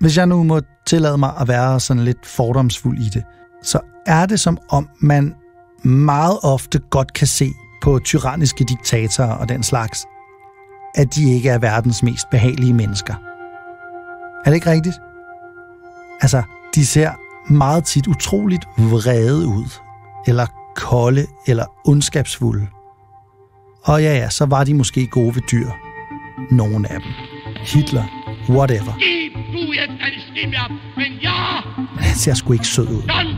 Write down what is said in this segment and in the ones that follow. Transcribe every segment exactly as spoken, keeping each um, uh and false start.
Hvis jeg nu må tillade mig at være sådan lidt fordomsfuld i det, så er det som om man meget ofte godt kan se på tyranniske diktatorer og den slags, at de ikke er verdens mest behagelige mennesker. Er det ikke rigtigt? Altså, de ser meget tit utroligt vrede ud, eller kolde, eller ondskabsfulde. Og ja, ja, så var de måske gode ved dyr. Nogle af dem. Hitler, whatever. Men han ser sgu ikke sød ud.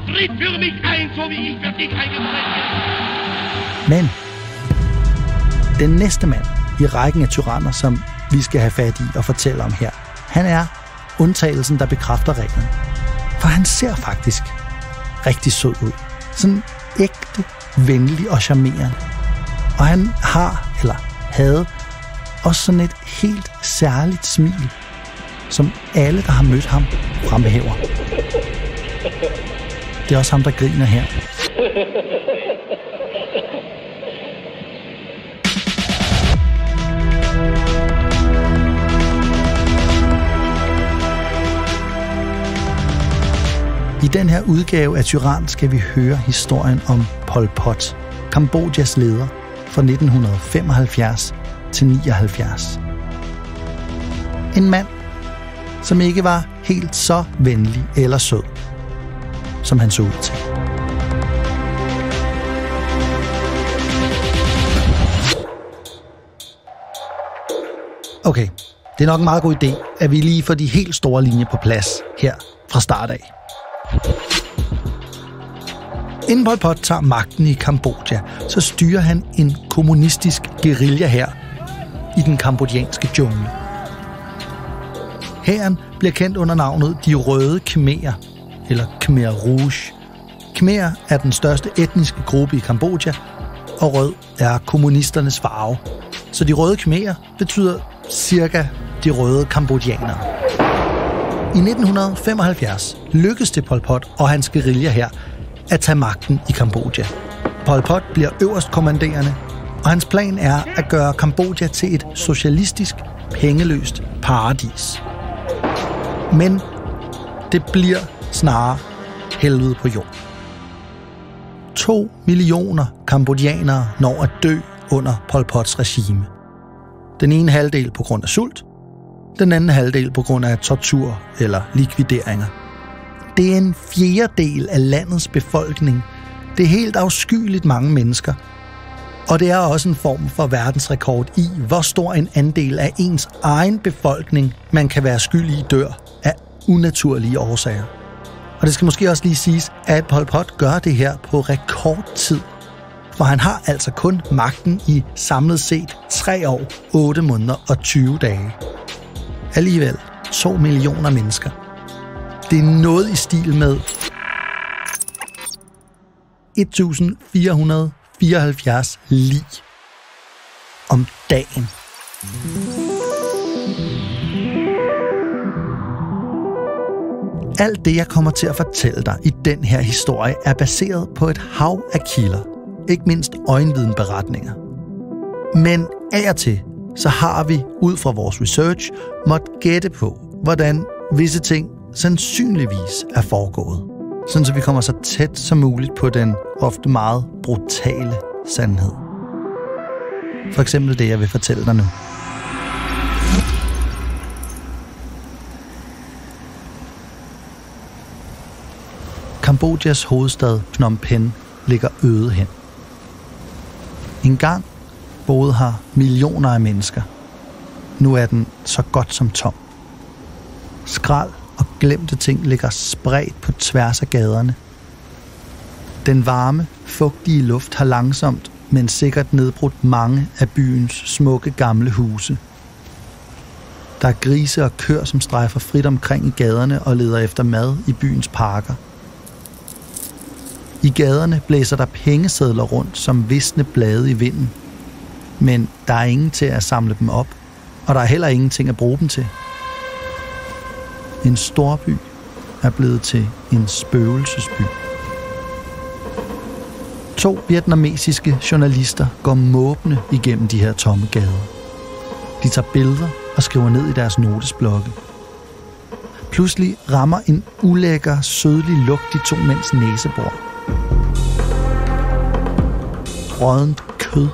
Men den næste mand i rækken af tyranner, som vi skal have fat i og fortælle om her, han er undtagelsen, der bekræfter reglen. For han ser faktisk rigtig sød ud. Sådan ægte, venlig og charmerende. Og han har, eller havde, også sådan et helt særligt smil, som alle, der har mødt ham, fremhæver. Det er også ham, der griner her. I den her udgave af Tyran skal vi høre historien om Pol Pot, Kambodjas leder fra nitten femoghalvfjerds til nioghalvfjerds. En mand, som ikke var helt så venlig eller sød, som han så ud til. Okay, det er nok en meget god idé, at vi lige får de helt store linjer på plads her fra start af. Inden Pol Pot tager magten i Kambodja, så styrer han en kommunistisk guerilla her i den kambodjanske jungle. Hæren bliver kendt under navnet De Røde Khmerer, eller Khmer Rouge. Khmer er den største etniske gruppe i Kambodja, og rød er kommunisternes farve. Så De Røde Khmerer betyder cirka de røde kambodjanere. I nitten femoghalvfjerds lykkedes det Pol Pot og hans guerilla her at tage magten i Kambodja. Pol Pot bliver øverstkommanderende, og hans plan er at gøre Kambodja til et socialistisk, pengeløst paradis. Men det bliver snarere helvede på jord. To millioner kambodjanere når at dø under Pol Pots regime. Den ene halvdel på grund af sult, den anden halvdel på grund af tortur eller likvideringer. Det er en fjerdedel af landets befolkning. Det er helt afskyeligt mange mennesker. Og det er også en form for verdensrekord i, hvor stor en andel af ens egen befolkning, man kan være skyldig i dør af unaturlige årsager. Og det skal måske også lige siges, at Pol Pot gør det her på rekordtid. For han har altså kun magten i samlet set tre år, otte måneder og tyve dage. Alligevel to millioner mennesker. Det er noget i stil med et tusind fire hundrede fireoghalvfjerds lig om dagen. Alt det, jeg kommer til at fortælle dig i den her historie, er baseret på et hav af kilder. Ikke mindst øjenvidenberetninger. Men af og til, så har vi ud fra vores research måtte gætte på, hvordan visse ting sandsynligvis er foregået. Sådan så vi kommer så tæt som muligt på den ofte meget brutale sandhed. For eksempel det, jeg vil fortælle dig nu. Kambodjas hovedstad Phnom Penh ligger øde hen. En gang boede her millioner af mennesker. Nu er den så godt som tom. Skrald og glemte ting ligger spredt på tværs af gaderne. Den varme, fugtige luft har langsomt, men sikkert nedbrudt mange af byens smukke gamle huse. Der er grise og køer, som strejfer frit omkring i gaderne og leder efter mad i byens parker. I gaderne blæser der pengesedler rundt som visne blade i vinden. Men der er ingen til at samle dem op, og der er heller ingenting at bruge dem til. En storby er blevet til en spøgelsesby. To vietnamesiske journalister går måbende igennem de her tomme gader. De tager billeder og skriver ned i deres notesblokke. Pludselig rammer en ulækker, sødlig lugt de to mænds næsebor. Råddent kød.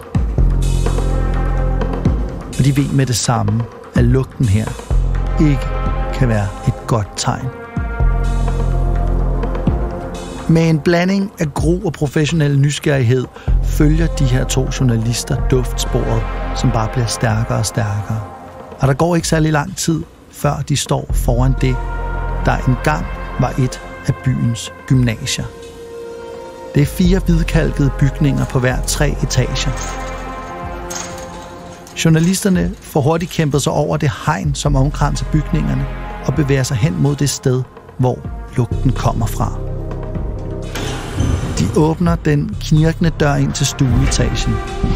Og de ved med det samme, at lugten her ikke kan være et godt tegn. Med en blanding af gru og professionel nysgerrighed følger de her to journalister duftsporet, som bare bliver stærkere og stærkere. Og der går ikke særlig lang tid, før de står foran det, der engang var et af byens gymnasier. Det er fire hvidkalkede bygninger på hver tre etager. Journalisterne får hurtigt kæmpet sig over det hegn, som omkranser bygningerne, og bevæger sig hen mod det sted, hvor lugten kommer fra. De åbner den knirkende dør ind til stueetagen.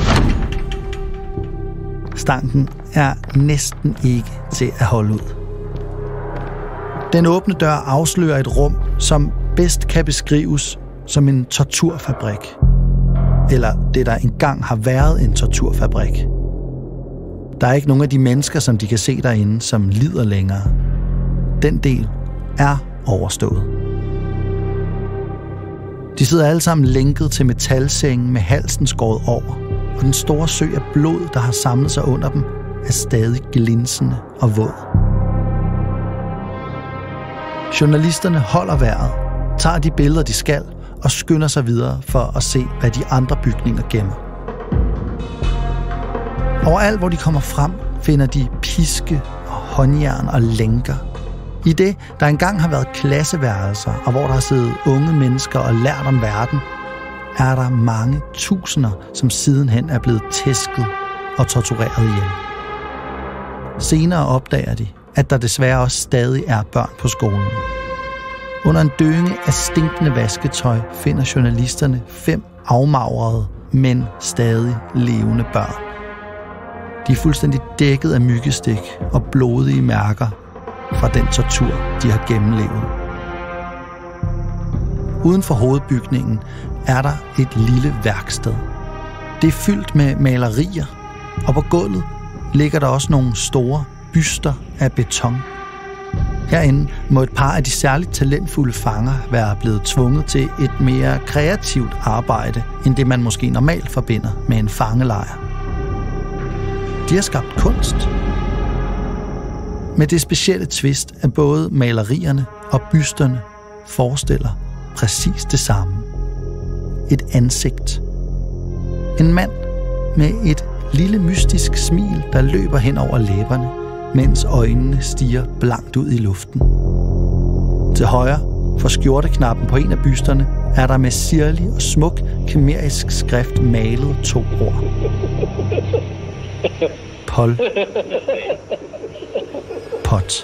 Stanken er næsten ikke til at holde ud. Den åbne dør afslører et rum, som bedst kan beskrives som en torturfabrik. Eller det, der engang har været en torturfabrik. Der er ikke nogen af de mennesker, som de kan se derinde, som lider længere. Den del er overstået. De sidder alle sammen lænket til metalsengen med halsen skåret over, og den store sø af blod, der har samlet sig under dem, er stadig glinsende og våd. Journalisterne holder vejret, tager de billeder, de skal, og skynder sig videre for at se, hvad de andre bygninger gemmer. Overalt, hvor de kommer frem, finder de piske og håndjern og lænker. I det, der engang har været klasseværelser, og hvor der har siddet unge mennesker og lært om verden, er der mange tusinder, som sidenhen er blevet tæsket og tortureret ihjel. Senere opdager de, at der desværre også stadig er børn på skolen. Under en dynge af stinkende vasketøj finder journalisterne fem afmagrede, men stadig levende børn. De er fuldstændig dækket af myggestik og blodige mærker fra den tortur, de har gennemlevet. Uden for hovedbygningen er der et lille værksted. Det er fyldt med malerier, og på gulvet ligger der også nogle store byster af beton. Herinde må et par af de særligt talentfulde fanger være blevet tvunget til et mere kreativt arbejde, end det man måske normalt forbinder med en fangelejr. De har skabt kunst. Med det specielle twist, at både malerierne og bysterne forestiller præcis det samme. Et ansigt. En mand med et lille mystisk smil, der løber hen over læberne, mens øjnene stiger blankt ud i luften. Til højre for skjorteknappen på en af bysterne er der med sirlig og smuk kemerisk skrift malet to ord. Pol Pot.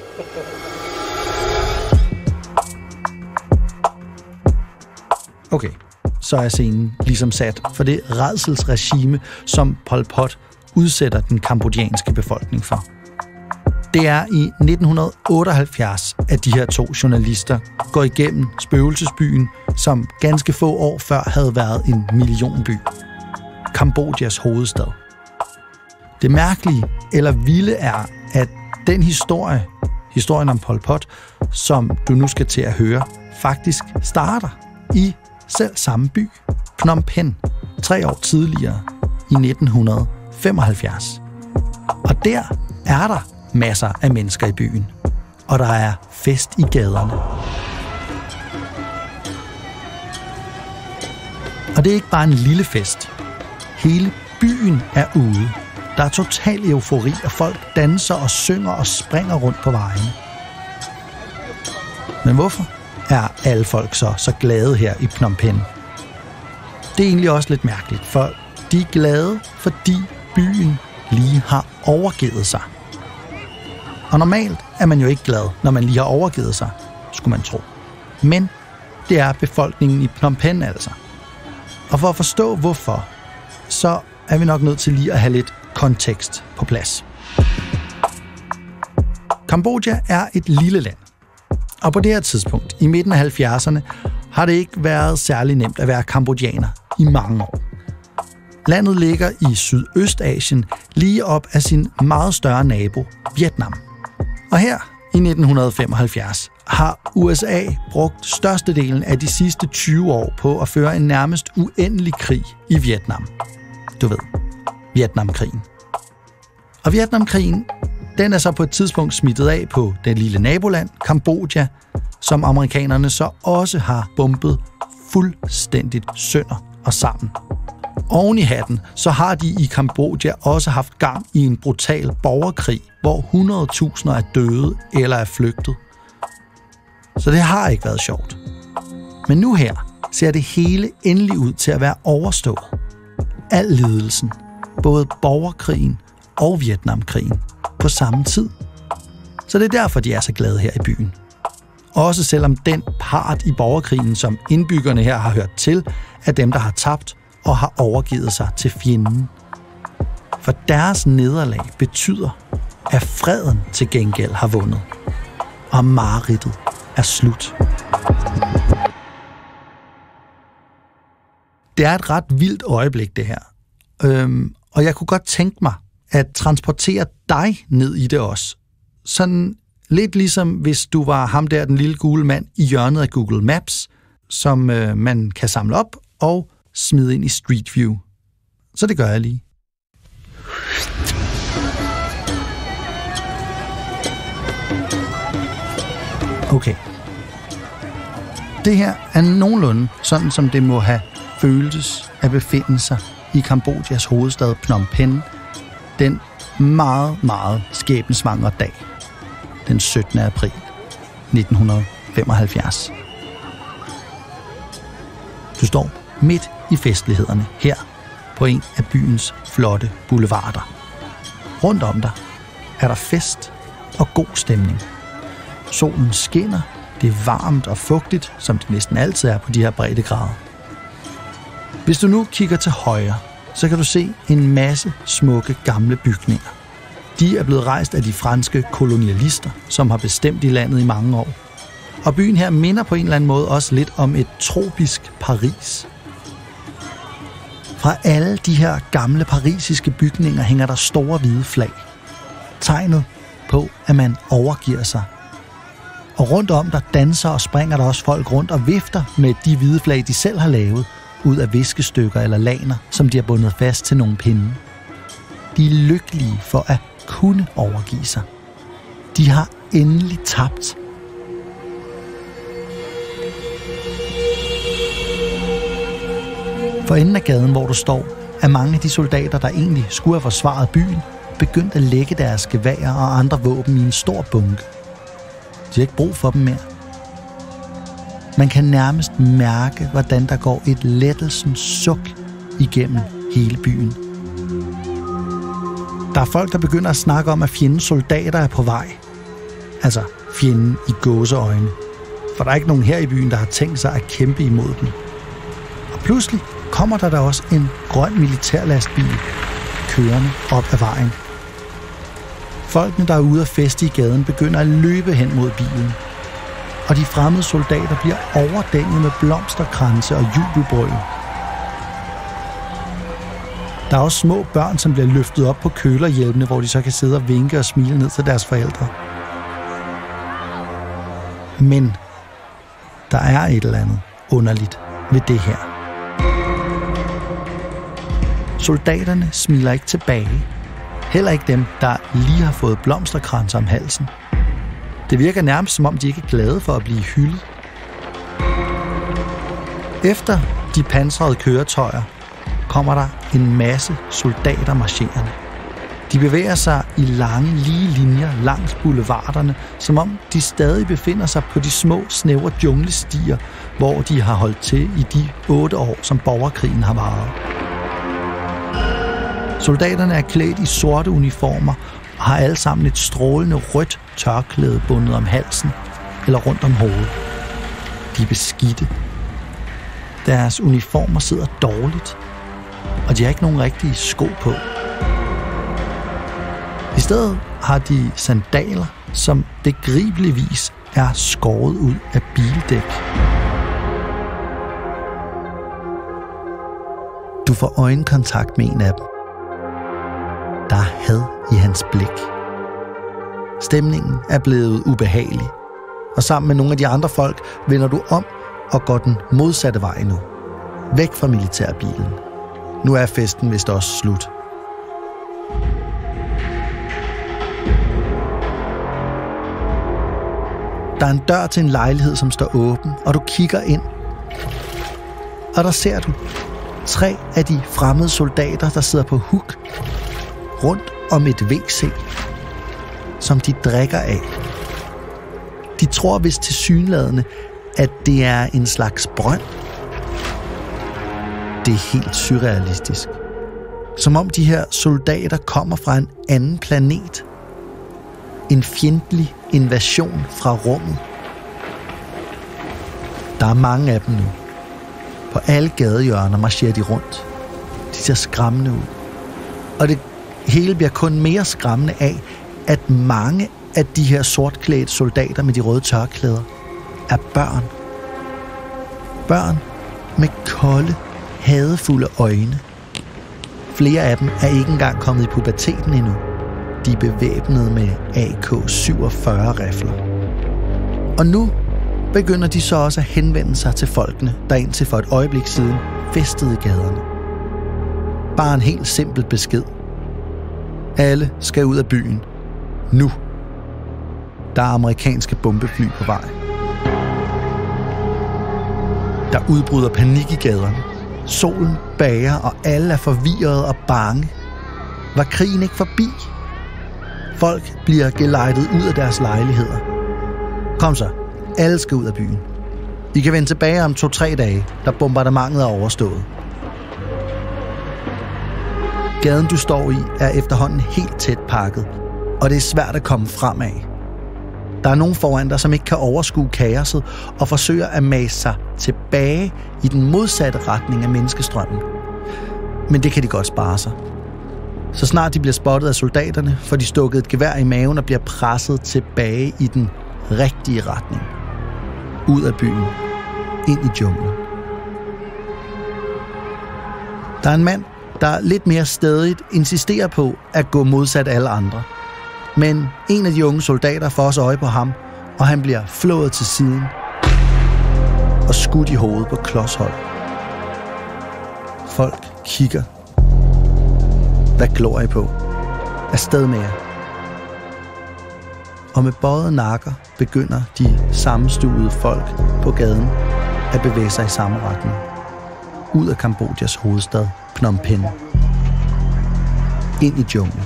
Okay, så er scenen ligesom sat for det rædselsregime, som Pol Pot udsætter den kambodjanske befolkning for. Det er i nitten otteoghalvfjerds, at de her to journalister går igennem spøgelsesbyen, som ganske få år før havde været en millionby. Kambodjas hovedstad. Det mærkelige eller vilde er, at den historie, historien om Pol Pot, som du nu skal til at høre, faktisk starter i selv samme by, Phnom Penh, tre år tidligere i nitten femoghalvfjerds. Og der er der masser af mennesker i byen, og der er fest i gaderne. Og det er ikke bare en lille fest. Hele byen er ude. Der er total eufori, og folk danser og synger og springer rundt på vejene. Men hvorfor er alle folk så, så glade her i Phnom Penh? Det er egentlig også lidt mærkeligt, for de er glade, fordi byen lige har overgivet sig. Og normalt er man jo ikke glad, når man lige har overgivet sig, skulle man tro. Men det er befolkningen i Phnom Penh altså. Og for at forstå hvorfor, så er vi nok nødt til lige at have lidt kontekst på plads. Kambodja er et lille land. Og på det her tidspunkt, i midten af halvfjerdserne, har det ikke været særlig nemt at være kambodjaner i mange år. Landet ligger i Sydøstasien, lige op af sin meget større nabo, Vietnam. Og her I nitten femoghalvfjerds har U S A brugt størstedelen af de sidste tyve år på at føre en nærmest uendelig krig i Vietnam. Du ved, Vietnamkrigen. Og Vietnamkrigen, den er så på et tidspunkt smittet af på det lille naboland, Kambodja, som amerikanerne så også har bombet fuldstændigt sønder og sammen. Oven i hatten, så har de i Kambodja også haft gang i en brutal borgerkrig, hvor hundredtusinder er døde eller er flygtet. Så det har ikke været sjovt. Men nu her ser det hele endelig ud til at være overstået. Al lidelsen, både borgerkrigen og Vietnamkrigen, på samme tid. Så det er derfor, de er så glade her i byen. Også selvom den part i borgerkrigen, som indbyggerne her har hørt til, er dem, der har tabt og har overgivet sig til fjenden. For deres nederlag betyder, at freden til gengæld har vundet, og mareridtet er slut. Det er et ret vildt øjeblik, det her. Øhm, og jeg kunne godt tænke mig at transportere dig ned i det også. Sådan lidt ligesom hvis du var ham der, den lille gule mand i hjørnet af Google Maps, som øh, man kan samle op og smide ind i Street View. Så det gør jeg lige. Okay. Det her er nogenlunde sådan, som det må have føltes at befinde sig i Kambodjas hovedstad Phnom Penh den meget, meget skæbnesvangre dag, den syttende april nitten femoghalvfjerds. Du står midt i festlighederne her på en af byens flotte boulevarder. Rundt om dig er der fest og god stemning. Solen skinner, det er varmt og fugtigt, som det næsten altid er på de her breddegrader. Hvis du nu kigger til højre, så kan du se en masse smukke gamle bygninger. De er blevet rejst af de franske kolonialister, som har bestemt i landet i mange år. Og byen her minder på en eller anden måde også lidt om et tropisk Paris. Fra alle de her gamle parisiske bygninger hænger der store hvide flag. Tegnet på, at man overgiver sig. Og rundt om der danser og springer der også folk rundt og vifter med de hvide flag, de selv har lavet, ud af viskestykker eller laner, som de har bundet fast til nogle pinde. De er lykkelige for at kunne overgive sig. De har endelig tabt. For enden af gaden, hvor du står, er mange af de soldater, der egentlig skulle have forsvaret byen, begyndt at lægge deres geværer og andre våben i en stor bunke. De har ikke brug for dem mere. Man kan nærmest mærke, hvordan der går et lettelsens suk igennem hele byen. Der er folk, der begynder at snakke om, at fjendens soldater er på vej. Altså fjenden i gåseøjne. For der er ikke nogen her i byen, der har tænkt sig at kæmpe imod dem. Og pludselig kommer der da også en grøn militærlastbil kørende op ad vejen. Folkene, der er ude at feste i gaden, begynder at løbe hen mod bilen. Og de fremmede soldater bliver overdænget med blomsterkranse og jubelbrøl. Der er også små børn, som bliver løftet op på kølerhjelmene, hvor de så kan sidde og vinke og smile ned til deres forældre. Men der er et eller andet underligt ved det her. Soldaterne smiler ikke tilbage. Heller ikke dem, der lige har fået blomsterkranser om halsen. Det virker nærmest, som om de ikke er glade for at blive hyldet. Efter de pansrede køretøjer kommer der en masse soldater marcherende. De bevæger sig i lange, lige linjer langs boulevarderne, som om de stadig befinder sig på de små, snævre junglestier, hvor de har holdt til i de otte år, som borgerkrigen har varet. Soldaterne er klædt i sorte uniformer og har alle sammen et strålende rødt tørklæde bundet om halsen eller rundt om hovedet. De er beskidte. Deres uniformer sidder dårligt, og de har ikke nogen rigtige sko på. I stedet har de sandaler, som begribeligvis er skåret ud af bildæk. Du får øjenkontakt med en af dem. Der er had i hans blik. Stemningen er blevet ubehagelig, og sammen med nogle af de andre folk vender du om og går den modsatte vej nu. Væk fra militærbilen. Nu er festen vist også slut. Der er en dør til en lejlighed, som står åben, og du kigger ind. Og der ser du tre af de fremmede soldater, der sidder på huk rundt om et W C, som de drikker af. De tror vist tilsyneladende, at det er en slags brønd. Det er helt surrealistisk. Som om de her soldater kommer fra en anden planet. En fjendtlig invasion fra rummet. Der er mange af dem nu. På alle gadehjørner marcherer de rundt. De ser skræmmende ud. Og det hele bliver kun mere skræmmende af, at mange af de her sortklædte soldater med de røde tørklæder er børn. Børn med kolde, hadefulde øjne. Flere af dem er ikke engang kommet i puberteten endnu. De er bevæbnet med A K syvogfyrre rifler. Og nu begynder de så også at henvende sig til folkene, der indtil for et øjeblik siden festede i gaderne. Bare en helt simpel besked. Alle skal ud af byen. Nu. Der er amerikanske bombefly på vej. Der udbryder panik i gaderne. Solen bager, og alle er forvirrede og bange. Var krigen ikke forbi? Folk bliver gelejtet ud af deres lejligheder. Kom så. Alle skal ud af byen. I kan vende tilbage om to-tre dage, da bombardementet er overstået. Gaden, du står i, er efterhånden helt tæt pakket, og det er svært at komme fremad. Der er nogen foran dig, som ikke kan overskue kaoset og forsøger at mase sig tilbage i den modsatte retning af menneskestrømmen. Men det kan de godt spare sig. Så snart de bliver spottet af soldaterne, får de stukket et gevær i maven og bliver presset tilbage i den rigtige retning. Ud af byen. Ind i junglen. Der er en mand, der lidt mere stædigt insisterer på at gå modsat alle andre. Men en af de unge soldater får også øje på ham, og han bliver flået til siden og skudt i hovedet på klodshold. Folk kigger. Hvad glor I på? Afsted med jer. Og med bøjede nakker begynder de sammenstuede folk på gaden at bevæge sig i samme retning. Ud af Kambodjas hovedstad, Phnom Penh. Ind i junglen.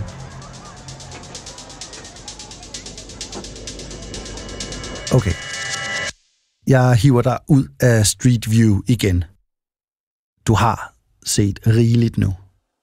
Okay. Jeg hiver dig ud af Street View igen. Du har set rigeligt nu.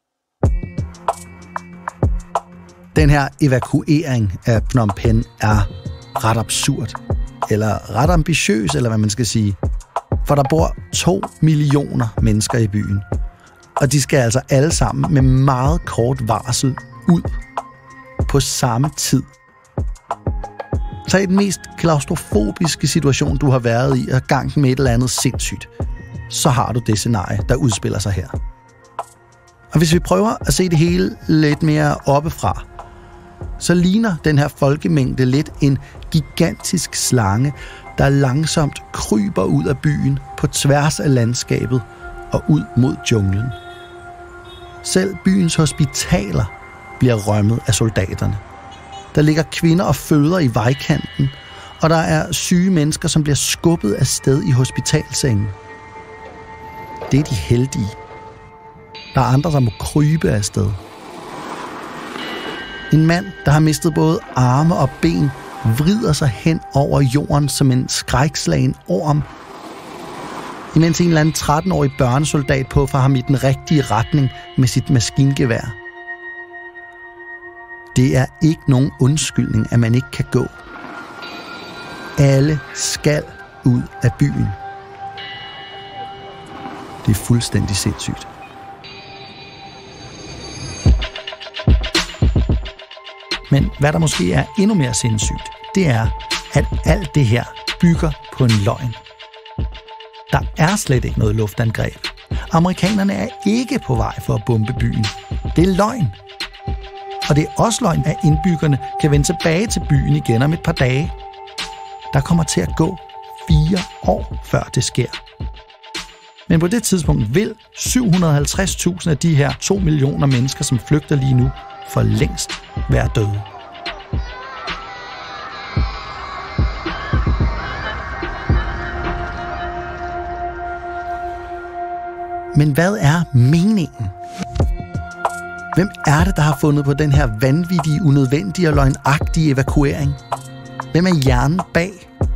Den her evakuering af Phnom Penh er ret absurd, eller ret ambitiøs, eller hvad man skal sige. For der bor to millioner mennesker i byen, og de skal altså alle sammen med meget kort varsel ud på samme tid. Så i den mest klaustrofobiske situation, du har været i, og gang med et eller andet sindssygt, så har du det scenarie, der udspiller sig her. Og hvis vi prøver at se det hele lidt mere oppefra, så ligner den her folkemængde lidt en gigantisk slange, der langsomt kryber ud af byen på tværs af landskabet og ud mod junglen. Selv byens hospitaler bliver rømmet af soldaterne. Der ligger kvinder og føder i vejkanten, og der er syge mennesker, som bliver skubbet afsted i hospitalsengen. Det er de heldige. Der er andre, der må krybe afsted. En mand, der har mistet både arme og ben, vrider sig hen over jorden som en skrækslagen orm, imens en eller anden tretten-årig børnesoldat puffer ham i den rigtige retning med sit maskingevær. Det er ikke nogen undskyldning, at man ikke kan gå. Alle skal ud af byen. Det er fuldstændig sindssygt. Men hvad der måske er endnu mere sindssygt, det er, at alt det her bygger på en løgn. Der er slet ikke noget luftangreb. Amerikanerne er ikke på vej for at bombe byen. Det er løgn. Og det er også løgn, at indbyggerne kan vende tilbage til byen igen om et par dage. Der kommer til at gå fire år, før det sker. Men på det tidspunkt vil syv hundrede og halvtreds tusind af de her to millioner mennesker, som flygter lige nu, for længst være døde. Men hvad er meningen? Hvem er det, der har fundet på den her vanvittige, unødvendige og løgnagtige evakuering? Hvem er hjernen bag?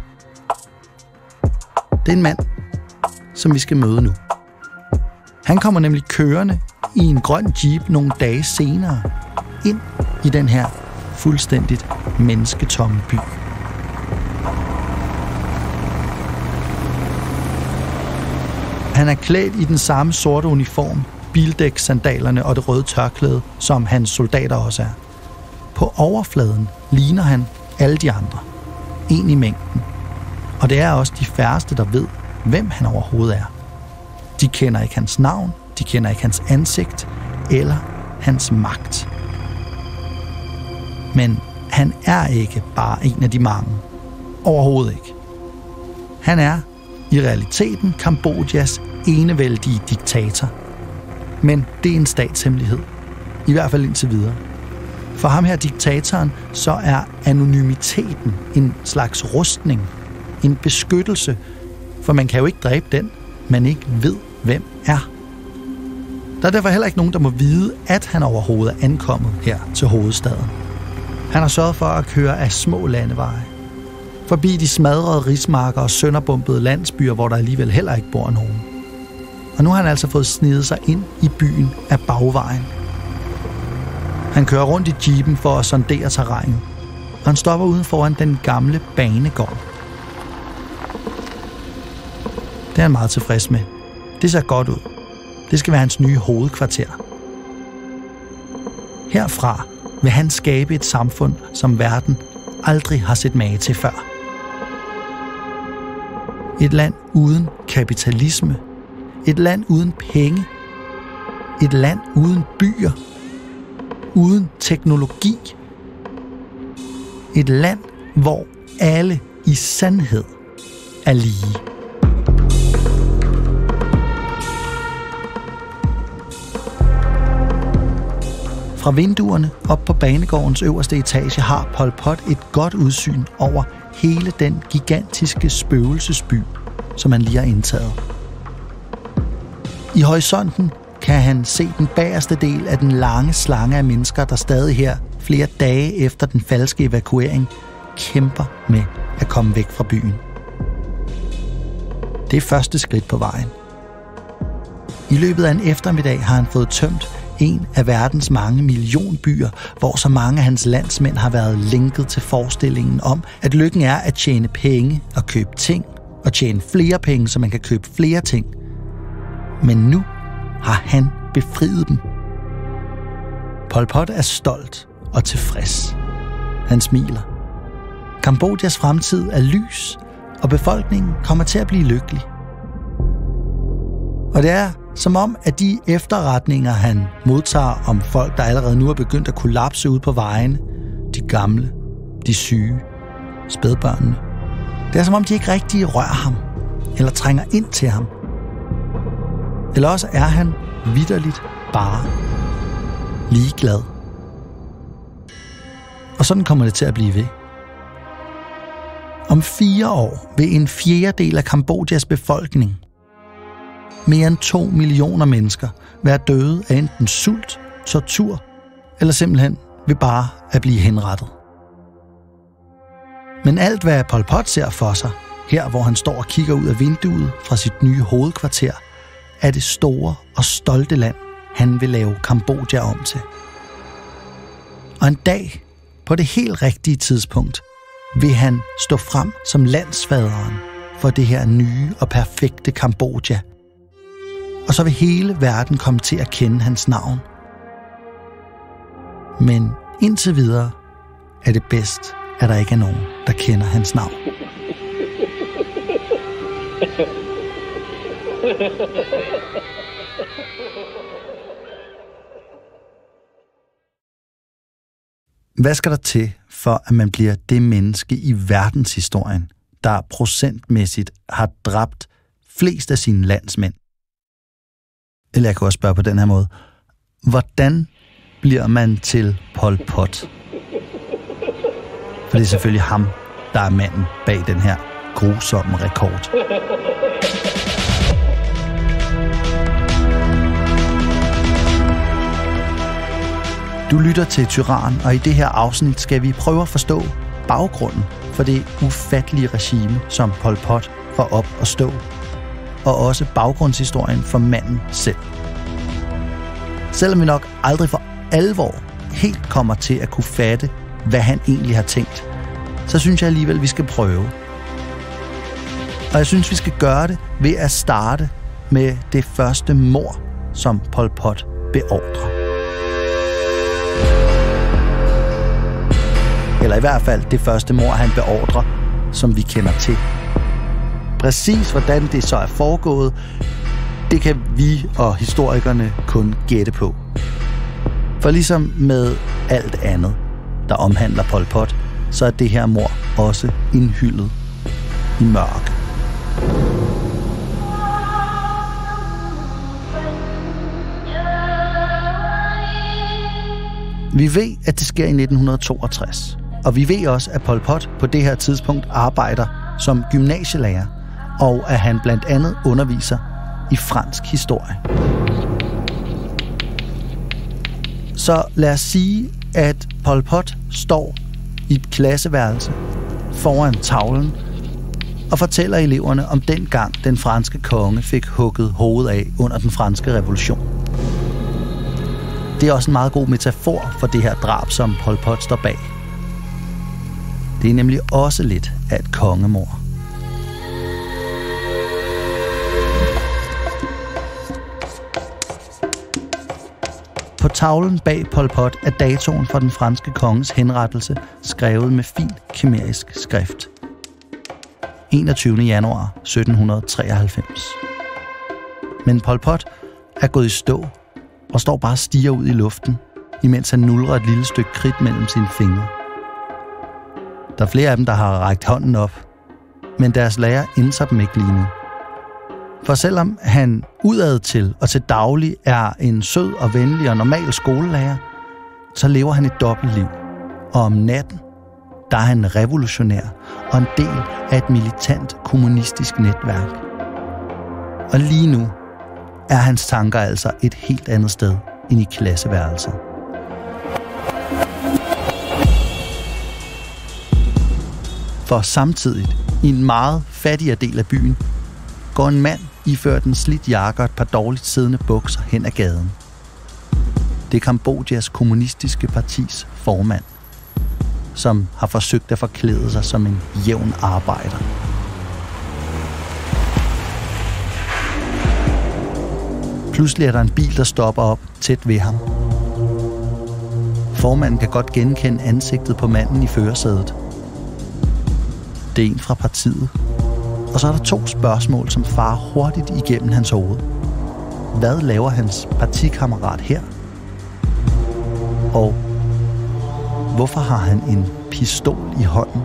Det er en mand, som vi skal møde nu. Han kommer nemlig kørende i en grøn jeep nogle dage senere ind i den her fuldstændigt mennesketomme by. Han er klædt i den samme sorte uniform, bildækssandalerne og det røde tørklæde, som hans soldater også er. På overfladen ligner han alle de andre. En i mængden. Og det er også de færreste, der ved, hvem han overhovedet er. De kender ikke hans navn, de kender ikke hans ansigt eller hans magt. Men han er ikke bare en af de mange. Overhovedet ikke. Han er i realiteten Kambodjas enevældige diktator. Men det er en statshemmelighed. I hvert fald indtil videre. For ham her diktatoren, så er anonymiteten en slags rustning. En beskyttelse. For man kan jo ikke dræbe den, man ikke ved, hvem er. Der er derfor heller ikke nogen, der må vide, at han overhovedet er ankommet her til hovedstaden. Han har sørget for at køre af små landeveje. Forbi de smadrede rismarker og sønderbombede landsbyer, hvor der alligevel heller ikke bor nogen. Og nu har han altså fået snedet sig ind i byen af bagvejen. Han kører rundt i jeepen for at sondere terrænet, og han stopper uden foran den gamle banegård. Det er han meget tilfreds med. Det ser godt ud. Det skal være hans nye hovedkvarter. Herfra vil han skabe et samfund, som verden aldrig har set mage til før. Et land uden kapitalisme. Et land uden penge. Et land uden byer. Uden teknologi. Et land, hvor alle i sandhed er lige. Fra vinduerne op på banegårdens øverste etage har Pol Pot et godt udsyn over hele den gigantiske spøgelsesby, som han lige har indtaget. I horisonten kan han se den bagerste del af den lange slange af mennesker, der stadig her, flere dage efter den falske evakuering, kæmper med at komme væk fra byen. Det er første skridt på vejen. I løbet af en eftermiddag har han fået tømt en af verdens mange millionbyer, hvor så mange af hans landsmænd har været lænket til forestillingen om, at lykken er at tjene penge og købe ting, og tjene flere penge, så man kan købe flere ting. Men nu har han befriet dem. Pol Pot er stolt og tilfreds. Han smiler. Kambodjas fremtid er lys, og befolkningen kommer til at blive lykkelig. Og det er som om, at de efterretninger, han modtager om folk, der allerede nu er begyndt at kollapse ud på vejene, de gamle, de syge, spædbørnene, det er som om, de ikke rigtig rører ham, eller trænger ind til ham. Eller også er han vitterligt bare ligeglad. Og sådan kommer det til at blive ved. Om fire år vil en fjerdedel af Kambodjas befolkning, mere end to millioner mennesker, være døde af enten sult, tortur eller simpelthen ved bare at blive henrettet. Men alt hvad Pol Pot ser for sig, her hvor han står og kigger ud af vinduet fra sit nye hovedkvarter, er det store og stolte land, han vil lave Kambodja om til. Og en dag, på det helt rigtige tidspunkt, vil han stå frem som landsfaderen for det her nye og perfekte Kambodja. Og så vil hele verden komme til at kende hans navn. Men indtil videre er det bedst, at der ikke er nogen, der kender hans navn. Hvad skal der til, for at man bliver det menneske i verdenshistorien, der procentmæssigt har dræbt flest af sine landsmænd? Eller jeg kan også spørge på den her måde. Hvordan bliver man til Pol Pot? For det er selvfølgelig ham, der er manden bag den her grusomme rekord. Du lytter til Tyran, og i det her afsnit skal vi prøve at forstå baggrunden for det ufattelige regime, som Pol Pot får op at stå, og også baggrundshistorien for manden selv. Selvom vi nok aldrig for alvor helt kommer til at kunne fatte, hvad han egentlig har tænkt, så synes jeg alligevel, vi skal prøve. Og jeg synes, vi skal gøre det ved at starte med det første mord, som Pol Pot beordrer. Eller i hvert fald det første mord, han beordrer, som vi kender til. Præcis hvordan det så er foregået, det kan vi og historikerne kun gætte på. For ligesom med alt andet, der omhandler Pol Pot, så er det her mord også indhyllet i mørke. Vi ved, at det sker i nitten toogtres, og vi ved også, at Pol Pot på det her tidspunkt arbejder som gymnasielærer, og at han blandt andet underviser i fransk historie. Så lad os sige, at Pol Pot står i et klasseværelse foran tavlen og fortæller eleverne om den gang den franske konge fik hugget hovedet af under den franske revolution. Det er også en meget god metafor for det her drab, som Pol Pot står bag. Det er nemlig også lidt af et kongemord. På tavlen bag Pol Pot er datoen for den franske konges henrettelse skrevet med fin kimerisk skrift. enogtyvende januar sytten treoghalvfems. Men Pol Pot er gået i stå og står bare og stiger ud i luften, imens han nulrer et lille stykke kridt mellem sine fingre. Der er flere af dem, der har rækt hånden op, men deres lærer indser dem ikke lige nu. For selvom han udad til og til daglig er en sød og venlig og normal skolelærer, så lever han et dobbeltliv. Og om natten, der er han revolutionær og en del af et militant kommunistisk netværk. Og lige nu er hans tanker altså et helt andet sted end i klasseværelset. For samtidig, i en meget fattigere del af byen, går en mand iført en slidt jakke og et par dårligt siddende bukser hen ad gaden. Det er Kambodjas kommunistiske partis formand, som har forsøgt at forklæde sig som en jævn arbejder. Pludselig er der en bil, der stopper op tæt ved ham. Formanden kan godt genkende ansigtet på manden i førersædet. Det er en fra partiet. Og så er der to spørgsmål, som farer hurtigt igennem hans hoved. Hvad laver hans partikammerat her? Og hvorfor har han en pistol i hånden?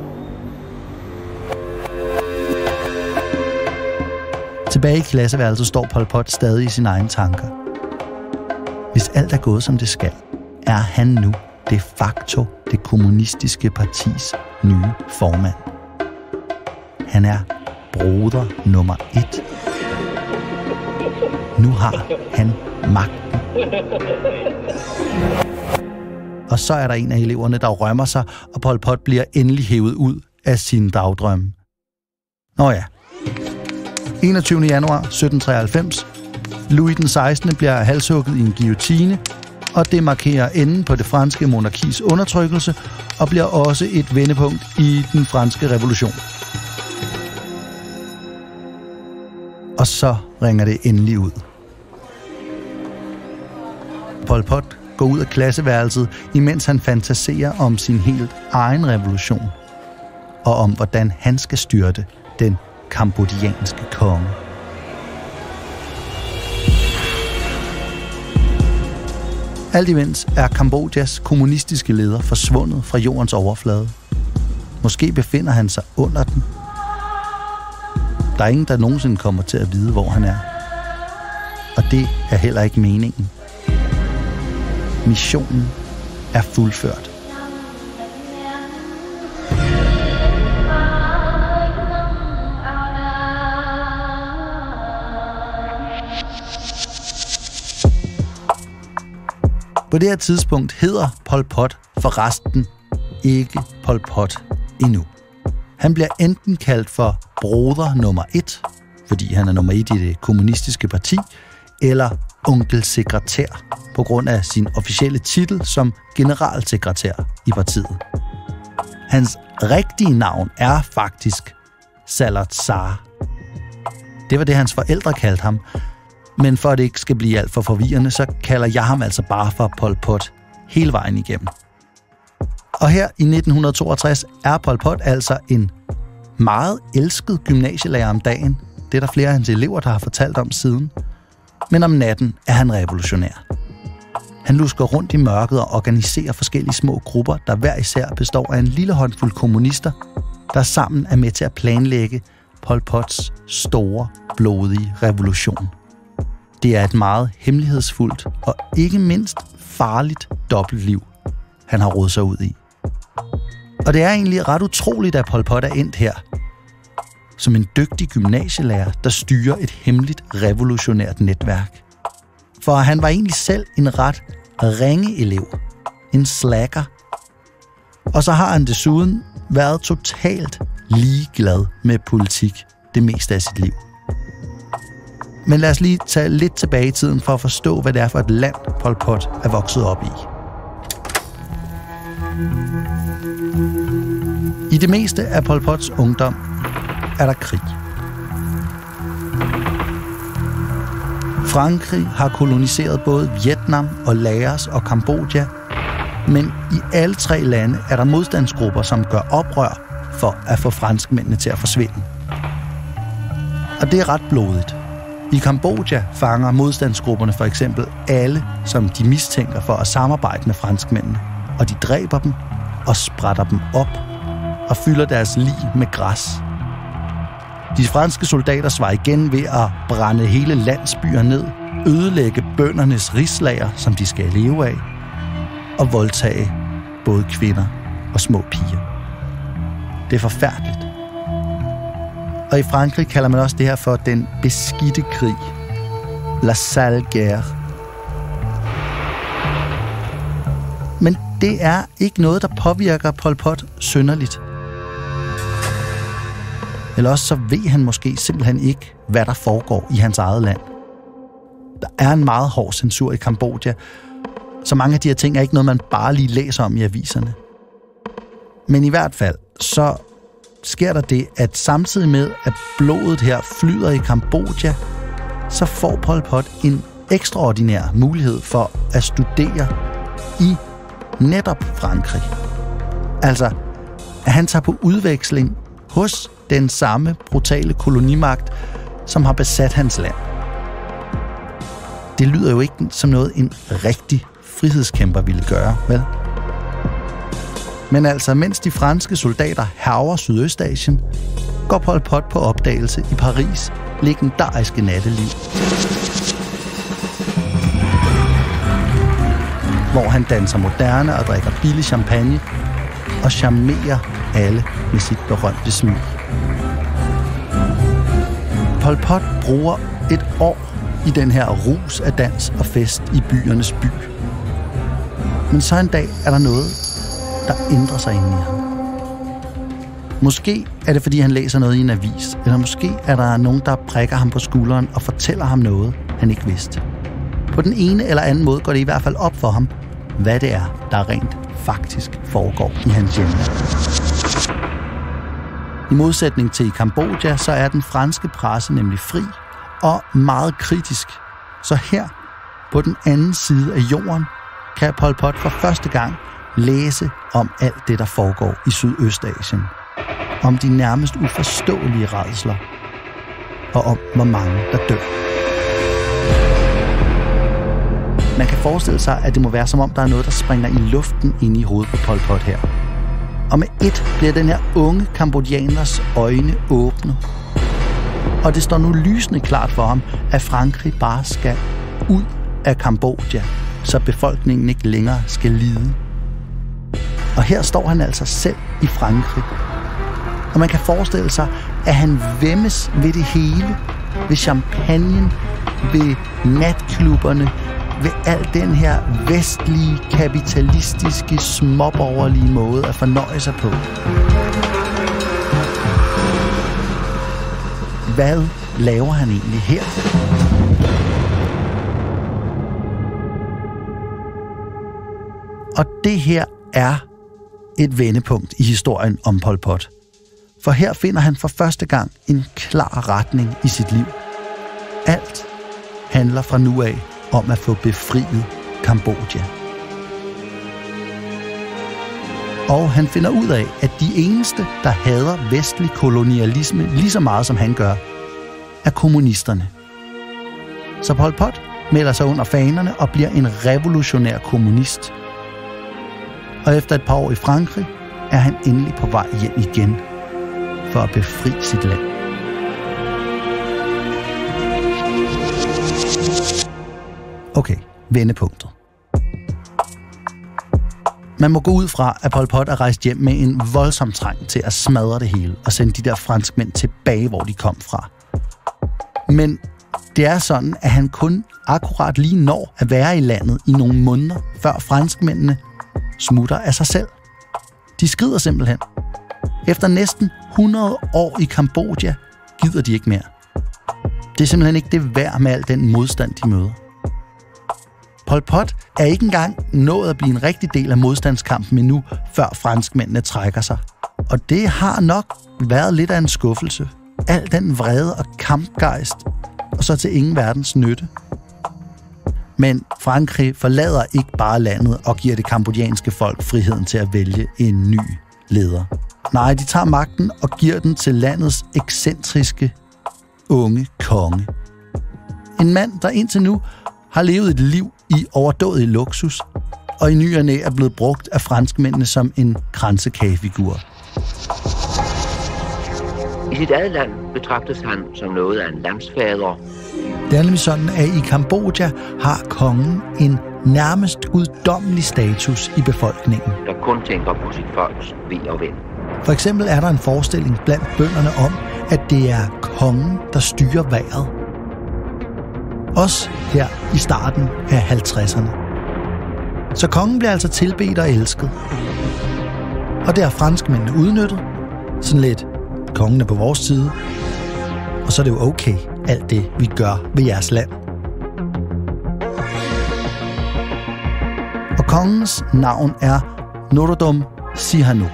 Tilbage i klasseværelset står Pol Pot stadig i sine egne tanker. Hvis alt er gået, som det skal, er han nu de facto det kommunistiske partis nye formand. Han er broder nummer et. Nu har han magten. Og så er der en af eleverne, der rømmer sig, og Pol Pot bliver endelig hævet ud af sine dagdrømme. Nå ja. enogtyvende januar sytten treoghalvfems. Louis den sekstende bliver halshugget i en guillotine, og det markerer enden på det franske monarkis undertrykkelse, og bliver også et vendepunkt i den franske revolution. Og så ringer det endelig ud. Pol Pot går ud af klasseværelset, imens han fantaserer om sin helt egen revolution, og om hvordan han skal styrte den kambodjanske konge. Alt imens er Kambodjas kommunistiske leder forsvundet fra jordens overflade. Måske befinder han sig under den. Der er ingen, der nogensinde kommer til at vide, hvor han er. Og det er heller ikke meningen. Missionen er fuldført. På det her tidspunkt hedder Pol Pot forresten ikke Pol Pot endnu. Han bliver enten kaldt for broder nummer et, fordi han er nummer et i det kommunistiske parti, eller onkelsekretær på grund af sin officielle titel som generalsekretær i partiet. Hans rigtige navn er faktisk Salat Sar. Det var det, hans forældre kaldte ham, men for at det ikke skal blive alt for forvirrende, så kalder jeg ham altså bare for Pol Pot hele vejen igennem. Og her i nitten toogtres er Pol Pot altså en meget elsket gymnasielærer om dagen. Det er der flere af hans elever, der har fortalt om siden. Men om natten er han revolutionær. Han lusker rundt i mørket og organiserer forskellige små grupper, der hver især består af en lille håndfuld kommunister, der sammen er med til at planlægge Pol Pots store, blodige revolution. Det er et meget hemmelighedsfuldt og ikke mindst farligt dobbeltliv, han har rodet sig ud i. Og det er egentlig ret utroligt, at Pol Pot er endt her. Som en dygtig gymnasielærer, der styrer et hemmeligt revolutionært netværk. For han var egentlig selv en ret ringe elev. En slacker. Og så har han desuden været totalt ligeglad med politik det meste af sit liv. Men lad os lige tage lidt tilbage i tiden for at forstå, hvad det er for et land, Pol Pot er vokset op i. I det meste af Pol Pots ungdom er der krig. Frankrig har koloniseret både Vietnam og Laos og Kambodja, men i alle tre lande er der modstandsgrupper, som gør oprør for at få franskmændene til at forsvinde. Og det er ret blodigt. I Kambodja fanger modstandsgrupperne for eksempel alle, som de mistænker for at samarbejde med franskmændene, og de dræber dem og sprætter dem op og fylder deres lig med græs. De franske soldater svarer igen ved at brænde hele landsbyer ned, ødelægge bøndernes rislager, som de skal leve af, og voldtage både kvinder og små piger. Det er forfærdeligt. Og i Frankrig kalder man også det her for den beskidte krig. La sale guerre. Men det er ikke noget, der påvirker Pol Pot synderligt. Eller også så ved han måske simpelthen ikke, hvad der foregår i hans eget land. Der er en meget hård censur i Kambodja, så mange af de her ting er ikke noget, man bare lige læser om i aviserne. Men i hvert fald, så sker der det, at samtidig med, at blodet her flyder i Kambodja, så får Pol Pot en ekstraordinær mulighed for at studere i netop Frankrig. Altså, at han tager på udveksling hos den samme brutale kolonimagt, som har besat hans land. Det lyder jo ikke som noget, en rigtig frihedskæmper ville gøre, vel? Men altså, mens de franske soldater hærger Sydøstasien, går Pol Pot på opdagelse i Paris' legendariske natteliv. Hvor han danser moderne og drikker billig champagne og charmerer alle med sit berømte smil. Pol Pot bruger et år i den her rus af dans og fest i byernes by. Men så en dag er der noget, der ændrer sig inde i ham. Måske er det, fordi han læser noget i en avis, eller måske er der nogen, der prikker ham på skulderen og fortæller ham noget, han ikke vidste. På den ene eller anden måde går det i hvert fald op for ham, hvad det er, der rent faktisk foregår i hans hjemland. I modsætning til i Kambodja, så er den franske presse nemlig fri og meget kritisk. Så her, på den anden side af jorden, kan Pol Pot for første gang læse om alt det, der foregår i Sydøstasien. Om de nærmest uforståelige rædsler. Og om, hvor mange der dør. Man kan forestille sig, at det må være som om, der er noget, der springer i luften inde i hovedet på Pol Pot her. Og med et bliver den her unge kambodjaners øjne åbne. Og det står nu lysende klart for ham, at Frankrig bare skal ud af Kambodja, så befolkningen ikke længere skal lide. Og her står han altså selv i Frankrig. Og man kan forestille sig, at han væmmes ved det hele, ved champagnen, ved natklubberne, ved al den her vestlige, kapitalistiske, småborgerlige måde at fornøje sig på. Hvad laver han egentlig her? Og det her er et vendepunkt i historien om Pol Pot. For her finder han for første gang en klar retning i sit liv. Alt handler fra nu af om at få befriet Kambodja. Og han finder ud af, at de eneste, der hader vestlig kolonialisme lige så meget som han gør, er kommunisterne. Så Pol Pot melder sig under fanerne og bliver en revolutionær kommunist. Og efter et par år i Frankrig er han endelig på vej hjem igen for at befri sit land. Okay, vendepunktet. Man må gå ud fra, at Pol Pot er rejst hjem med en voldsom trang til at smadre det hele og sende de der franskmænd tilbage, hvor de kom fra. Men det er sådan, at han kun akkurat lige når at være i landet i nogle måneder, før franskmændene smutter af sig selv. De skrider simpelthen. Efter næsten hundrede år i Kambodja gider de ikke mere. Det er simpelthen ikke det værd med al den modstand, de møder. Pol Pot er ikke engang nået at blive en rigtig del af modstandskampen endnu, før franskmændene trækker sig. Og det har nok været lidt af en skuffelse. Al den vrede og kampgejst, og så til ingen verdens nytte. Men Frankrig forlader ikke bare landet og giver det kambodjanske folk friheden til at vælge en ny leder. Nej, de tager magten og giver den til landets ekscentriske unge konge. En mand, der indtil nu har levet et liv i overdådig luksus, og i ny og næ er blevet brugt af franskmændene som en kransekagefigur. I sit eget land betragtes han som noget af en landsfader. Det er nemlig sådan, at i Kambodja har kongen en nærmest guddommelig status i befolkningen. Der kun tænker på sit folks ve og vel. For eksempel er der en forestilling blandt bønderne om, at det er kongen, der styrer vejret. Også her i starten af halvtredserne. Så kongen bliver altså tilbedt og elsket. Og det har franskmændene udnyttet. Sådan lidt, kongen er på vores side. Og så er det jo okay, alt det vi gør ved jeres land. Og kongens navn er Norodom Sihanouk.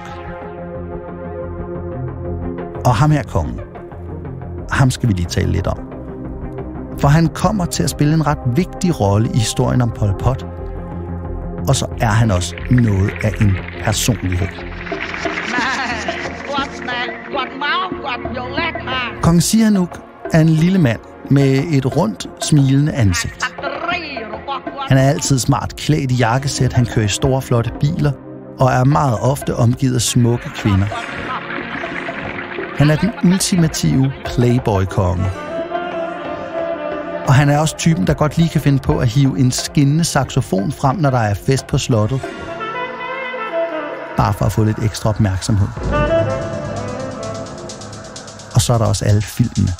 Og ham her kongen, ham skal vi lige tale lidt om. For han kommer til at spille en ret vigtig rolle i historien om Pol Pot. Og så er han også noget af en personlighed. Kong Sihanouk er en lille mand med et rundt, smilende ansigt. Han er altid smart klædt i jakkesæt, han kører i store, flotte biler og er meget ofte omgivet af smukke kvinder. Han er den ultimative playboy-konge. Og han er også typen, der godt lige kan finde på at hive en skinnende saxofon frem, når der er fest på slottet. Bare for at få lidt ekstra opmærksomhed. Og så er der også alle filmene.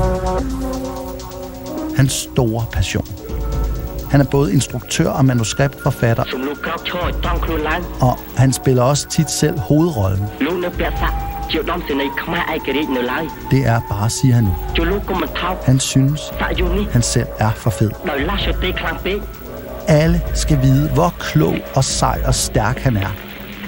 Hans store passion. Han er både instruktør og manuskriptforfatter. Og han spiller også tit selv hovedrollen. Det er bare, siger han nu. Han synes, han selv er for fed. Alle skal vide, hvor klog og sej og stærk han er.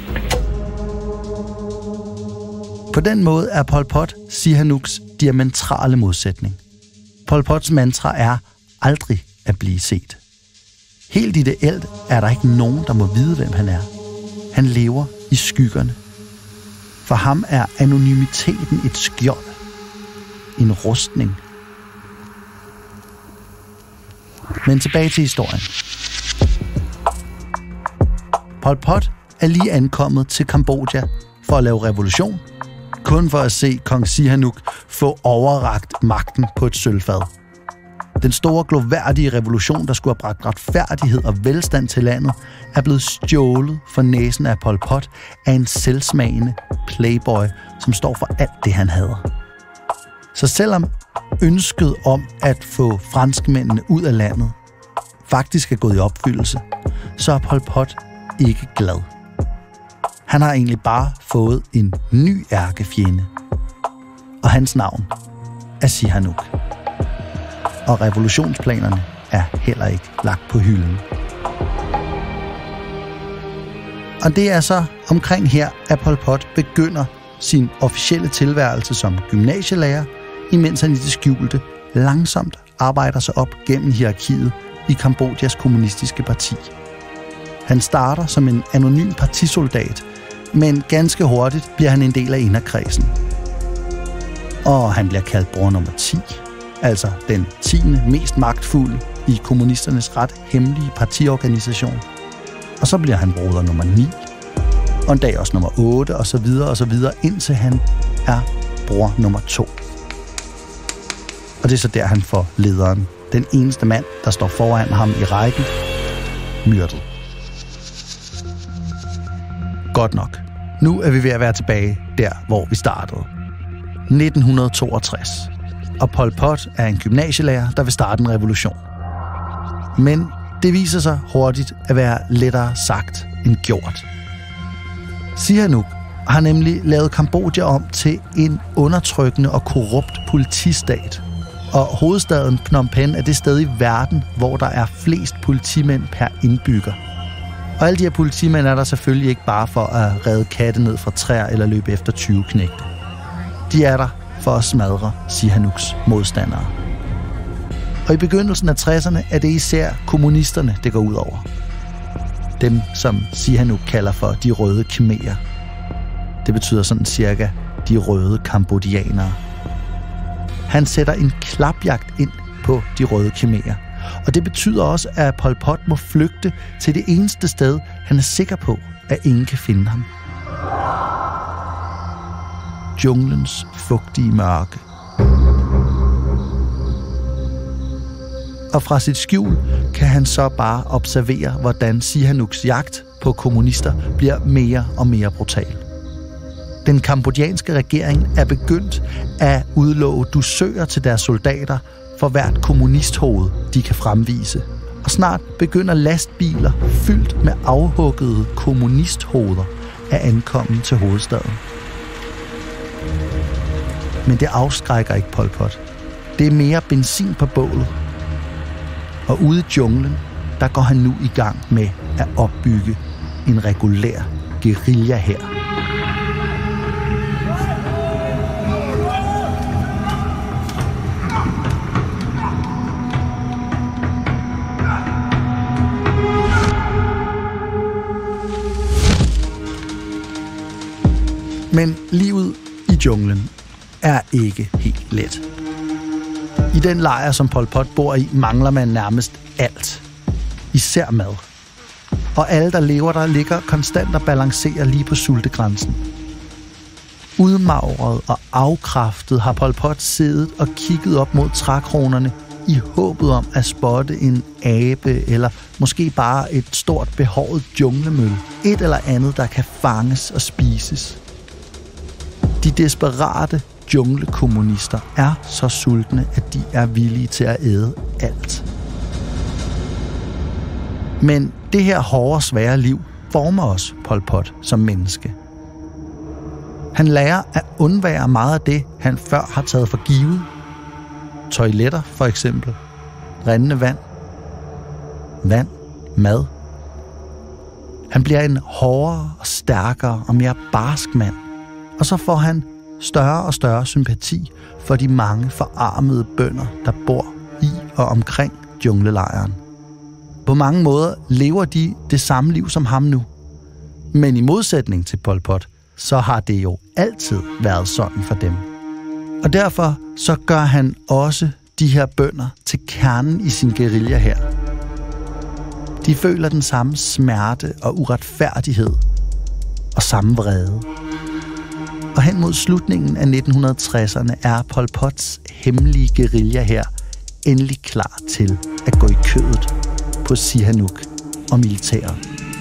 På den måde er Pol Pot Sihanouks diametrale modsætning. Pol Pots mantra er aldrig at blive set. Helt ideelt er der ikke nogen, der må vide, hvem han er. Han lever i skyggerne. For ham er anonymiteten et skjold. En rustning. Men tilbage til historien. Pol Pot er lige ankommet til Kambodja for at lave revolution, kun for at se kong Sihanouk få overrakt magten på et sølvfad. Den store, gloværdige revolution, der skulle have bragt retfærdighed og velstand til landet, er blevet stjålet for næsen af Pol Pot af en selvsmagende playboy, som står for alt det, han hader. Så selvom ønsket om at få franskmændene ud af landet faktisk er gået i opfyldelse, så er Pol Pot ikke glad. Han har egentlig bare fået en ny ærkefjende, og hans navn er Sihanouk. Og revolutionsplanerne er heller ikke lagt på hylden. Og det er så omkring her, at Pol Pot begynder sin officielle tilværelse som gymnasielærer, imens han i det skjulte langsomt arbejder sig op gennem hierarkiet i Kambodjas kommunistiske parti. Han starter som en anonym partisoldat, men ganske hurtigt bliver han en del af inderkredsen. Og han bliver kaldt bror nummer ti, altså den tiende mest magtfulde i kommunisternes ret hemmelige partiorganisation. Og så bliver han broder nummer ni, og en dag også nummer otte, og så videre og så videre, indtil han er bror nummer to. Og det er så der, han får lederen, den eneste mand, der står foran ham i rækken, myrdet. Godt nok. Nu er vi ved at være tilbage der, hvor vi startede. nitten toogtres. Og Pol Pot er en gymnasielærer, der vil starte en revolution. Men det viser sig hurtigt at være lettere sagt end gjort. Sihanouk har nemlig lavet Kambodja om til en undertrykkende og korrupt politistat. Og hovedstaden Phnom Penh er det sted i verden, hvor der er flest politimænd per indbygger. Og alle de her politimænd er der selvfølgelig ikke bare for at redde katte ned fra træer eller løbe efter tyve knægte. De er der for at smadre Sihanouks modstandere. Og i begyndelsen af tresserne er det især kommunisterne, det går ud over. Dem, som Sihanouk kalder for de røde khmerer. Det betyder sådan cirka de røde kambodjanere. Han sætter en klapjagt ind på de røde khmerer. Og det betyder også, at Pol Pot må flygte til det eneste sted, han er sikker på, at ingen kan finde ham. Junglens fugtige mørke. Og fra sit skjul kan han så bare observere, hvordan Sihanouks jagt på kommunister bliver mere og mere brutal. Den kambodjanske regering er begyndt at udlove dusører til deres soldater for hvert kommunisthoved, de kan fremvise. Og snart begynder lastbiler fyldt med afhuggede kommunisthoveder at ankomme til hovedstaden. Men det afskrækker ikke Pol Pot. Det er mere benzin på bålet. Og ude i junglen, der går han nu i gang med at opbygge en regulær guerilla-hær. Men livet i junglen er ikke helt let. I den lejr, som Pol Pot bor i, mangler man nærmest alt. Især mad. Og alle, der lever der, ligger konstant og balancerer lige på sultegrænsen. Udmagret og afkræftet har Pol Pot siddet og kigget op mod trækronerne i håbet om at spotte en abe eller måske bare et stort behåret junglemøl. Et eller andet, der kan fanges og spises. De desperate junglekommunister er så sultne, at de er villige til at æde alt. Men det her hårde, svære liv former også Pol Pot som menneske. Han lærer at undvære meget af det, han før har taget for givet. Toiletter for eksempel. Rindende vand. Vand. Mad. Han bliver en hårdere og stærkere og mere barsk mand. Og så får han større og større sympati for de mange forarmede bønder, der bor i og omkring junglelejren. På mange måder lever de det samme liv som ham nu. Men i modsætning til Pol Pot, så har det jo altid været sådan for dem. Og derfor så gør han også de her bønder til kernen i sin guerilla her. De føler den samme smerte og uretfærdighed og samme vrede. Og hen mod slutningen af nitten tresserne er Pol Pots hemmelige guerilla her endelig klar til at gå i kødet på Sihanouk og militæret.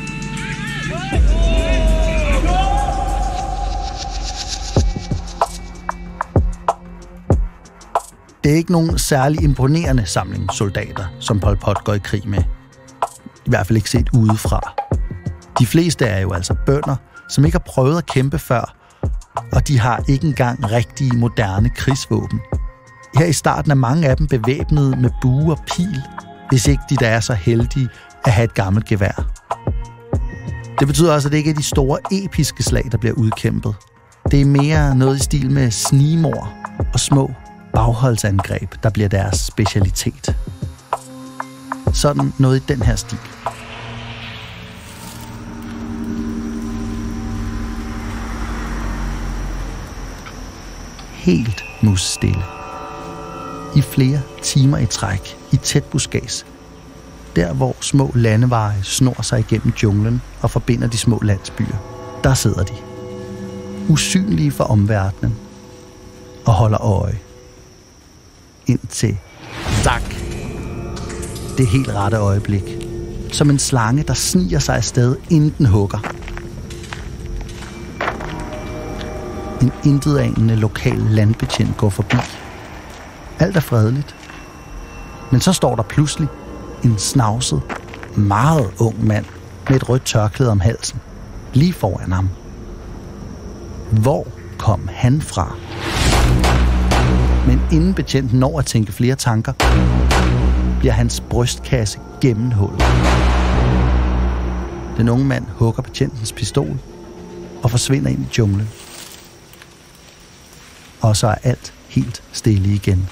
Det er ikke nogen særlig imponerende samling soldater, som Pol Pot går i krig med. I hvert fald ikke set udefra. De fleste er jo altså bønder, som ikke har prøvet at kæmpe før, og de har ikke engang rigtige moderne krigsvåben. Her i starten er mange af dem bevæbnede med bue og pil, hvis ikke de der er så heldige at have et gammelt gevær. Det betyder også, at det ikke er de store episke slag, der bliver udkæmpet. Det er mere noget i stil med snigmord og små bagholdsangreb, der bliver deres specialitet. Sådan noget i den her stil. Helt musstille. I flere timer i træk, i tæt buskads. Der, hvor små landeveje snor sig igennem junglen og forbinder de små landsbyer, der sidder de. Usynlige for omverdenen og holder øje. Indtil tak. Det helt rette øjeblik. Som en slange, der sniger sig afsted, inden den hugger. En intetanende lokal landbetjent går forbi. Alt er fredeligt. Men så står der pludselig en snavset, meget ung mand med et rødt tørklæde om halsen, lige foran ham. Hvor kom han fra? Men inden betjenten når at tænke flere tanker, bliver hans brystkasse gennemhullet. Den unge mand hugger betjentens pistol og forsvinder ind i junglen. Og så er alt helt stille igen.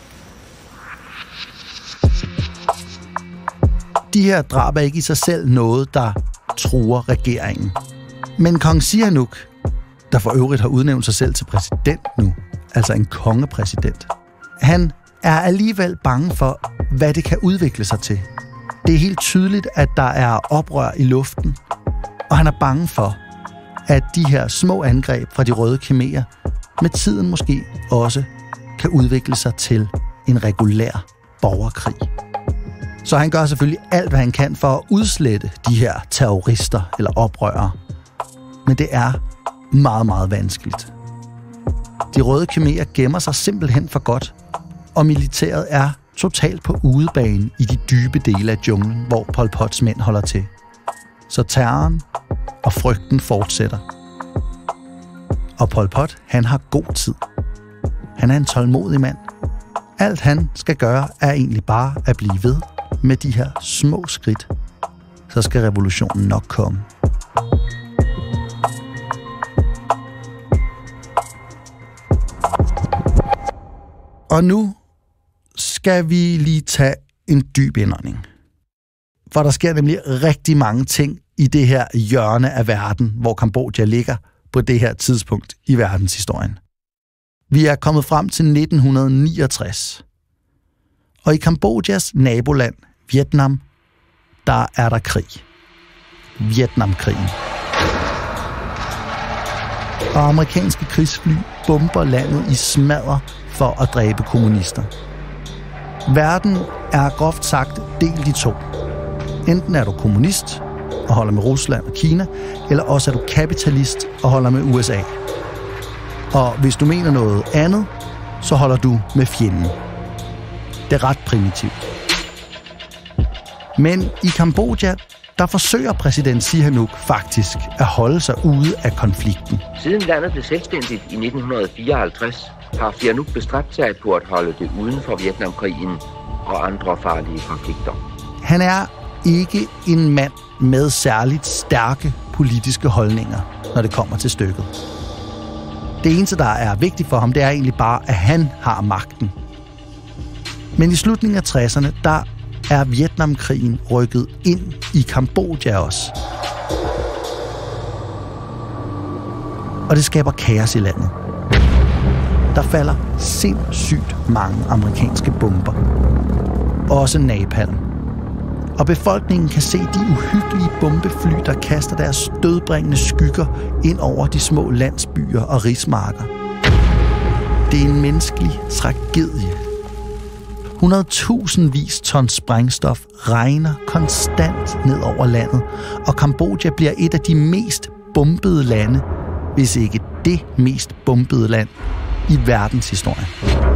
De her drab er ikke i sig selv noget, der truer regeringen. Men kong Sihanouk, der for øvrigt har udnævnt sig selv til præsident nu, altså en kongepræsident, han er alligevel bange for, hvad det kan udvikle sig til. Det er helt tydeligt, at der er oprør i luften, og han er bange for, at de her små angreb fra de røde khmerer med tiden måske også kan udvikle sig til en regulær borgerkrig. Så han gør selvfølgelig alt, hvad han kan for at udslette de her terrorister eller oprørere. Men det er meget, meget vanskeligt. De røde khmerer gemmer sig simpelthen for godt, og militæret er totalt på udebane i de dybe dele af junglen, hvor Pol Pots mænd holder til. Så terroren og frygten fortsætter. Og Pol Pot, han har god tid. Han er en tålmodig mand. Alt han skal gøre, er egentlig bare at blive ved med de her små skridt. Så skal revolutionen nok komme. Og nu skal vi lige tage en dyb indånding. For der sker nemlig rigtig mange ting i det her hjørne af verden, hvor Kambodja ligger på det her tidspunkt i verdenshistorien. Vi er kommet frem til nitten niogtres. Og i Kambodjas naboland, Vietnam, der er der krig. Vietnamkrigen. Og amerikanske krigsfly bomber landet i smadder for at dræbe kommunister. Verden er groft sagt delt i to. Enten er du kommunist og holder med Rusland og Kina, eller også er du kapitalist og holder med U S A. Og hvis du mener noget andet, så holder du med fjenden. Det er ret primitivt. Men i Kambodja, der forsøger præsident Sihanouk faktisk at holde sig ude af konflikten. Siden landet blev selvstændigt i nitten fireoghalvtreds, har Sihanouk bestræbt sig på at holde det uden for Vietnamkrigen og andre farlige konflikter. Han er ikke en mand med særligt stærke politiske holdninger, når det kommer til stykket. Det eneste, der er vigtigt for ham, det er egentlig bare, at han har magten. Men i slutningen af tresserne, der er Vietnamkrigen rykket ind i Kambodja også. Og det skaber kaos i landet. Der falder sindssygt mange amerikanske bomber. Også napalm. og befolkningen kan se de uhyggelige bombefly, der kaster deres dødbringende skygger ind over de små landsbyer og rismarker. Det er en menneskelig tragedie. hundredtusindvis ton sprængstof regner konstant ned over landet, og Kambodja bliver et af de mest bombede lande, hvis ikke det mest bombede land i verdenshistorien.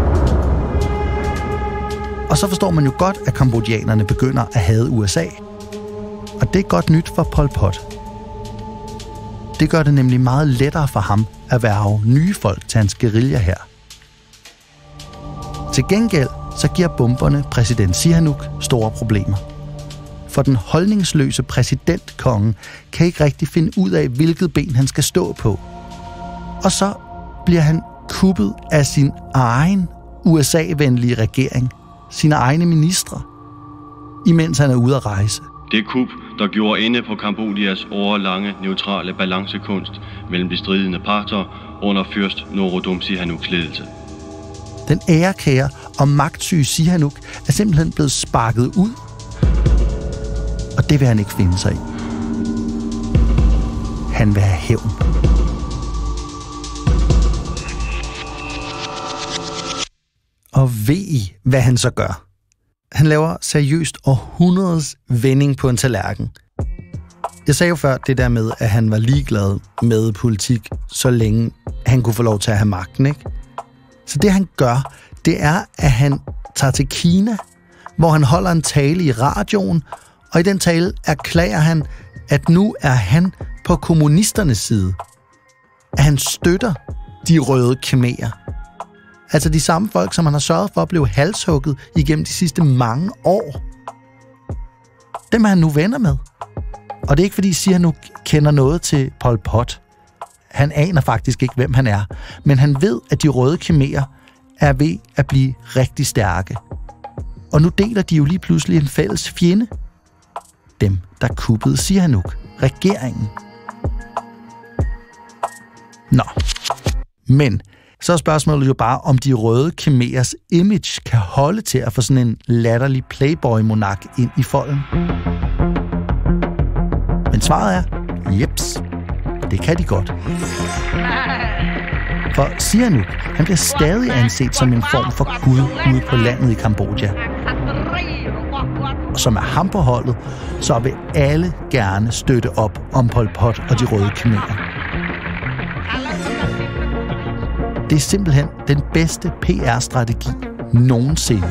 Og så forstår man jo godt, at kambodjanerne begynder at hade U S A. Og det er godt nyt for Pol Pot. Det gør det nemlig meget lettere for ham at hverve nye folk til hans guerilla her. Til gengæld så giver bomberne præsident Sihanouk store problemer. For den holdningsløse præsidentkonge kan ikke rigtig finde ud af, hvilket ben han skal stå på. Og så bliver han kuppet af sin egen U S A-venlige regering, sine egne ministre, imens han er ude at rejse. Det kup, der gjorde ende på Kambodjas årelange neutrale balancekunst mellem de stridende parter under fyrst Norodom Sihanouks ledelse. Den ærekære og magtsyge Sihanouk er simpelthen blevet sparket ud, og det vil han ikke finde sig i. Han vil have hævn. Og ved I, hvad han så gør? Han laver seriøst århundredes vending på en tallerken. Jeg sagde jo før det der med, at han var ligeglad med politik, så længe han kunne få lov til at have magten, ikke? Så det han gør, det er, at han tager til Kina, hvor han holder en tale i radioen, og i den tale erklærer han, at nu er han på kommunisternes side. At han støtter de røde khmerer. Altså de samme folk, som han har sørget for at blive halshugget igennem de sidste mange år. Dem er han nu venner med. Og det er ikke fordi Sihanouk kender noget til Pol Pot. Han aner faktisk ikke, hvem han er. Men han ved, at de røde khmerer er ved at blive rigtig stærke. Og nu deler de jo lige pludselig en fælles fjende. Dem, der kuppede Sihanouk. Regeringen. Nå. Men så er spørgsmålet jo bare, om de røde khmerers image kan holde til at få sådan en latterlig playboy-monark ind i folden. Men svaret er, jeps, det kan de godt. For Sihanouk, han bliver stadig anset som en form for gud ude på landet i Kambodja. Og som er ham på holdet, så vil alle gerne støtte op om Pol Pot og de røde khmerer. Det er simpelthen den bedste P R-strategi nogensinde.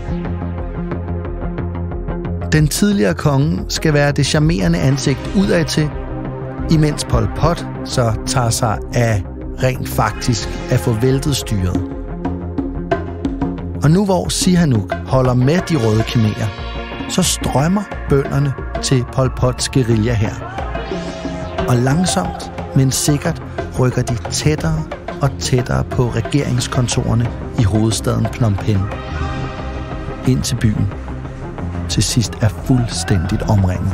Den tidligere konge skal være det charmerende ansigt udad til, imens Pol Pot så tager sig af rent faktisk at få væltet styret. Og nu hvor Sihanouk holder med de røde khmerer, så strømmer bønderne til Pol Pots guerilla her. Og langsomt, men sikkert rykker de tættere og tættere på regeringskontorerne i hovedstaden Phnom Penh. Ind til byen til sidst er fuldstændigt omringet.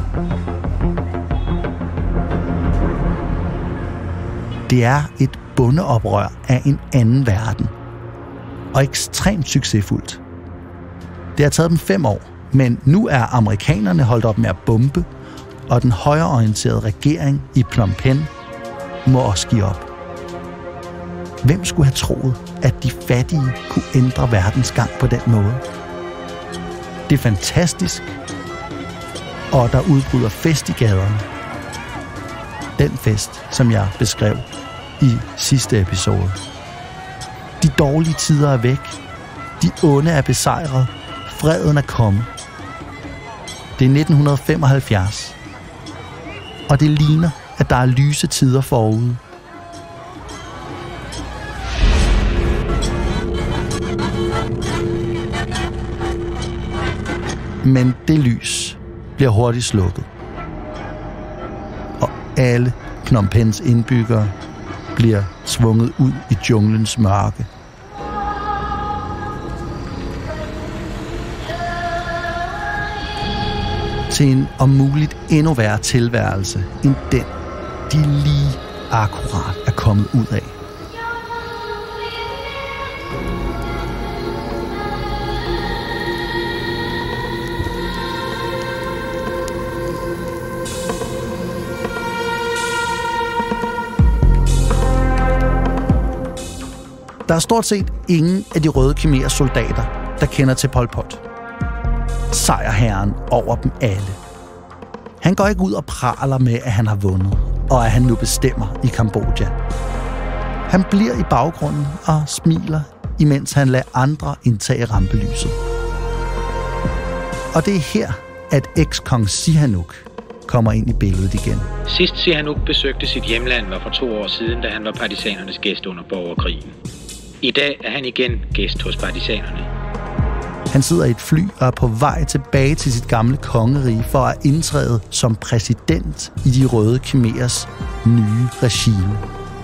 Det er et bondeoprør af en anden verden. Og ekstremt succesfuldt. Det har taget dem fem år, men nu er amerikanerne holdt op med at bombe, og den højreorienterede regering i Phnom Penh må også give op. Hvem skulle have troet, at de fattige kunne ændre verdens gang på den måde? Det er fantastisk, og der udbryder fest i gaderne. Den fest, som jeg beskrev i sidste episode. De dårlige tider er væk. De onde er besejret. Freden er kommet. Det er nitten femoghalvfjerds. Og det ligner, at der er lyse tider forude. Men det lys bliver hurtigt slukket. Og alle Phnom Penhs indbyggere bliver svunget ud i junglens mørke. Til en om muligt endnu værre tilværelse end den, de lige akkurat er kommet ud af. Der er stort set ingen af de røde khmerers soldater, der kender til Pol Pot. Sejrherren over dem alle. Han går ikke ud og praler med, at han har vundet, og at han nu bestemmer i Kambodja. Han bliver i baggrunden og smiler, imens han lader andre indtage rampelyset. Og det er her, at eks-kong Sihanouk kommer ind i billedet igen. Sidst Sihanouk besøgte sit hjemland var for to år siden, da han var partisanernes gæst under borgerkrigen. I dag er han igen gæst hos partisanerne. Han sidder i et fly og er på vej tilbage til sit gamle kongerige for at indtræde som præsident i de røde khmerers nye regime.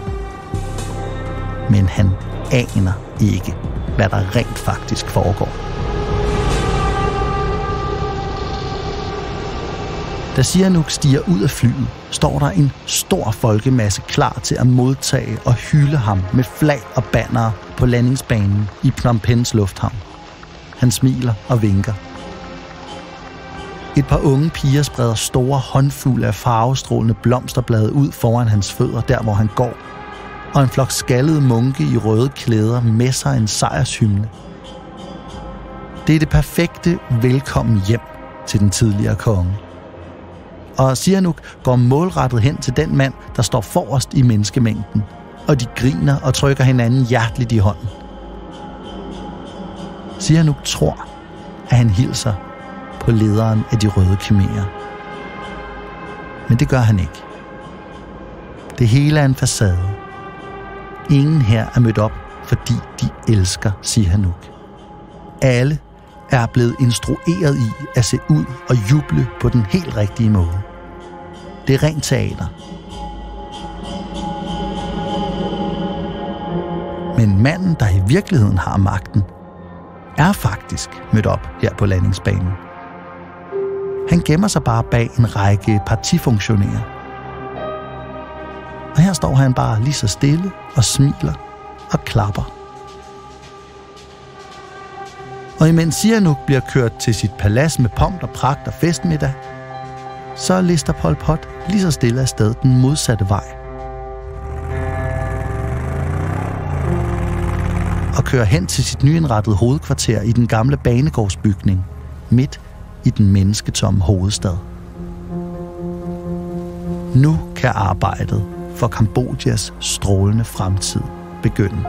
Men han aner ikke, hvad der rent faktisk foregår. Da Sihanouk stiger ud af flyet, står der en stor folkemasse klar til at modtage og hylde ham med flag og bannere på landingsbanen i Phnom Penhs lufthavn. Han smiler og vinker. Et par unge piger spreder store håndfulde af farvestrålende blomsterblade ud foran hans fødder, der hvor han går, og en flok skaldede munke i røde klæder messer en sejrshymne. Det er det perfekte velkommen hjem til den tidligere konge. Og Sihanouk går målrettet hen til den mand, der står forrest i menneskemængden, og de griner og trykker hinanden hjerteligt i hånden. Sihanouk tror, at han hilser på lederen af de røde khmerer. Men det gør han ikke. Det hele er en facade. Ingen her er mødt op, fordi de elsker Sihanouk. Alle er blevet instrueret i at se ud og juble på den helt rigtige måde. Det er rent teater. Men manden, der i virkeligheden har magten, er faktisk mødt op her på landingsbanen. Han gemmer sig bare bag en række partifunktionærer. Og her står han bare lige så stille og smiler og klapper. Og imens Sihanouk bliver kørt til sit palads med pomp og pragt og festmiddag, så lister Pol Pot lige så stille afsted den modsatte vej. Og kører hen til sit nyindrettede hovedkvarter i den gamle banegårdsbygning, midt i den mennesketomme hovedstad. Nu kan arbejdet for Kambodjas strålende fremtid begynde.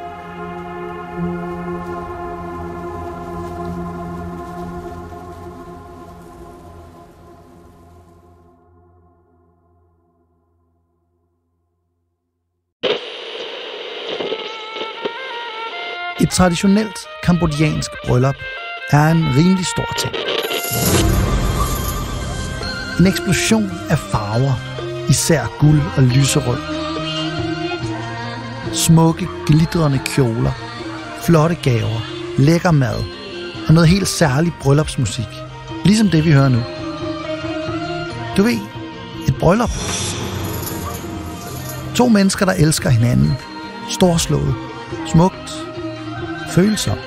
Et traditionelt kambodjansk bryllup er en rimelig stor ting. En eksplosion af farver, især guld og lyserød. Smukke, glitrende kjoler, flotte gaver, lækker mad og noget helt særligt bryllupsmusik. Ligesom det, vi hører nu. Du ved, et bryllup. To mennesker, der elsker hinanden. Storslået, smukt, følsomt.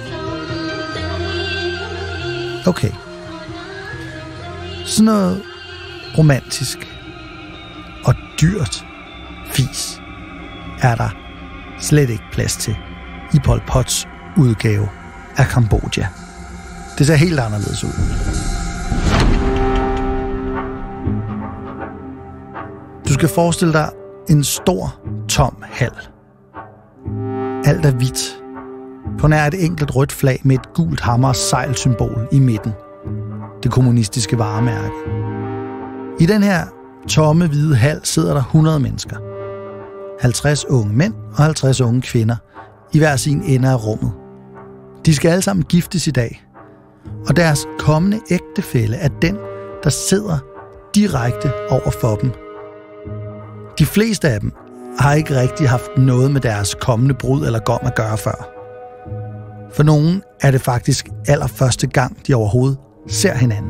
Okay. Sådan noget romantisk og dyrt fis er der slet ikke plads til i Pol Pots udgave af Kambodja. Det ser helt anderledes ud. Du skal forestille dig en stor, tom hal. Alt er hvidt. På nær et enkelt rødt flag med et gult hammer- og sejlsymbol i midten. Det kommunistiske varemærke. I den her tomme, hvide hal sidder der hundrede mennesker. halvtreds unge mænd og halvtreds unge kvinder i hver sin ende af rummet. De skal alle sammen giftes i dag. Og deres kommende ægtefælle er den, der sidder direkte over for dem. De fleste af dem har ikke rigtig haft noget med deres kommende brud eller gom at gøre før. For nogen er det faktisk allerførste gang, de overhovedet ser hinanden.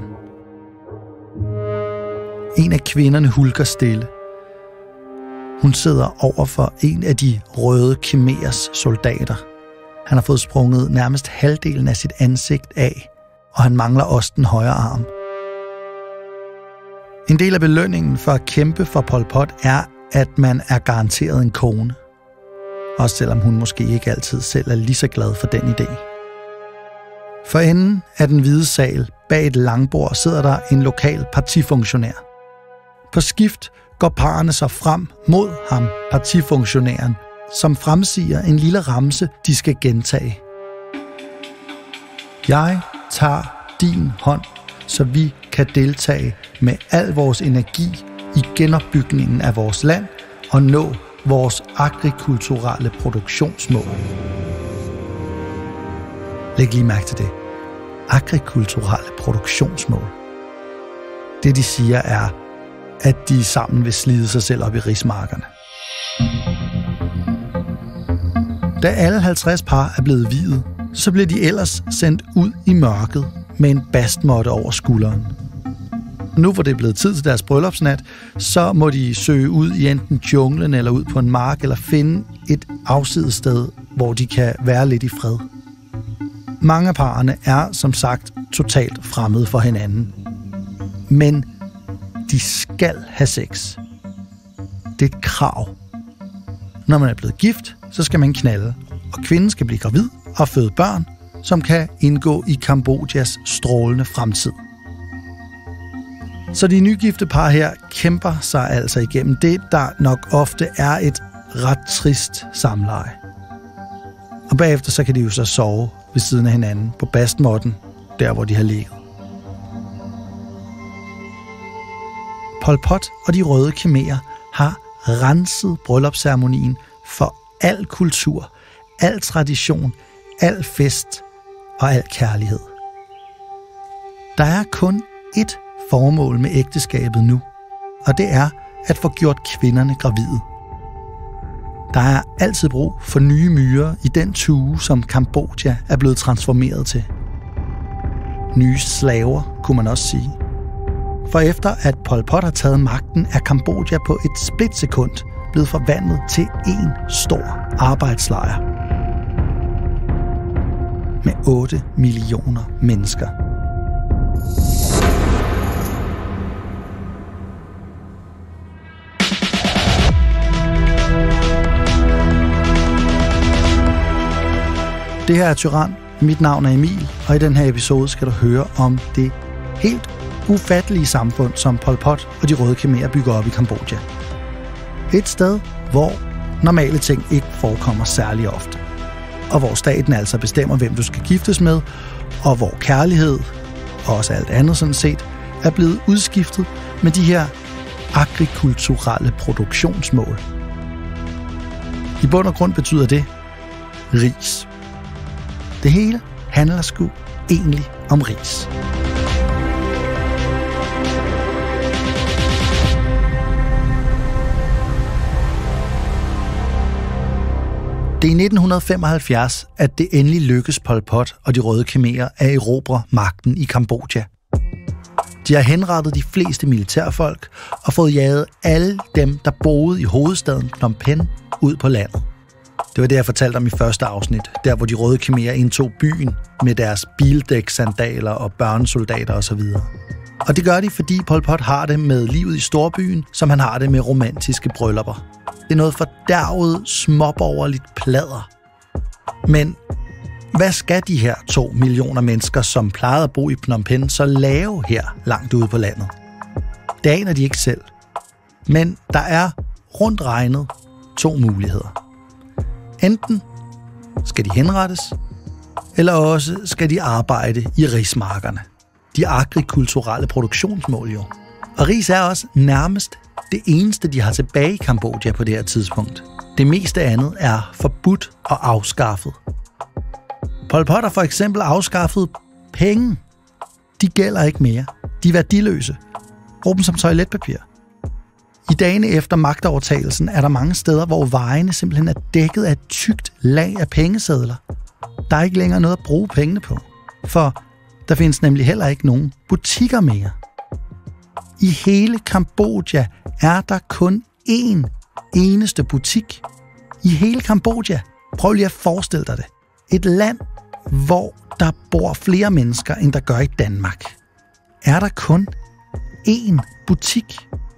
En af kvinderne hulker stille. Hun sidder over for en af de røde khmerers soldater. Han har fået sprunget nærmest halvdelen af sit ansigt af, og han mangler også den højre arm. En del af belønningen for at kæmpe for Pol Pot er, at man er garanteret en kone. også selvom hun måske ikke altid selv er lige så glad for den idé. For enden af den hvide sal bag et langbord sidder der en lokal partifunktionær. På skift går parerne så frem mod ham, partifunktionæren, som fremsiger en lille ramse, de skal gentage. Jeg tager din hånd, så vi kan deltage med al vores energi i genopbygningen af vores land og nå vores agrikulturelle produktionsmål. Læg lige mærke til det. Agrikulturelle produktionsmål. Det de siger er, at de sammen vil slide sig selv op i rismarkerne. Da alle halvtreds par er blevet viet, så bliver de ellers sendt ud i mørket med en bastmåtte over skulderen. Nu hvor det er blevet tid til deres bryllupsnat, så må de søge ud i enten junglen eller ud på en mark eller finde et afsides sted, hvor de kan være lidt i fred. Mange af parerne er som sagt totalt fremmede for hinanden. Men de skal have sex. Det er et krav. Når man er blevet gift, så skal man knalde, og kvinden skal blive gravid og føde børn, som kan indgå i Kambodjas strålende fremtid. Så de nygifte par her kæmper sig altså igennem det, der nok ofte er et ret trist samleje. Og bagefter så kan de jo så sove ved siden af hinanden på bastmåtten, der hvor de har ligget. Pol Pot og de røde khmerer har renset bryllupsceremonien for al kultur, al tradition, al fest og al kærlighed. Der er kun ét formål med ægteskabet nu, og det er at få gjort kvinderne gravide. Der er altid brug for nye myrer i den tue, som Kambodja er blevet transformeret til. Nye slaver, kunne man også sige. For efter at Pol Pot har taget magten, er Kambodja på et splitsekund blevet forvandlet til en stor arbejdslejr. Med otte millioner mennesker. Det her er Tyran. Mit navn er Emil, og i den her episode skal du høre om det helt ufattelige samfund, som Pol Pot og de røde khmerer bygger op i Kambodja. Et sted, hvor normale ting ikke forekommer særlig ofte. Og hvor staten altså bestemmer, hvem du skal giftes med, og hvor kærlighed, og også alt andet sådan set, er blevet udskiftet med de her agrikulturelle produktionsmål. I bund og grund betyder det ris. Det hele handler sgu egentlig om ris. Det er i nitten femoghalvfjerds, at det endelig lykkes Pol Pot og de røde khmerer at erobre magten i Kambodja. De har henrettet de fleste militærfolk og fået jaget alle dem, der boede i hovedstaden Phnom Penh, ud på landet. Det var det, jeg fortalte om i første afsnit, der hvor de røde khmerer indtog byen med deres bildæksandaler og børnesoldater osv. Og det gør de, fordi Pol Pot har det med livet i storbyen, som han har det med romantiske bryllupper. Det er noget fordærvet, småborgerligt pladder. Men hvad skal de her to millioner mennesker, som plejede at bo i Phnom Penh, så lave her langt ude på landet? Det aner de ikke selv. Men der er rundt regnet to muligheder. Enten skal de henrettes, eller også skal de arbejde i rismarkerne. De agrikulturelle produktionsmål jo. Og ris er også nærmest det eneste, de har tilbage i Kambodja på det her tidspunkt. Det meste andet er forbudt og afskaffet. Pol Pot har for eksempel afskaffet penge. De gælder ikke mere. De er værdiløse. Brug dem som toiletpapir. I dagene efter magtovertagelsen er der mange steder, hvor vejene simpelthen er dækket af et tykt lag af pengesedler. Der er ikke længere noget at bruge pengene på. For der findes nemlig heller ikke nogen butikker mere. I hele Kambodja er der kun én eneste butik. I hele Kambodja. Prøv lige at forestille dig det. Et land, hvor der bor flere mennesker, end der gør i Danmark. Er der kun én butik?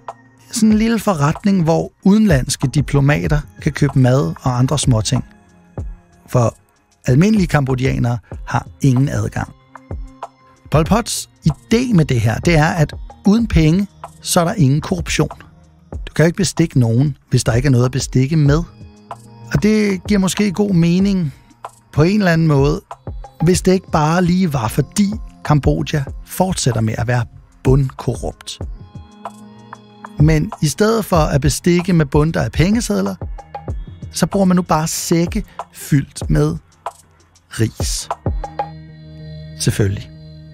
sådan en lille forretning, hvor udenlandske diplomater kan købe mad og andre småting. For almindelige kambodjanere har ingen adgang. Pol Pots idé med det her, det er, at uden penge, så er der ingen korruption. Du kan jo ikke bestikke nogen, hvis der ikke er noget at bestikke med. Og det giver måske god mening på en eller anden måde, hvis det ikke bare lige var, fordi Kambodja fortsætter med at være bundkorrupt. Men i stedet for at bestikke med bundter af pengesedler, så bruger man nu bare sække fyldt med ris. Selvfølgelig.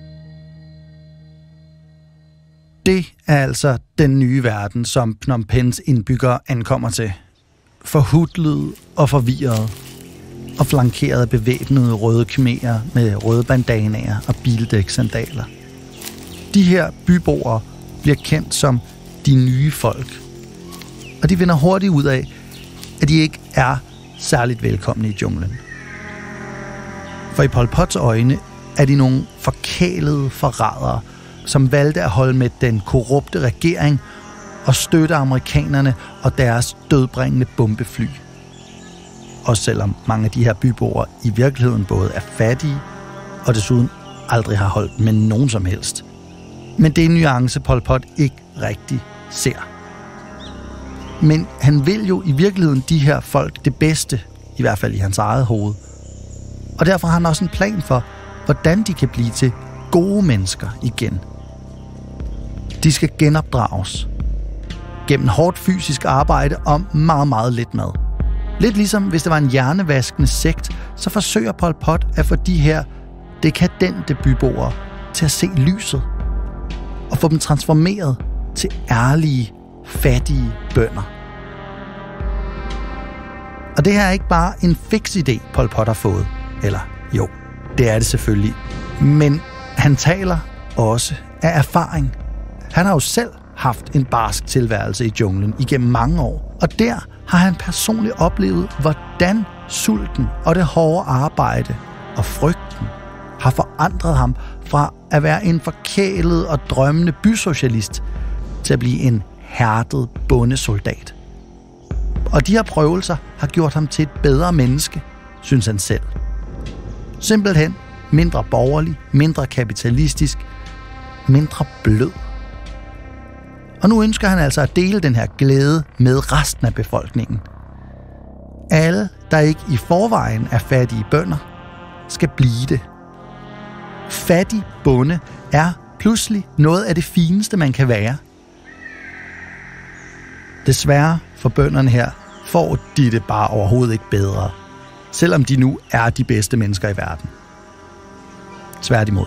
Det er altså den nye verden, som Phnom Penhs indbyggere ankommer til. Forhudlet og forvirret, og flankeret af bevæbnede røde khmerer med røde bandanaer og bildæksandaler. De her byboere bliver kendt som de nye folk, og de finder hurtigt ud af, at de ikke er særligt velkomne i junglen. For i Pol Pots øjne er de nogle forkælede forrædere, som valgte at holde med den korrupte regering og støtte amerikanerne og deres dødbringende bombefly. Også selvom mange af de her byboere i virkeligheden både er fattige og desuden aldrig har holdt med nogen som helst. Men det er en nuance, Pol Pot ikke rigtig ser. Men han vil jo i virkeligheden de her folk det bedste, i hvert fald i hans eget hoved. Og derfor har han også en plan for, hvordan de kan blive til gode mennesker igen. De skal genopdrages gennem hårdt fysisk arbejde og meget, meget lidt mad. Lidt ligesom hvis det var en hjernevaskende sekt, så forsøger Pol Pot at få de her dekadente byboere til at se lyset og få dem transformeret til ærlige, fattige bønder. Og det her er ikke bare en fiks idé, Pol Pot har fået. Eller jo, det er det selvfølgelig. Men han taler også af erfaring. Han har jo selv haft en barsk tilværelse i junglen igennem mange år, og der har han personligt oplevet, hvordan sulten og det hårde arbejde og frygten har forandret ham fra at være en forkælet og drømmende bysocialist til at blive en hærdet bondesoldat. Og de her prøvelser har gjort ham til et bedre menneske, synes han selv. Simpelthen mindre borgerlig, mindre kapitalistisk, mindre blød. Og nu ønsker han altså at dele den her glæde med resten af befolkningen. Alle, der ikke i forvejen er fattige bønder, skal blive det. Fattig bonde er pludselig noget af det fineste, man kan være. Desværre for bønderne her får de det bare overhovedet ikke bedre, selvom de nu er de bedste mennesker i verden. Tværtimod.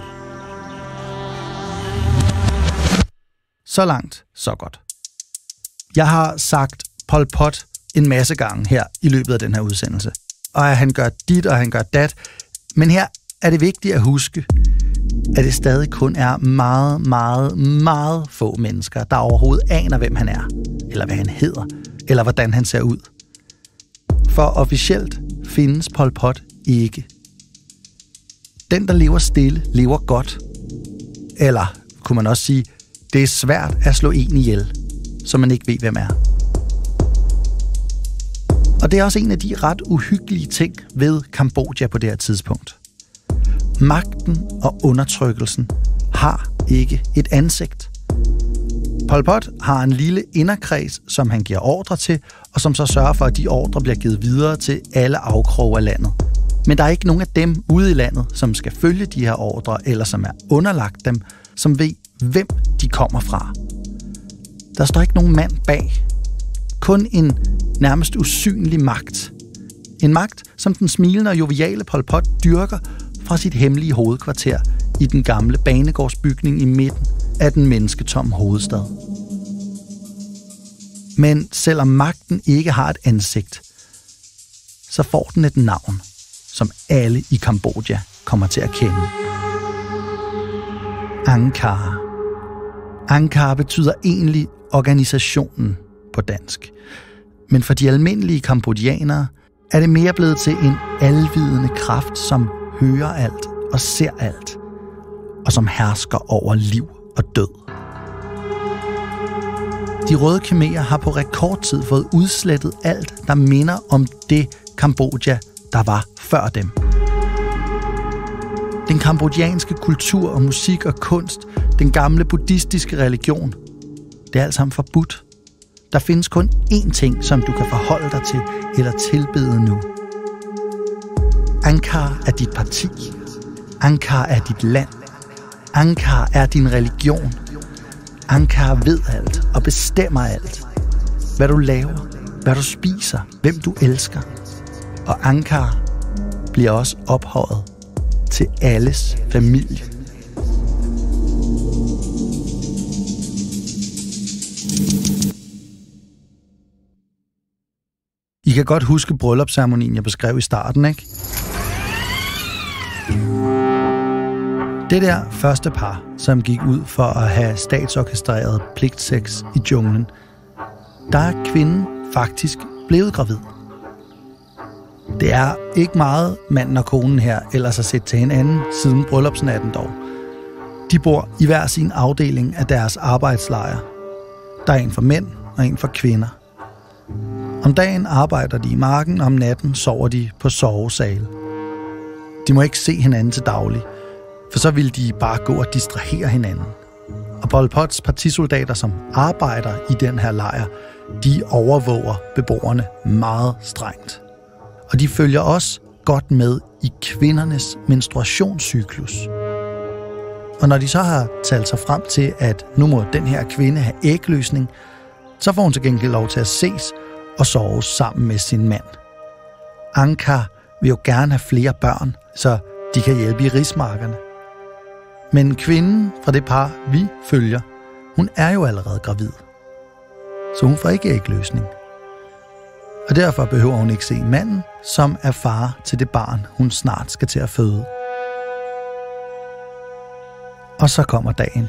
Så langt, så godt. Jeg har sagt Pol Pot en masse gange her i løbet af den her udsendelse. Og at han gør dit, og han gør dat. Men her er det vigtigt at huske, at det stadig kun er meget, meget, meget få mennesker, der overhovedet aner, hvem han er, eller hvad han hedder, eller hvordan han ser ud. For officielt findes Pol Pot ikke. Den, der lever stille, lever godt. Eller, kunne man også sige, det er svært at slå en ihjel, så man ikke ved, hvem er. Og det er også en af de ret uhyggelige ting ved Kambodja på det her tidspunkt. Magten og undertrykkelsen har ikke et ansigt. Pol Pot har en lille inderkreds, som han giver ordre til, og som så sørger for, at de ordre bliver givet videre til alle afkroge af landet. Men der er ikke nogen af dem ude i landet, som skal følge de her ordre, eller som er underlagt dem, som ved, hvem de kommer fra. Der står ikke nogen mand bag. Kun en nærmest usynlig magt. En magt, som den smilende og joviale Pol Pot dyrker fra sit hemmelige hovedkvarter i den gamle banegårdsbygning i midten af den mennesketomme hovedstad. Men selvom magten ikke har et ansigt, så får den et navn, som alle i Kambodja kommer til at kende. Angkar. Angkar betyder egentlig organisationen på dansk. Men for de almindelige kambodjanere er det mere blevet til en alvidende kraft, som hører alt og ser alt, og som hersker over liv og død. De røde khmerer har på rekordtid fået udslettet alt, der minder om det Kambodja, der var før dem. Den kambodjanske kultur og musik og kunst, den gamle buddhistiske religion, det er alt sammen forbudt. Der findes kun én ting, som du kan forholde dig til eller tilbede nu. Angkar er dit parti. Angkar er dit land. Angkar er din religion. Angkar ved alt og bestemmer alt. Hvad du laver, hvad du spiser, hvem du elsker. Og Angkar bliver også ophøjet til alles familie. I kan godt huske bryllupsceremonien, jeg beskrev i starten, ikke? Det der første par, som gik ud for at have statsorkestreret pligtsex i junglen, der er kvinden faktisk blevet gravid. Det er ikke meget manden og konen her ellers har set til hinanden siden bryllupsnatten dog. De bor i hver sin afdeling af deres arbejdslejr. Der er en for mænd og en for kvinder. Om dagen arbejder de i marken, og om natten sover de på sovesale. De må ikke se hinanden til daglig, for så vil de bare gå og distrahere hinanden. Og Pol Pots partisoldater, som arbejder i den her lejr, de overvåger beboerne meget strengt. Og de følger også godt med i kvindernes menstruationscyklus. Og når de så har talt sig frem til, at nu må den her kvinde have ægløsning, så får hun til gengæld lov til at ses og sove sammen med sin mand. Angkar vil jo gerne have flere børn, så de kan hjælpe i rismarkerne. Men kvinden fra det par, vi følger, hun er jo allerede gravid. Så hun får ikke ægløsning. Og derfor behøver hun ikke se manden, som er far til det barn, hun snart skal til at føde. Og så kommer dagen.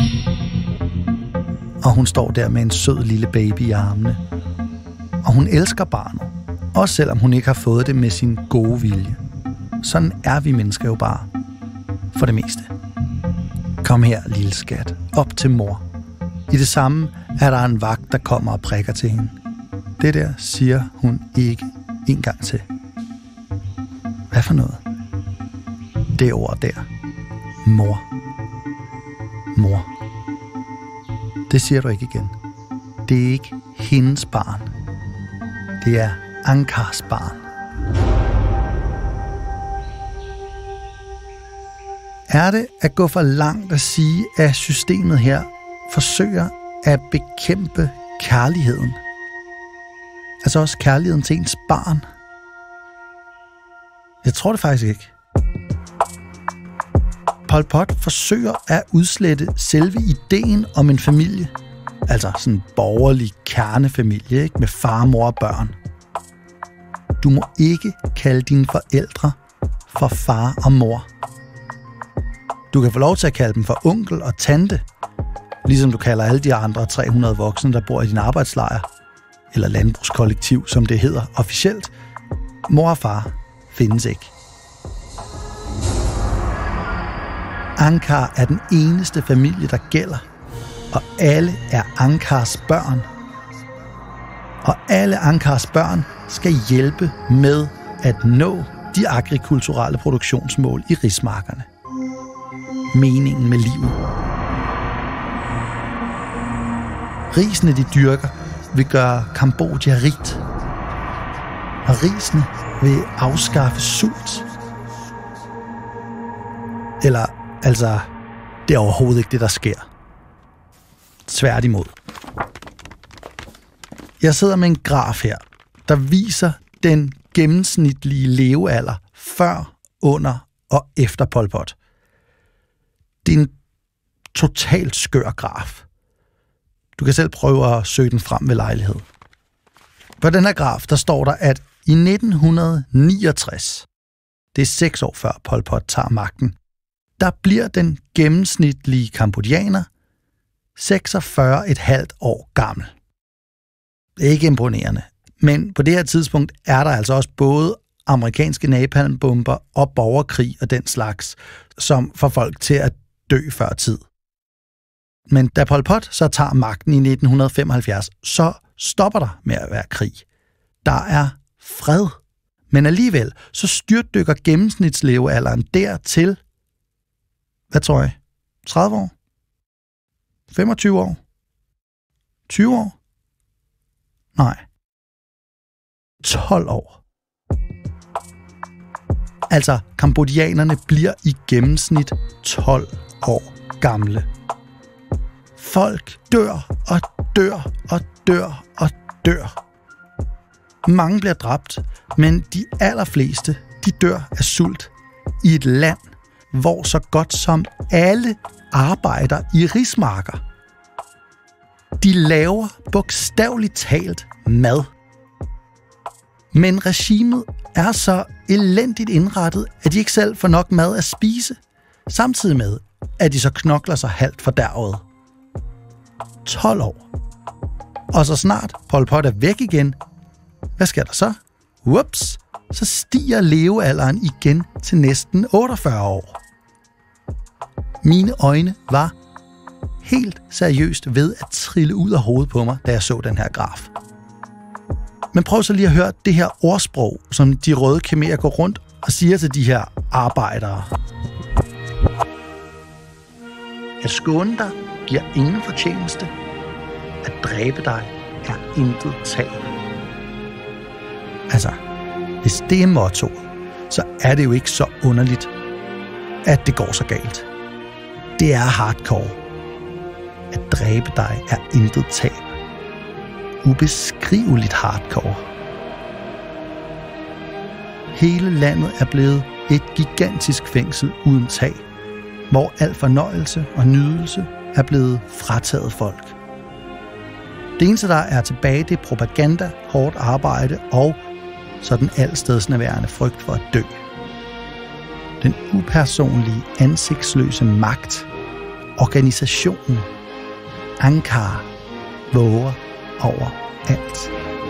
Og hun står der med en sød lille baby i armene. Og hun elsker barnet, også selvom hun ikke har fået det med sin gode vilje. Sådan er vi mennesker jo bare. For det meste. Kom her, lille skat. Op til mor. I det samme er der en vagt, der kommer og prikker til hende. Det der siger hun ikke en gang til. Hvad for noget? Det ord der. Mor. Mor. Det siger du ikke igen. Det er ikke hendes barn. Det er Angkars barn. Er det at gå for langt at sige, at systemet her forsøger at bekæmpe kærligheden? Altså også kærligheden til ens barn? Jeg tror det faktisk ikke. Pol Pot forsøger at udslette selve ideen om en familie. Altså sådan en borgerlig kernefamilie, ikke? Med far, mor og børn. Du må ikke kalde dine forældre for far og mor. Du kan få lov til at kalde dem for onkel og tante, ligesom du kalder alle de andre tre hundrede voksne, der bor i din arbejdslejr, eller landbrugskollektiv, som det hedder officielt. Mor og far findes ikke. Angkar er den eneste familie, der gælder, og alle er Angkars børn. Og alle Angkars børn skal hjælpe med at nå de agrikulturelle produktionsmål i rismarkerne. Meningen med livet. Risene, de dyrker, vil gøre Kambodja rigt. Og risene vil afskaffe sult. Eller, altså, det er overhovedet ikke det, der sker. Tværtimod. Jeg sidder med en graf her, der viser den gennemsnitlige levealder før, under og efter Pol Pot. Det er en totalt skør graf. Du kan selv prøve at søge den frem ved lejlighed. På den her graf, der står der, at i nitten niogtres, det er seks år før Pol Pot tager magten, der bliver den gennemsnitlige kambodjaner seksogfyrre komma fem år gammel. Det er ikke imponerende, men på det her tidspunkt er der altså også både amerikanske napalmbomber og borgerkrig og den slags, som får folk til at dø før tid. Men da Pol Pot så tager magten i nitten femoghalvfjerds, så stopper der med at være krig. Der er fred. Men alligevel, så styrtdykker gennemsnitslevealderen dertil, hvad tror jeg, tredive år? femogtyve år? tyve år? Nej. tolv år. Altså, kambodjanerne bliver i gennemsnit tolv år gamle. Folk dør og dør og dør og dør. Mange bliver dræbt, men de allerfleste, de dør af sult i et land, hvor så godt som alle arbejder i rismarker. De laver bogstaveligt talt mad. Men regimet er så elendigt indrettet, at de ikke selv får nok mad at spise, samtidig med, at de så knokler sig halvt fordærvet. tolv år. Og så snart Pol Pot er væk igen, hvad sker der så? Whoops! Så stiger levealderen igen til næsten otteogfyrre år. Mine øjne var helt seriøst ved at trille ud af hovedet på mig, da jeg så den her graf. Men prøv så lige at høre det her ordsprog, som de røde khmerer går rundt og siger til de her arbejdere. At skåne dig giver ingen fortjeneste. At dræbe dig er intet tab. Altså, hvis det er mottoet, så er det jo ikke så underligt, at det går så galt. Det er hardcore. At dræbe dig er intet tab. Ubeskriveligt hardcore. Hele landet er blevet et gigantisk fængsel uden tag, hvor al fornøjelse og nydelse er blevet frataget folk. Det eneste, der er tilbage, det er propaganda, hårdt arbejde og så den alstedsnærværende frygt for at dø. Den upersonlige, ansigtsløse magt, organisationen, Ankara, våger over alt.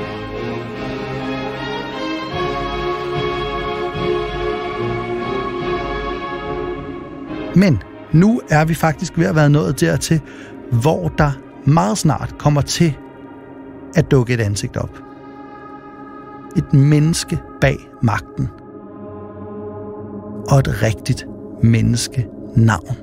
Men nu er vi faktisk ved at være nået dertil, hvor der meget snart kommer til at dukke et ansigt op. Et menneske bag magten. Og et rigtigt menneskenavn.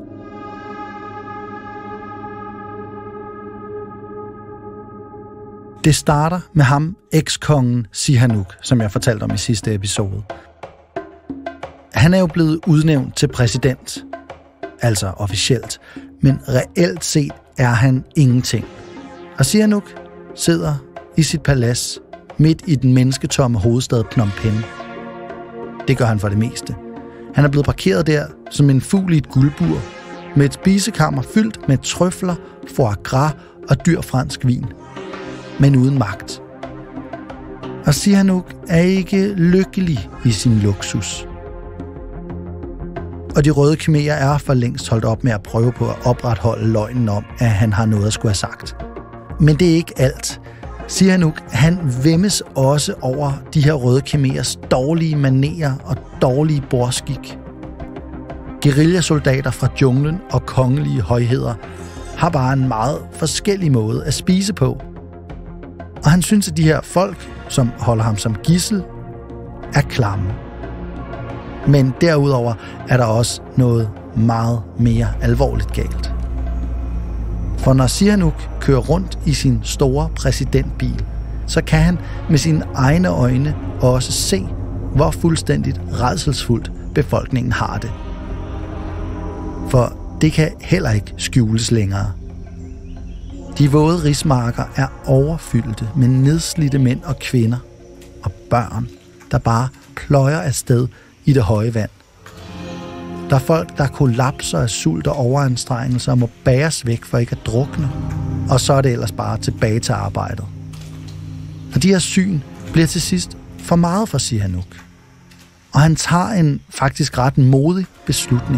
Det starter med ham, ekskongen Sihanouk, som jeg fortalte om i sidste episode. Han er jo blevet udnævnt til præsident, altså officielt, men reelt set er han ingenting. Og Sihanouk sidder i sit palads midt i den mennesketomme hovedstad Phnom Penh. Det gør han for det meste. Han er blevet parkeret der som en fugl i et guldbur, med et spisekammer fyldt med trøfler, foie gras og dyr fransk vin, men uden magt. Og Sihanouk er ikke lykkelig i sin luksus. Og de røde khmerer er for længst holdt op med at prøve på at opretholde løgnen om, at han har noget at skulle have sagt. Men det er ikke alt. Sihanouk, han væmmes også over de her røde khmerers dårlige manerer og dårlige bordskik. Guerillasoldater fra junglen og kongelige højheder har bare en meget forskellig måde at spise på. Og han synes, at de her folk, som holder ham som gidsel, er klamme. Men derudover er der også noget meget mere alvorligt galt. For når Sihanouk kører rundt i sin store præsidentbil, så kan han med sine egne øjne også se, hvor fuldstændigt rædselsfuldt befolkningen har det. For det kan heller ikke skjules længere. De våde rismarker er overfyldte med nedslidte mænd og kvinder og børn, der bare pløjer afsted i det høje vand. Der er folk, der kollapser af sult og overanstrengelse og må bæres væk for ikke at drukne. Og så er det ellers bare tilbage til arbejdet. Og de her syn bliver til sidst for meget for Sihanouk. Og han tager en faktisk ret modig beslutning.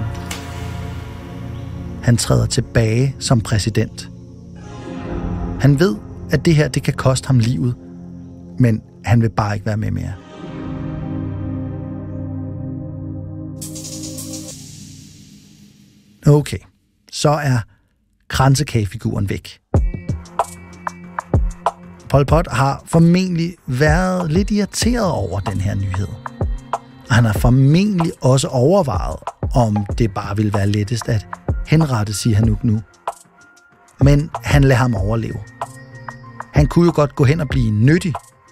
Han træder tilbage som præsident. Han ved, at det her det kan koste ham livet, men han vil bare ikke være med mere. Okay, så er kransekagefiguren væk. Pol Pot har formentlig været lidt irriteret over den her nyhed. Og han har formentlig også overvejet, om det bare ville være lettest at henrette Sihanouk nu. Men han lader ham overleve. Han kunne jo godt gå hen og blive nyttig.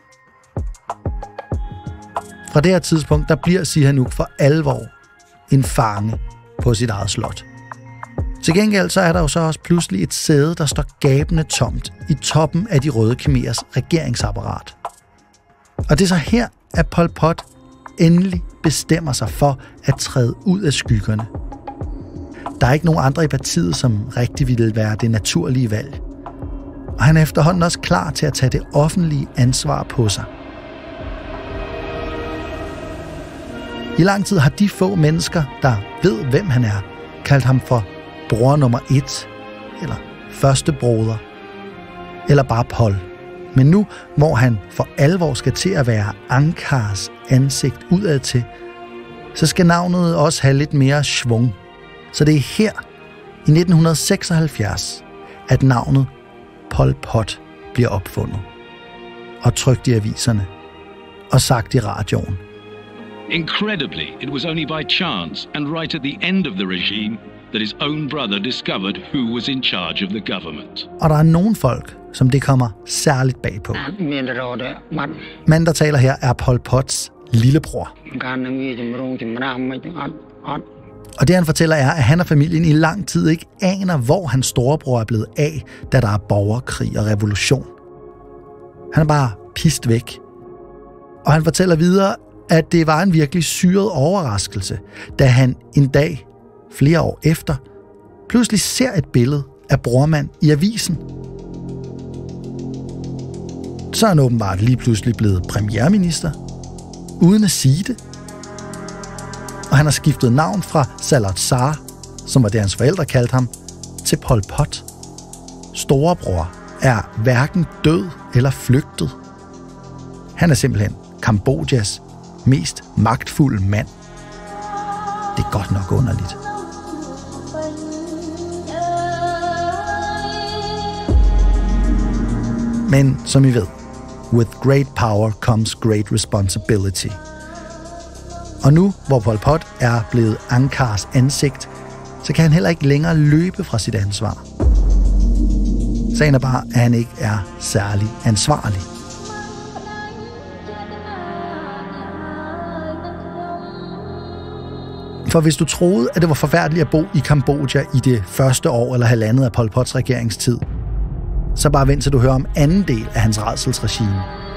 Fra det her tidspunkt, der bliver Sihanouk for alvor en fange på sit eget slot. Til gengæld så er der jo så også pludselig et sæde, der står gabende tomt i toppen af de Røde Khmerers regeringsapparat. Og det er så her, at Pol Pot endelig bestemmer sig for at træde ud af skyggerne. Der er ikke nogen andre i partiet, som rigtig ville være det naturlige valg. Og han er efterhånden også klar til at tage det offentlige ansvar på sig. I lang tid har de få mennesker, der ved, hvem han er, kaldt ham for bror nummer et, eller førstebroder, eller bare Pol. Men nu, hvor han for alvor skal til at være Ankars ansigt udad til, så skal navnet også have lidt mere schwung. Så det er her, i nitten seksoghalvfjerds, at navnet Pol Pot bliver opfundet. Og trykt i aviserne. Og sagt i radioen. Incredibly, it was only by chance and right at the end of the regime that his own brother discovered who was in charge of the government. Og der er nogle folk, som det kommer særligt bag på. Manden, der taler her, er Pol Pots lillebror. Og det, han fortæller, er, at han og familien i lang tid ikke aner, hvor hans storebror er blevet af, da der er borgerkrig og revolution. Han er bare pist væk. Og han fortæller videre, at det var en virkelig syret overraskelse, da han en dag, flere år efter, pludselig ser et billede af brormand i avisen. Så er han åbenbart lige pludselig blevet premierminister, uden at sige det. Og han har skiftet navn fra Salat Sar, som var det, hans forældre kaldte ham, til Pol Pot. Storebror er hverken død eller flygtet. Han er simpelthen Kambodjas mest magtfulde mand. Det er godt nok underligt. Men som I ved, with great power comes great responsibility. Og nu, hvor Pol Pot er blevet Ankars ansigt, så kan han heller ikke længere løbe fra sit ansvar. Sagen er bare, at han ikke er særlig ansvarlig. For hvis du troede, at det var forfærdeligt at bo i Kambodja i det første år eller halvandet af Pol Pots regeringstid, så bare vent til du hører om anden del af hans rædselsregime.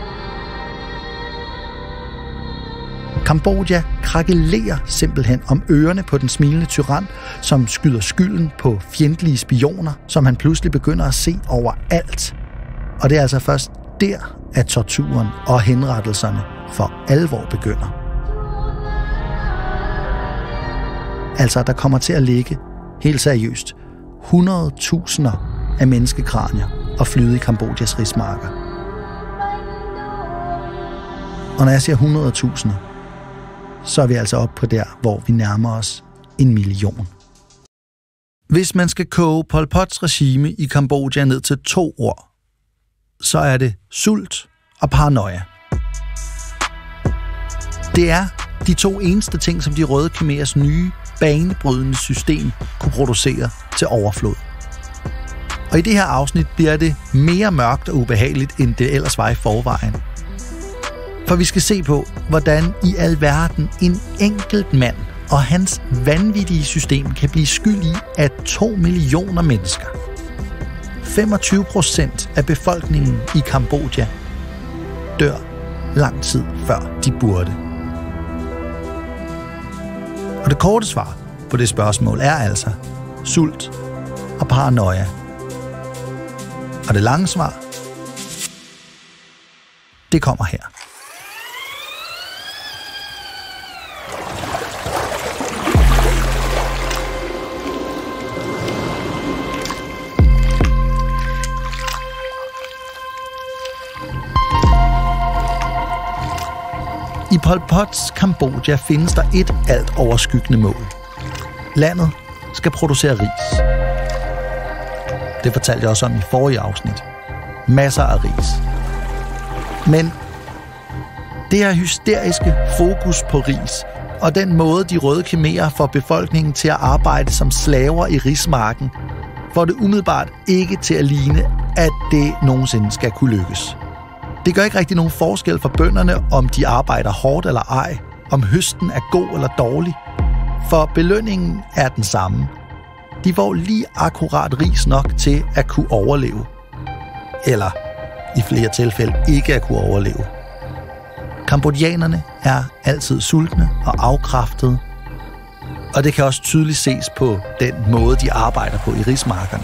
Kambodja krakelerer simpelthen om ørerne på den smilende tyran, som skyder skylden på fjendtlige spioner, som han pludselig begynder at se overalt. Og det er altså først der, at torturen og henrettelserne for alvor begynder. Altså, der kommer til at ligge, helt seriøst, hundrede tusinder af menneskekranier og flyde i Kambodjas rismarker. Og når jeg siger hundrede tusinder, så er vi altså oppe på der, hvor vi nærmer os en million. Hvis man skal koge Pol Pots regime i Kambodja ned til to ord, så er det sult og paranoia. Det er de to eneste ting, som de Røde Khmerers nye, banebrydende system kunne producere til overflod. Og i det her afsnit bliver det mere mørkt og ubehageligt, end det ellers var i forvejen. For vi skal se på, hvordan i alverden en enkelt mand og hans vanvittige system kan blive skyld i, at to millioner mennesker, femogtyve procent af befolkningen i Kambodja, dør lang tid før de burde. Og det korte svar på det spørgsmål er altså sult og paranoia. Og det lange svar, det kommer her. I Pol Pots Kambodja findes der et alt overskyggende mål. Landet skal producere ris. Det fortalte jeg også om i forrige afsnit. Masser af ris. Men det her hysteriske fokus på ris, og den måde, de røde khmerer får befolkningen til at arbejde som slaver i rismarken, får det umiddelbart ikke til at ligne, at det nogensinde skal kunne lykkes. Det gør ikke rigtig nogen forskel for bønderne, om de arbejder hårdt eller ej, om høsten er god eller dårlig, for belønningen er den samme. De får lige akkurat ris nok til at kunne overleve. Eller i flere tilfælde ikke at kunne overleve. Kambodjanerne er altid sultne og afkræftede, og det kan også tydeligt ses på den måde, de arbejder på i rismarkerne.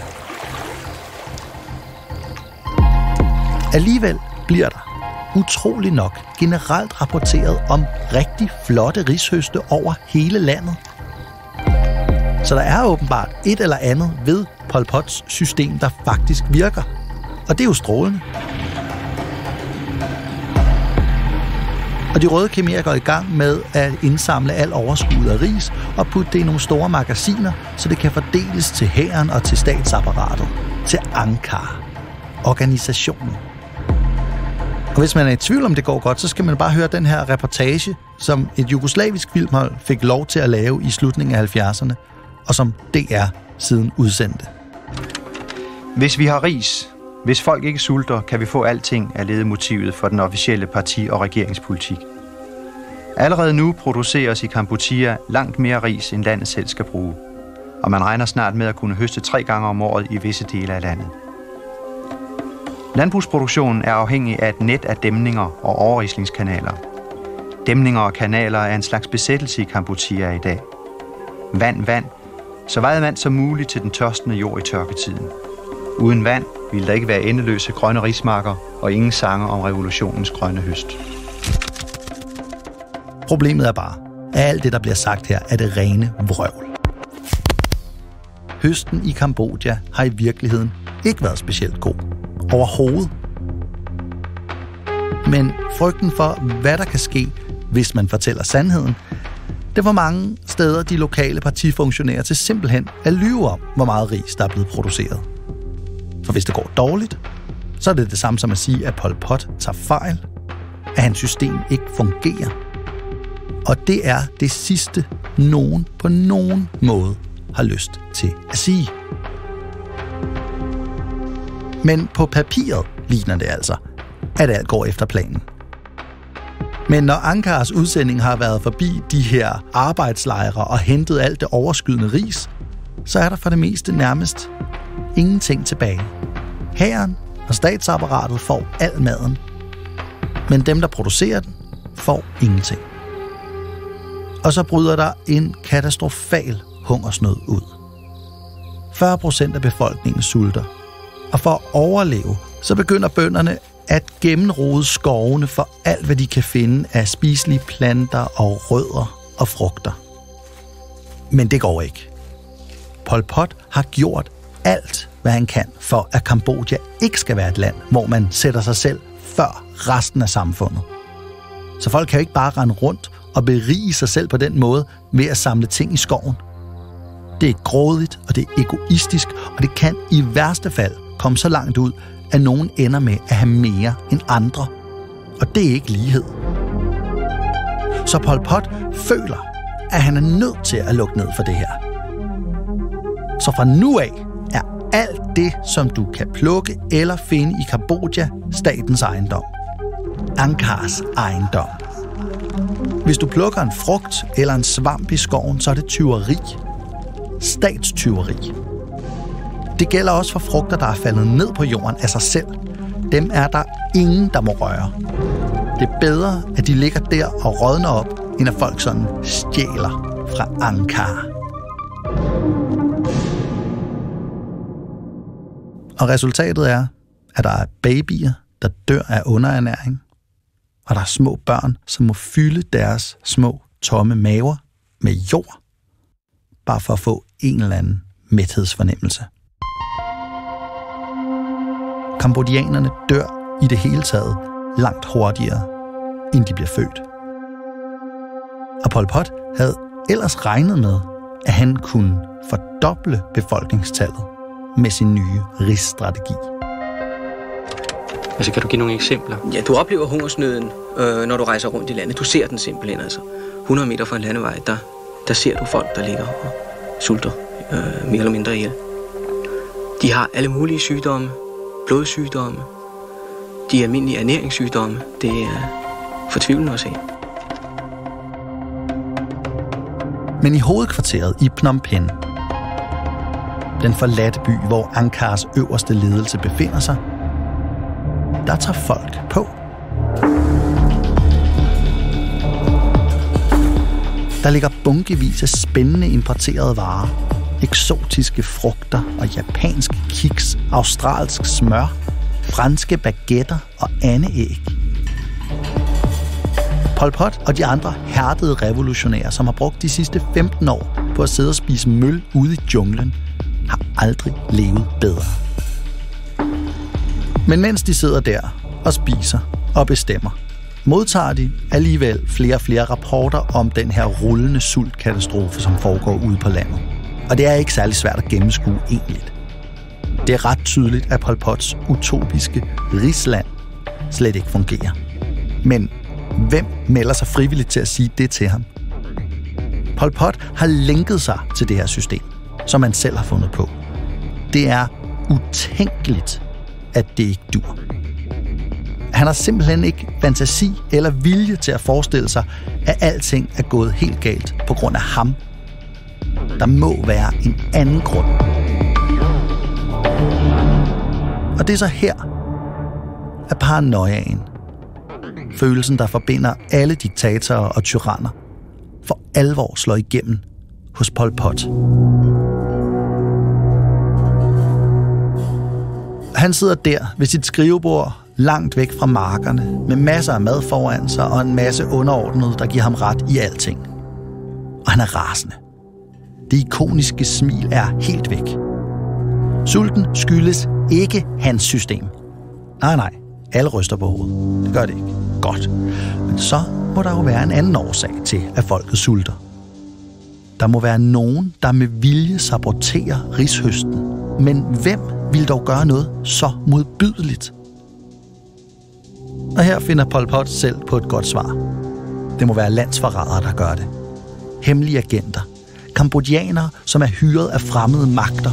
Alligevel bliver der, utrolig nok, generelt rapporteret om rigtig flotte rishøste over hele landet. Så der er åbenbart et eller andet ved Pol Pots system, der faktisk virker. Og det er jo strålende. Og de røde khmerer går i gang med at indsamle al overskud af ris og putte det i nogle store magasiner, så det kan fordeles til hæren og til statsapparatet, til Angkar, organisationen. Og hvis man er i tvivl om det går godt, så skal man bare høre den her reportage, som et jugoslavisk filmhold fik lov til at lave i slutningen af halvfjerdserne, og som D R siden udsendte. Hvis vi har ris, hvis folk ikke sulter, kan vi få alting af ledemotivet for den officielle parti- og regeringspolitik. Allerede nu produceres i Kampuchea langt mere ris, end landet selv skal bruge. Og man regner snart med at kunne høste tre gange om året i visse dele af landet. Landbrugsproduktionen er afhængig af et net af dæmninger og overrislingskanaler. Dæmninger og kanaler er en slags besættelse i Kampuchea i dag. Vand, vand. Så meget vand som muligt til den tørstende jord i tørketiden. Uden vand ville der ikke være endeløse grønne rismarker og ingen sange om revolutionens grønne høst. Problemet er bare, at alt det, der bliver sagt her, er det rene vrøvl. Høsten i Kambodja har i virkeligheden ikke været specielt god. Overhovedet. Men frygten for, hvad der kan ske, hvis man fortæller sandheden, det var mange steder de lokale partifunktionærer til simpelthen at lyve om, hvor meget ris der er blevet produceret. For hvis det går dårligt, så er det det samme som at sige, at Pol Pot tager fejl, at hans system ikke fungerer. Og det er det sidste, nogen på nogen måde har lyst til at sige. Men på papiret ligner det altså, at alt går efter planen. Men når Ankars udsending har været forbi de her arbejdslejre og hentet alt det overskydende ris, så er der for det meste nærmest ingenting tilbage. Hæren og statsapparatet får al maden, men dem, der producerer den, får ingenting. Og så bryder der en katastrofal hungersnød ud. fyrre procent af befolkningen sulter, og for at overleve, så begynder bønderne at gennemrode skovene for alt, hvad de kan finde af spiselige planter og rødder og frugter. Men det går ikke. Pol Pot har gjort alt, hvad han kan, for at Kambodja ikke skal være et land, hvor man sætter sig selv før resten af samfundet. Så folk kan jo ikke bare rende rundt og berige sig selv på den måde ved at samle ting i skoven. Det er grådigt, og det er egoistisk, og det kan i værste fald komme så langt ud, at nogen ender med at have mere end andre. Og det er ikke lighed. Så Pol Pot føler, at han er nødt til at lukke ned for det her. Så fra nu af er alt det, som du kan plukke eller finde i Kambodja, statens ejendom. Angkars ejendom. Hvis du plukker en frugt eller en svamp i skoven, så er det tyveri. Statstyveri. Det gælder også for frugter, der er faldet ned på jorden af sig selv. Dem er der ingen, der må røre. Det er bedre, at de ligger der og rådner op, end at folk sådan stjæler fra Angkar. Og resultatet er, at der er babyer, der dør af underernæring, og der er små børn, som må fylde deres små, tomme maver med jord, bare for at få en eller anden mæthedsfornemmelse. Kambodjanerne dør i det hele taget langt hurtigere, end de bliver født. Og Pol Pot havde ellers regnet med, at han kunne fordoble befolkningstallet med sin nye rigsstrategi. Altså, kan du give nogle eksempler? Ja, du oplever hungersnøden, øh, når du rejser rundt i landet. Du ser den simpelthen, altså. hundrede meter fra en landevej, der, der ser du folk, der ligger og sulter øh, mere eller mindre ihjel. De har alle mulige sygdomme, blodsygdomme, de almindelige ernæringssygdomme. Det er fortvivlende at se. Men i hovedkvarteret i Phnom Penh, den forladte by, hvor Angkars øverste ledelse befinder sig, der tager folk på. Der ligger bunkevis af spændende importerede varer, eksotiske frugter og japanske kiks, australsk smør, franske baguetter og andeæg. Pol Pot og de andre hærdede revolutionære, som har brugt de sidste femten år på at sidde og spise møl ude i junglen, har aldrig levet bedre. Men mens de sidder der og spiser og bestemmer, modtager de alligevel flere og flere rapporter om den her rullende sultkatastrofe, som foregår ude på landet. Og det er ikke særlig svært at gennemskue egentligt. Det er ret tydeligt, at Pol Pots utopiske rigsland slet ikke fungerer. Men hvem melder sig frivilligt til at sige det til ham? Pol Pot har lænket sig til det her system, som han selv har fundet på. Det er utænkeligt, at det ikke dur. Han har simpelthen ikke fantasi eller vilje til at forestille sig, at alting er gået helt galt på grund af ham. Der må være en anden grund. Og det er så her, at paranoiaen, følelsen, der forbinder alle diktatorer og tyranner, for alvor slår igennem hos Pol Pot. Han sidder der ved sit skrivebord, langt væk fra markerne, med masser af mad foran sig og en masse underordnede, der giver ham ret i alting. Og han er rasende. Det ikoniske smil er helt væk. Sulten skyldes ikke hans system. Nej, nej. Alle ryster på hovedet. Det gør det ikke. Godt. Men så må der jo være en anden årsag til, at folket sulter. Der må være nogen, der med vilje saboterer rigshøsten. Men hvem vil dog gøre noget så modbydeligt? Og her finder Pol Pot selv på et godt svar. Det må være landsforrædere, der gør det. Hemmelige agenter. Kambodjanere, som er hyret af fremmede magter.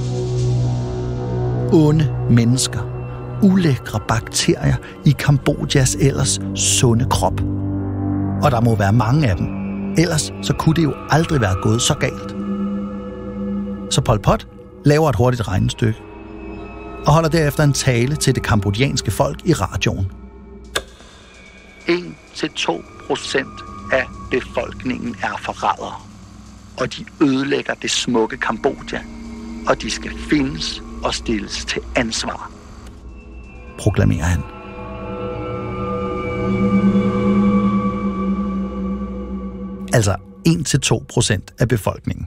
Onde mennesker. Ulækre bakterier i Kambodjas ellers sunde krop. Og der må være mange af dem. Ellers så kunne det jo aldrig være gået så galt. Så Pol Pot laver et hurtigt regnestykke og holder derefter en tale til det kambodjanske folk i radioen. en til to procent af befolkningen er forrædere, og de ødelægger det smukke Kambodja, og de skal findes og stilles til ansvar, proklamerer han. Altså en til to procent af befolkningen.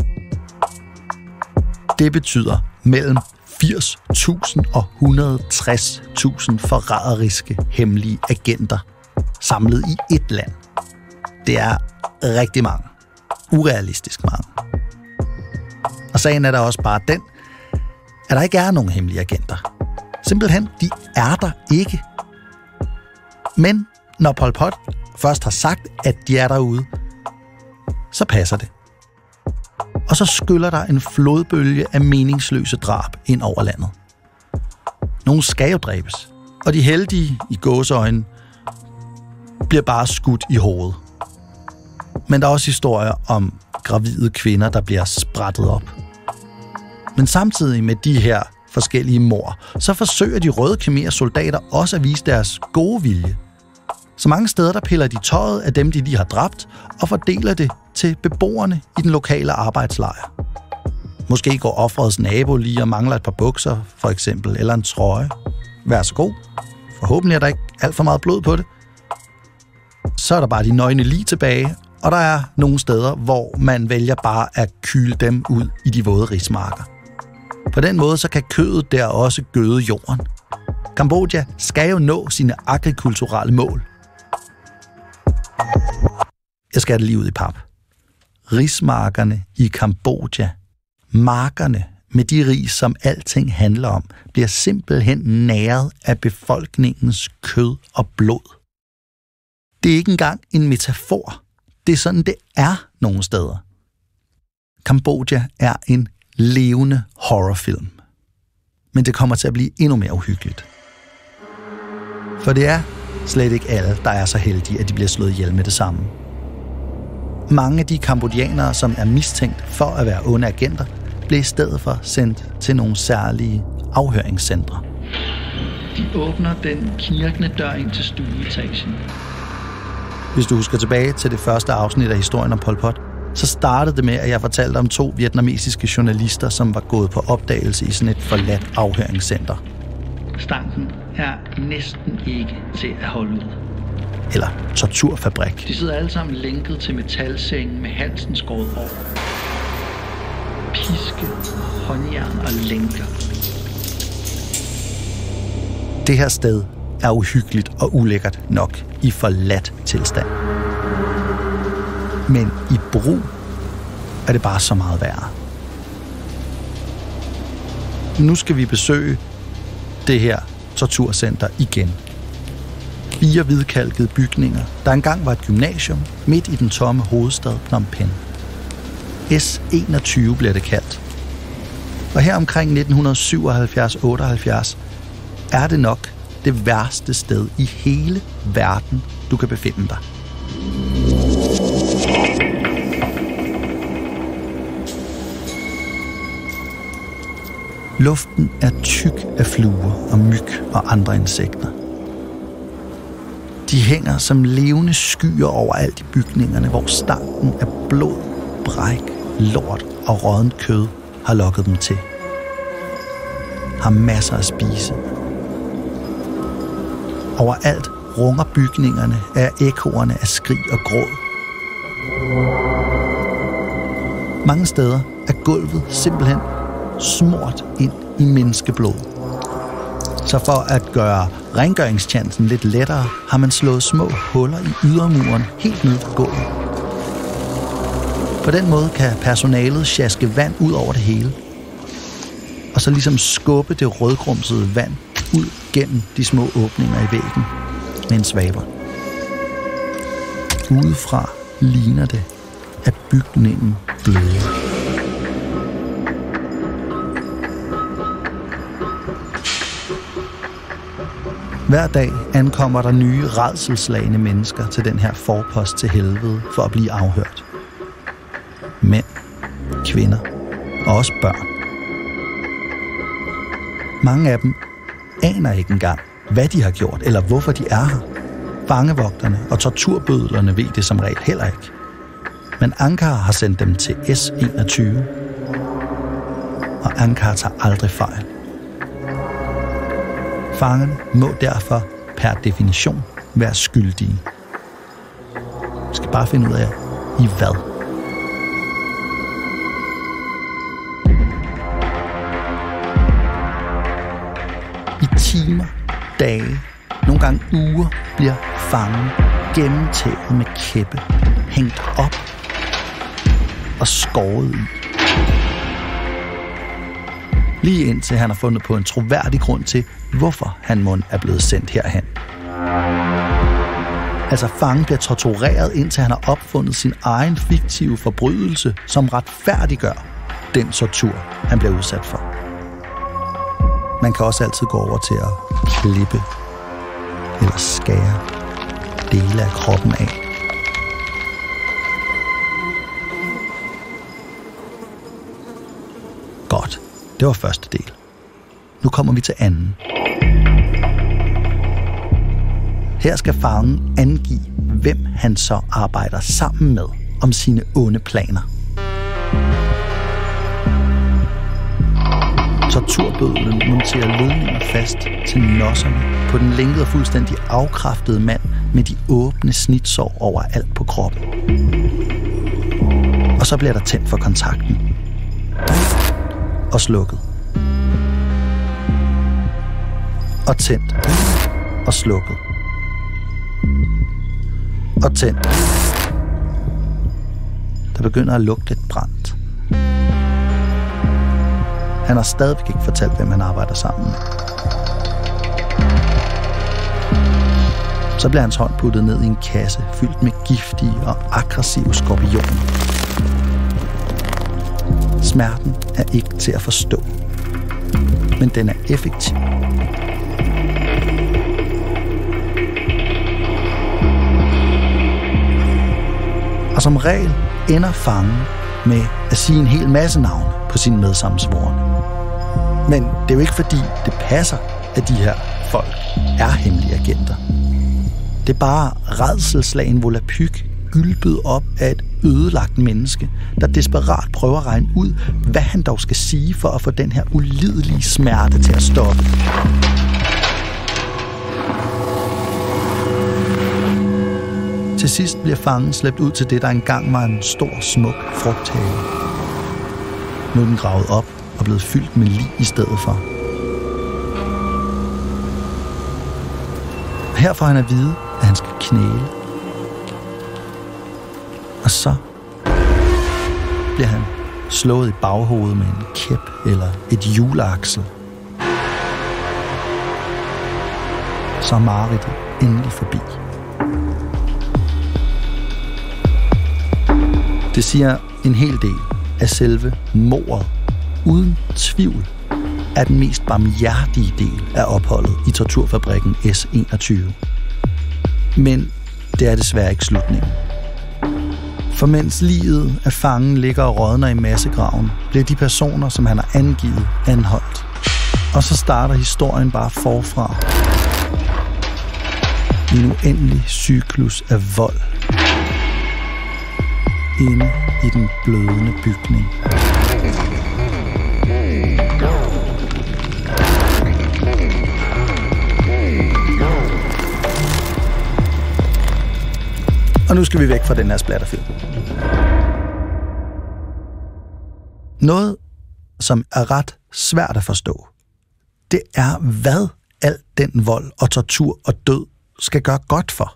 Det betyder mellem firs tusind og et hundrede og tres tusind forræderiske hemmelige agenter samlet i ét land. Det er rigtig mange. Urealistisk mange. Og sagen er der også bare den, at der ikke er nogen hemmelige agenter. Simpelthen, de er der ikke. Men når Pol Pot først har sagt, at de er derude, så passer det. Og så skyller der en flodbølge af meningsløse drab ind over landet. Nogle skal jo dræbes, og de heldige i gåseøjne bliver bare skudt i hovedet. Men der er også historier om gravide kvinder, der bliver sprættet op. Men samtidig med de her forskellige mord, så forsøger de røde khmerers soldater også at vise deres gode vilje. Så mange steder, der piller de tøjet af dem, de lige har dræbt, og fordeler det til beboerne i den lokale arbejdslejr. Måske går offerets nabo lige og mangler et par bukser, for eksempel, eller en trøje. Vær så god. Forhåbentlig er der ikke alt for meget blod på det. Så er der bare de nøgne lig tilbage, og der er nogle steder, hvor man vælger bare at kyle dem ud i de våde rismarker. På den måde så kan kødet der også gøde jorden. Kambodja skal jo nå sine agrikulturelle mål. Jeg skal have det lige ud i pap. Rismarkerne i Kambodja. Markerne med de rig, som alting handler om, bliver simpelthen næret af befolkningens kød og blod. Det er ikke engang en metafor. Det er sådan, det er nogle steder. Kambodja er en levende horrorfilm. Men det kommer til at blive endnu mere uhyggeligt. For det er slet ikke alle, der er så heldige, at de bliver slået ihjel med det samme. Mange af de kambodjanere, som er mistænkt for at være onde agenter, blev i stedet for sendt til nogle særlige afhøringscentre. De åbner den knirkende dør ind til stueetagen. Hvis du husker tilbage til det første afsnit af historien om Pol Pot, så startede det med, at jeg fortalte om to vietnamesiske journalister, som var gået på opdagelse i sådan et forladt afhøringscenter. Stanken er næsten ikke til at holde ud. Eller torturfabrik. De sidder alle sammen lænket til metalsengen med halsen skåret over. Piske, håndjern og lænker. Det her sted er uhyggeligt og ulækkert nok i forladt tilstand. Men i brug er det bare så meget værre. Nu skal vi besøge det her torturcenter igen. Fire hvidkalkede bygninger, der engang var et gymnasium midt i den tomme hovedstad Phnom Penh. S enogtyve bliver det kaldt. Og her omkring nitten syvoghalvfjerds otteoghalvfjerds er det nok det værste sted i hele verden, du kan befinde dig. Luften er tyk af fluer og myg og andre insekter. De hænger som levende skyer overalt i bygningerne, hvor stanken af blod, bræk, lort og råddent kød har lokket dem til. Har masser at spise. Overalt runger bygningerne af ekkoerne af skrig og gråd. Mange steder er gulvet simpelthen smurt ind i menneskeblod. Så for at gøre rengøringstjansen lidt lettere, har man slået små huller i ydermuren helt ned på gulvet. På den måde kan personalet sjaske vand ud over det hele, og så ligesom skubbe det rødgrumsede vand ud gennem de små åbninger i væggen med en svaber. Udefra ligner det, at bygningen bløder. Hver dag ankommer der nye rædselsslagne mennesker til den her forpost til helvede for at blive afhørt. Mænd, kvinder og også børn. Mange af dem aner ikke engang, hvad de har gjort eller hvorfor de er her. Fangevogterne og torturbødlerne ved det som regel heller ikke. Men Ankar har sendt dem til S enogtyve, og Ankar tager aldrig fejl. Fangerne må derfor per definition være skyldige. Vi skal bare finde ud af, i hvad. I timer, dage, nogle gange uger bliver fangen gennemtævet med kæppe, hængt op og skåret i. Lige indtil han har fundet på en troværdig grund til, hvorfor han mon er blevet sendt herhen. Altså fangen bliver tortureret, indtil han har opfundet sin egen fiktive forbrydelse, som retfærdiggør den tortur, han bliver udsat for. Man kan også altid gå over til at klippe eller skære dele af kroppen af. Godt, det var første del. Nu kommer vi til anden. Her skal fangen angive, hvem han så arbejder sammen med om sine onde planer. Torturbødlen monterer ledninger fast til nosserne på den længede og fuldstændig afkræftede mand med de åbne snitsår overalt på kroppen. Og så bliver der tændt for kontakten. Og slukket. Og tændt. Og slukket. Og tændt. Der begynder at lugte lidt brændt. Han har stadigvæk ikke fortalt, hvem han arbejder sammen med. Så bliver hans hånd puttet ned i en kasse, fyldt med giftige og aggressive skorpioner. Smerten er ikke til at forstå, men den er effektiv. Og som regel ender fangen med at sige en hel masse navne på sine medsammensvorne. Men det er jo ikke fordi, det passer, at de her folk er hemmelige agenter. Det er bare rædselsslagen volapyk, gylpet op af et ødelagt menneske, der desperat prøver at regne ud, hvad han dog skal sige for at få den her ulidelige smerte til at stoppe. Til sidst bliver fangen slæbt ud til det, der engang var en stor, smuk frugthave. Nu er den gravet op og blevet fyldt med lig i stedet for. Her får han at vide, at han skal knæle. Og så bliver han slået i baghovedet med en kæp eller et hjuleaksel. Så er mareridtet endelig forbi. Det siger en hel del af selve mordet. Uden tvivl er den mest barmhjertige del af opholdet i torturfabrikken S enogtyve. Men det er desværre ikke slutningen. For mens liget af fangen ligger og rådner i massegraven, bliver de personer, som han har angivet, anholdt. Og så starter historien bare forfra. I en uendelig cyklus af vold. Inde i den blødende bygning. Og nu skal vi væk fra den her splatterfilm. Noget, som er ret svært at forstå, det er, hvad al den vold og tortur og død skal gøre godt for.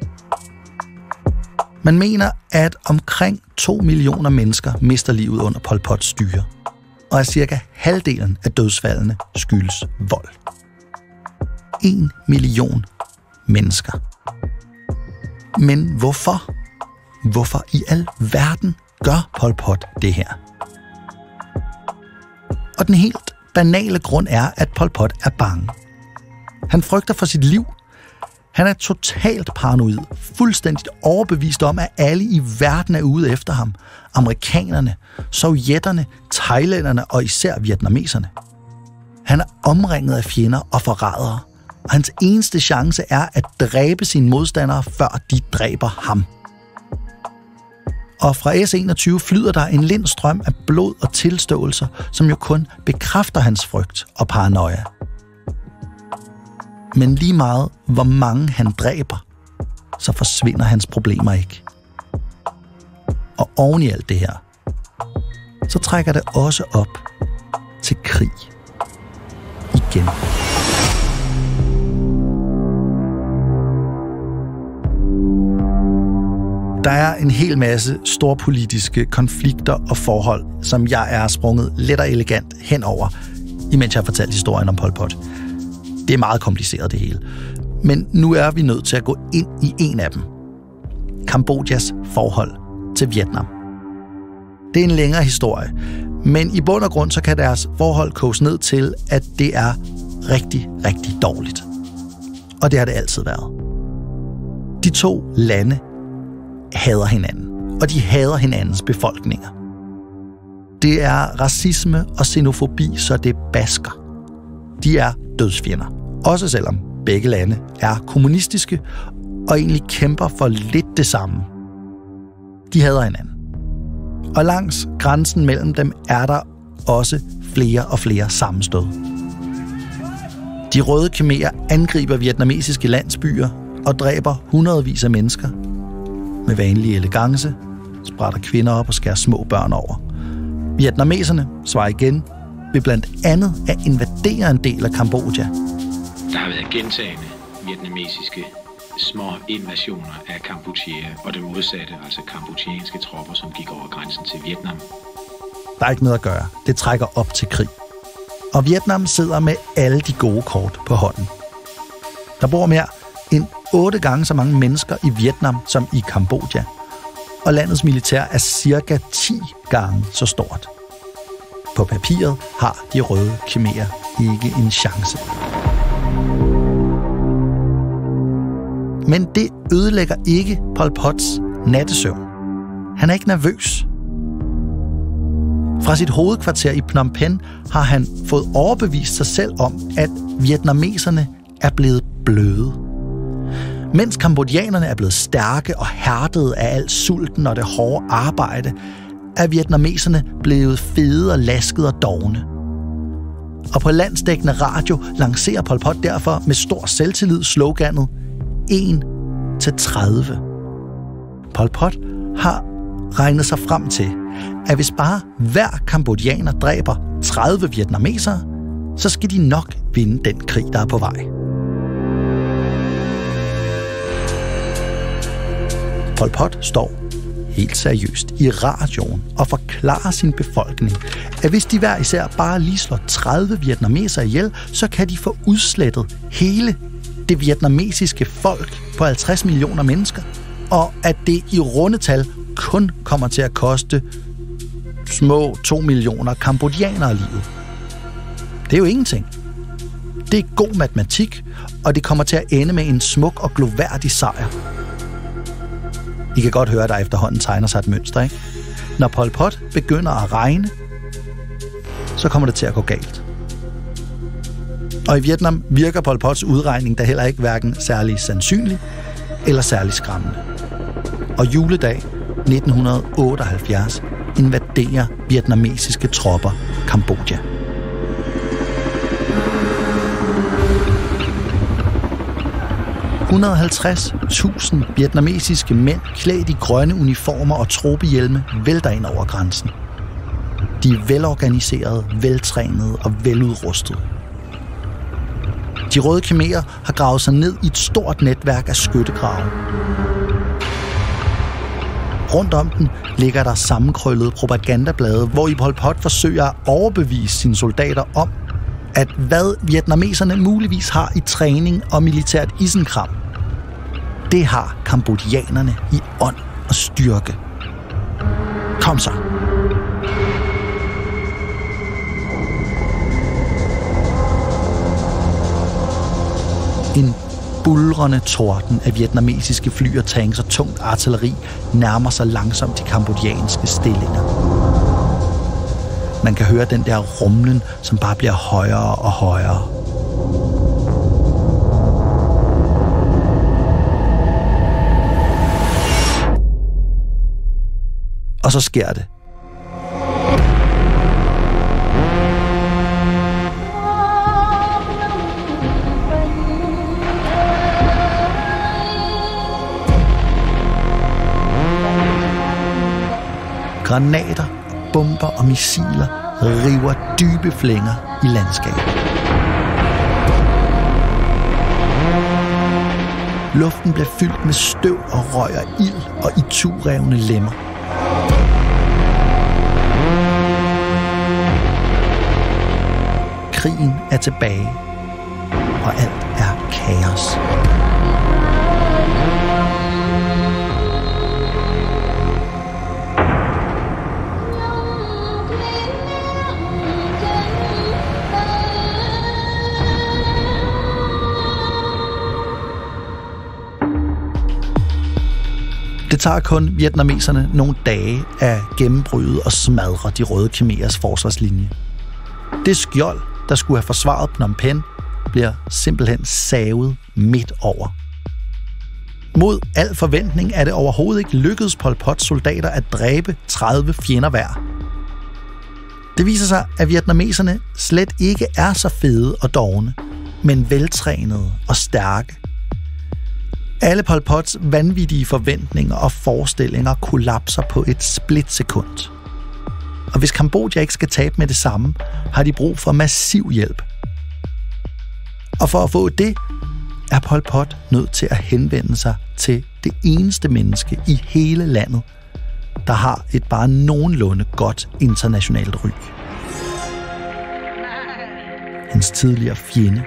Man mener, at omkring to millioner mennesker mister livet under Pol Pots styre, og at cirka halvdelen af dødsfaldene skyldes vold. En million mennesker. Men hvorfor? Hvorfor i al verden gør Pol Pot det her? Og den helt banale grund er, at Pol Pot er bange. Han frygter for sit liv. Han er totalt paranoid, fuldstændigt overbevist om, at alle i verden er ude efter ham. Amerikanerne, sovjetterne, thailænderne og især vietnameserne. Han er omringet af fjender og forrædere, og hans eneste chance er at dræbe sine modstandere, før de dræber ham. Og fra S enogtyve flyder der en lind strøm af blod og tilståelser, som jo kun bekræfter hans frygt og paranoia. Men lige meget, hvor mange han dræber, så forsvinder hans problemer ikke. Og oven i alt det her, så trækker det også op til krig. Igen. Der er en hel masse storpolitiske konflikter og forhold, som jeg er sprunget let og elegant henover, imens jeg har fortalt historien om Pol Pot. Det er meget kompliceret det hele. Men nu er vi nødt til at gå ind i en af dem. Kambodjas forhold til Vietnam. Det er en længere historie, men i bund og grund så kan deres forhold koges ned til, at det er rigtig, rigtig dårligt. Og det har det altid været. De to lande hader hinanden, og de hader hinandens befolkninger. Det er racisme og xenofobi, så det basker. De er dødsfjender. Også selvom begge lande er kommunistiske og egentlig kæmper for lidt det samme. De hader hinanden. Og langs grænsen mellem dem er der også flere og flere sammenstød. De røde khmerer angriber vietnamesiske landsbyer og dræber hundredvis af mennesker. Med vanlig elegance sprætter kvinder op og skærer små børn over. Vietnameserne svarer igen ved blandt andet at invadere en del af Kambodja. Der har været gentagende vietnamesiske små invasioner af Kampuchea og det modsatte, altså kambodjanske tropper, som gik over grænsen til Vietnam. Der er ikke noget at gøre. Det trækker op til krig. Og Vietnam sidder med alle de gode kort på hånden. Der bor mere end otte gange så mange mennesker i Vietnam som i Kambodja. Og landets militær er cirka ti gange så stort. På papiret har de røde khmerer ikke en chance. Men det ødelægger ikke Pol Pots nattesøvn. Han er ikke nervøs. Fra sit hovedkvarter i Phnom Penh har han fået overbevist sig selv om, at vietnameserne er blevet bløde. Mens kambodjanerne er blevet stærke og hærdede af al sulten og det hårde arbejde, er vietnameserne blevet fede og laskede og dovne. Og på landsdækkende radio lancerer Pol Pot derfor med stor selvtillid sloganet en til tredive. Pol Pot har regnet sig frem til, at hvis bare hver kambodjaner dræber tredive vietnamesere, så skal de nok vinde den krig, der er på vej. Pol Pot står helt seriøst i radioen og forklarer sin befolkning, at hvis de hver især bare lige slår tredive vietnamesere ihjel, så kan de få udslettet hele det vietnamesiske folk på halvtreds millioner mennesker, og at det i rundetal kun kommer til at koste små to millioner kambodjanere livet. Det er jo ingenting. Det er god matematik, og det kommer til at ende med en smuk og gloværdig sejr. I kan godt høre, at der efterhånden tegner sig et mønster, ikke? Når Pol Pot begynder at regne, så kommer det til at gå galt. Og i Vietnam virker Pol Pots udregning da heller ikke hverken særlig sandsynlig eller særlig skræmmende. Og juledag nitten otteoghalvfjerds invaderer vietnamesiske tropper Kambodja. et hundrede og halvtreds tusind vietnamesiske mænd klædt i grønne uniformer og tropehjelme vælter ind over grænsen. De er velorganiserede, veltrænede og veludrustede. De røde khmerer har gravet sig ned i et stort netværk af skyttegrave. Rundt om den ligger der sammenkrøllede propagandablade, hvor i Pol Pot forsøger at overbevise sine soldater om, at hvad vietnameserne muligvis har i træning og militært isenkram, det har kambodjanerne i ånd og styrke. Kom så! En bulrende torden af vietnamesiske fly og tanks og tungt artilleri nærmer sig langsomt de kambodjanske stillinger. Man kan høre den der rumlen, som bare bliver højere og højere. Og så sker det. Granater, bomber og missiler river dybe flænger i landskabet. Luften bliver fyldt med støv og røg og ild og iturevne lemmer. Krigen er tilbage, og alt er kaos. Det tager kun vietnameserne nogle dage at gennembryde og smadre de røde khmerers forsvarslinje. Det skjold, der skulle have forsvaret Phnom Penh, bliver simpelthen savet midt over. Mod al forventning er det overhovedet ikke lykkedes Pol Pots soldater at dræbe tredive fjender hver. Det viser sig, at vietnameserne slet ikke er så fede og dovne, men veltrænede og stærke. Alle Pol Pots vanvittige forventninger og forestillinger kollapser på et splitsekund. Og hvis Kambodja ikke skal tabe med det samme, har de brug for massiv hjælp. Og for at få det, er Pol Pot nødt til at henvende sig til det eneste menneske i hele landet, der har et bare nogenlunde godt internationalt ry. hans tidligere fjende.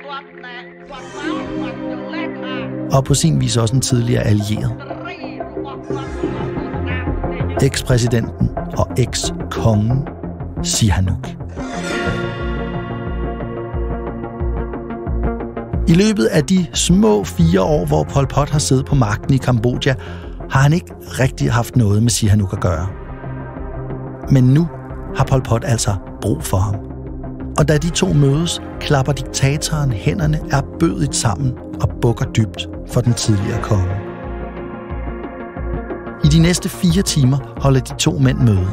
Og på sin vis også en tidligere allieret. Ekspræsidenten og eks-kongen Sihanouk. I løbet af de små fire år, hvor Pol Pot har siddet på magten i Kambodja, har han ikke rigtig haft noget med Sihanouk at gøre. Men nu har Pol Pot altså brug for ham. Og da de to mødes, klapper diktatoren hænderne erbødigt sammen og bukker dybt for den tidligere konge. I de næste fire timer holder de to mænd møde.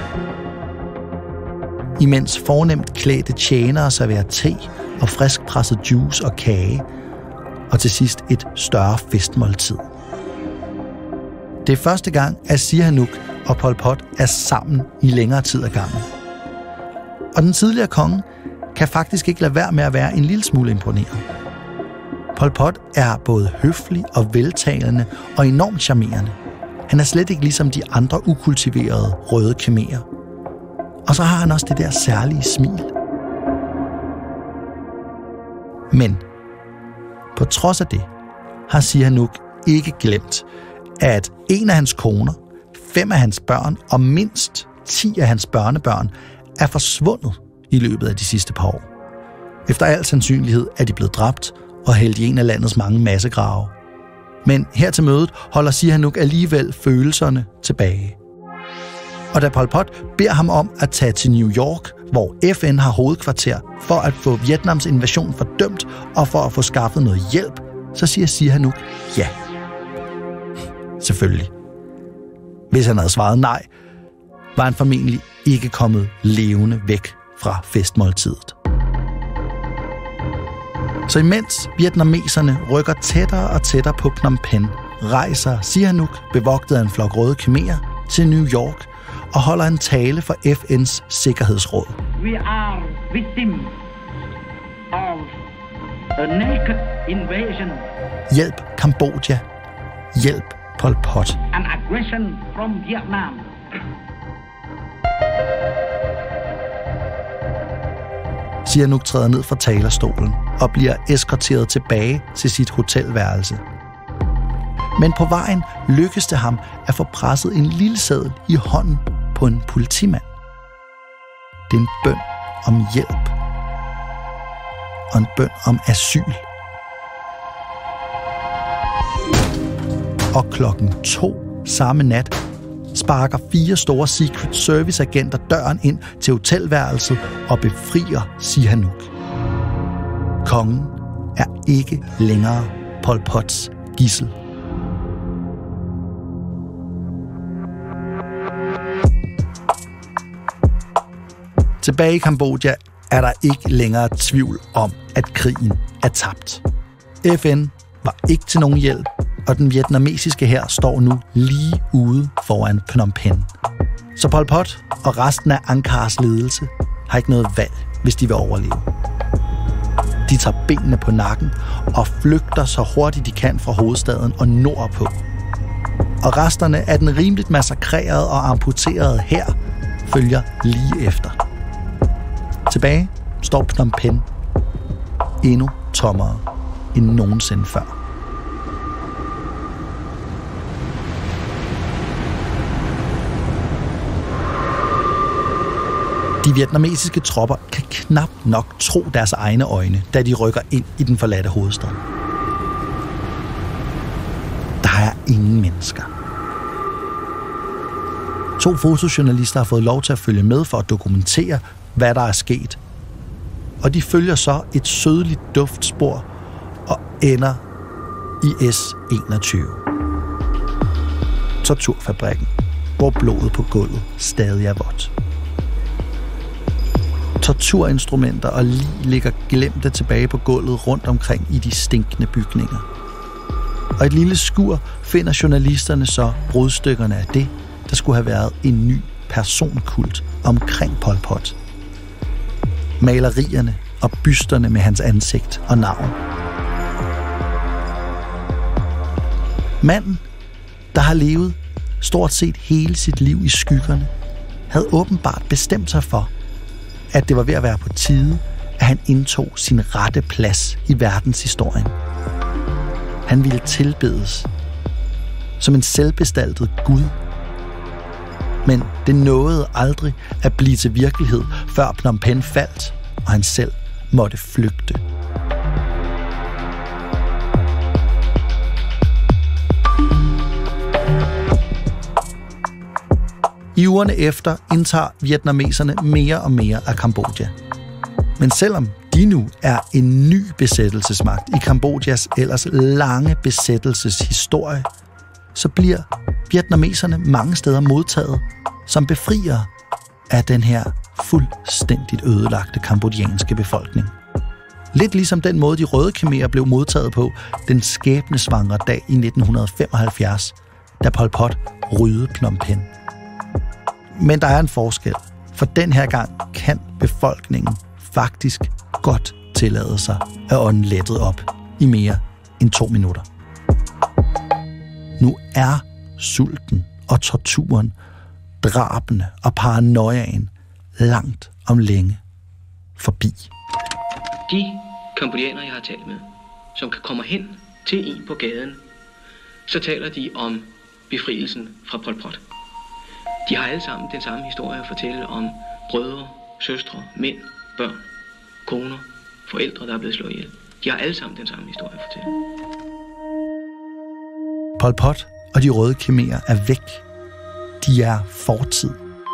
Imens fornemt klædte tjenere serverer te og friskpresset juice og kage, og til sidst et større festmåltid. Det er første gang, at Sihanouk og Pol Pot er sammen i længere tid ad gangen. Og den tidligere konge kan faktisk ikke lade være med at være en lille smule imponeret. Pol Pot er både høflig og veltalende og enormt charmerende. Han er slet ikke ligesom de andre ukultiverede røde khmerer. Og så har han også det der særlige smil. Men på trods af det har Sihanouk ikke glemt, at en af hans koner, fem af hans børn og mindst ti af hans børnebørn er forsvundet i løbet af de sidste par år. Efter al sandsynlighed er de blevet dræbt og hældt i en af landets mange massegrave. Men her til mødet holder Sihanouk alligevel følelserne tilbage. Og da Pol Pot beder ham om at tage til New York, hvor F N har hovedkvarter, for at få Vietnams invasion fordømt og for at få skaffet noget hjælp, så siger Sihanouk ja. Selvfølgelig. Hvis han havde svaret nej, var han formentlig ikke kommet levende væk fra festmåltidet. Så imens vietnameserne rykker tættere og tættere på Phnom Penh, rejser Sihanouk, bevogtet af en flok røde khmerer, til New York og holder en tale for F N's Sikkerhedsråd. We are victims of a naked invasion. Hjælp Kambodja. Hjælp Pol Pot. An aggression from Vietnam. Sihanouk træder ned fra talerstolen og bliver eskorteret tilbage til sit hotelværelse. Men på vejen lykkes det ham at få presset en lille seddel i hånden på en politimand. Det er en bøn om hjælp. Og en bøn om asyl. Og klokken to samme nat sparker fire store Secret Service-agenter døren ind til hotelværelset og befrier Sihanouk. Kongen er ikke længere Pol Pots gidsel. Tilbage i Kambodja er der ikke længere tvivl om, at krigen er tabt. F N var ikke til nogen hjælp, og den vietnamesiske hær står nu lige ude foran Phnom Penh. Så Pol Pot og resten af Ankaras ledelse har ikke noget valg, hvis de vil overleve. De tager benene på nakken og flygter så hurtigt de kan fra hovedstaden og nordpå. Og resterne af den rimeligt massakrerede og amputerede hær følger lige efter. Tilbage står Phnom Penh endnu tommere end nogensinde før. De vietnamesiske tropper kan knap nok tro deres egne øjne, da de rykker ind i den forladte hovedstad. Der er ingen mennesker. To fotojournalister har fået lov til at følge med for at dokumentere, hvad der er sket. Og de følger så et sødligt duftspor og ender i S enogtyve. Torturfabrikken, hvor blodet på gulvet stadig er vådt. Torturinstrumenter og lig ligger glemte tilbage på gulvet rundt omkring i de stinkende bygninger. Og et lille skur finder journalisterne så brudstykkerne af det, der skulle have været en ny personkult omkring Pol Pot. Malerierne og bysterne med hans ansigt og navn. Manden, der har levet stort set hele sit liv i skyggerne, havde åbenbart bestemt sig for, at det var ved at være på tide, at at han indtog sin rette plads i verdenshistorien. Han ville tilbedes som en selvbestaltet Gud. Men det nåede aldrig at blive til virkelighed, før Phnom Penh faldt, og han selv måtte flygte. I ugerne efter indtager vietnameserne mere og mere af Kambodja. Men selvom de nu er en ny besættelsesmagt i Kambodjas ellers lange besættelseshistorie, så bliver vietnameserne mange steder modtaget som befriere af den her fuldstændigt ødelagte kambodjanske befolkning. Lidt ligesom den måde, de røde khmerer blev modtaget på den skæbnesvangre dag i nitten femoghalvfjerds, da Pol Pot ryddede Phnom Penh. Men der er en forskel, for den her gang kan befolkningen faktisk godt tillade sig at ånde lettet op i mere end to minutter. Nu er sulten og torturen, drabene og paranoiaen langt om længe forbi. De kambodjanere, jeg har talt med, som kan komme hen til en på gaden, så taler de om befrielsen fra Pol Pot. De har alle sammen den samme historie at fortælle om brødre, søstre, mænd, børn, koner, forældre, der er blevet slået ihjel. De har alle sammen den samme historie at fortælle. Pol Pot og de røde khmerer er væk. De er fortid.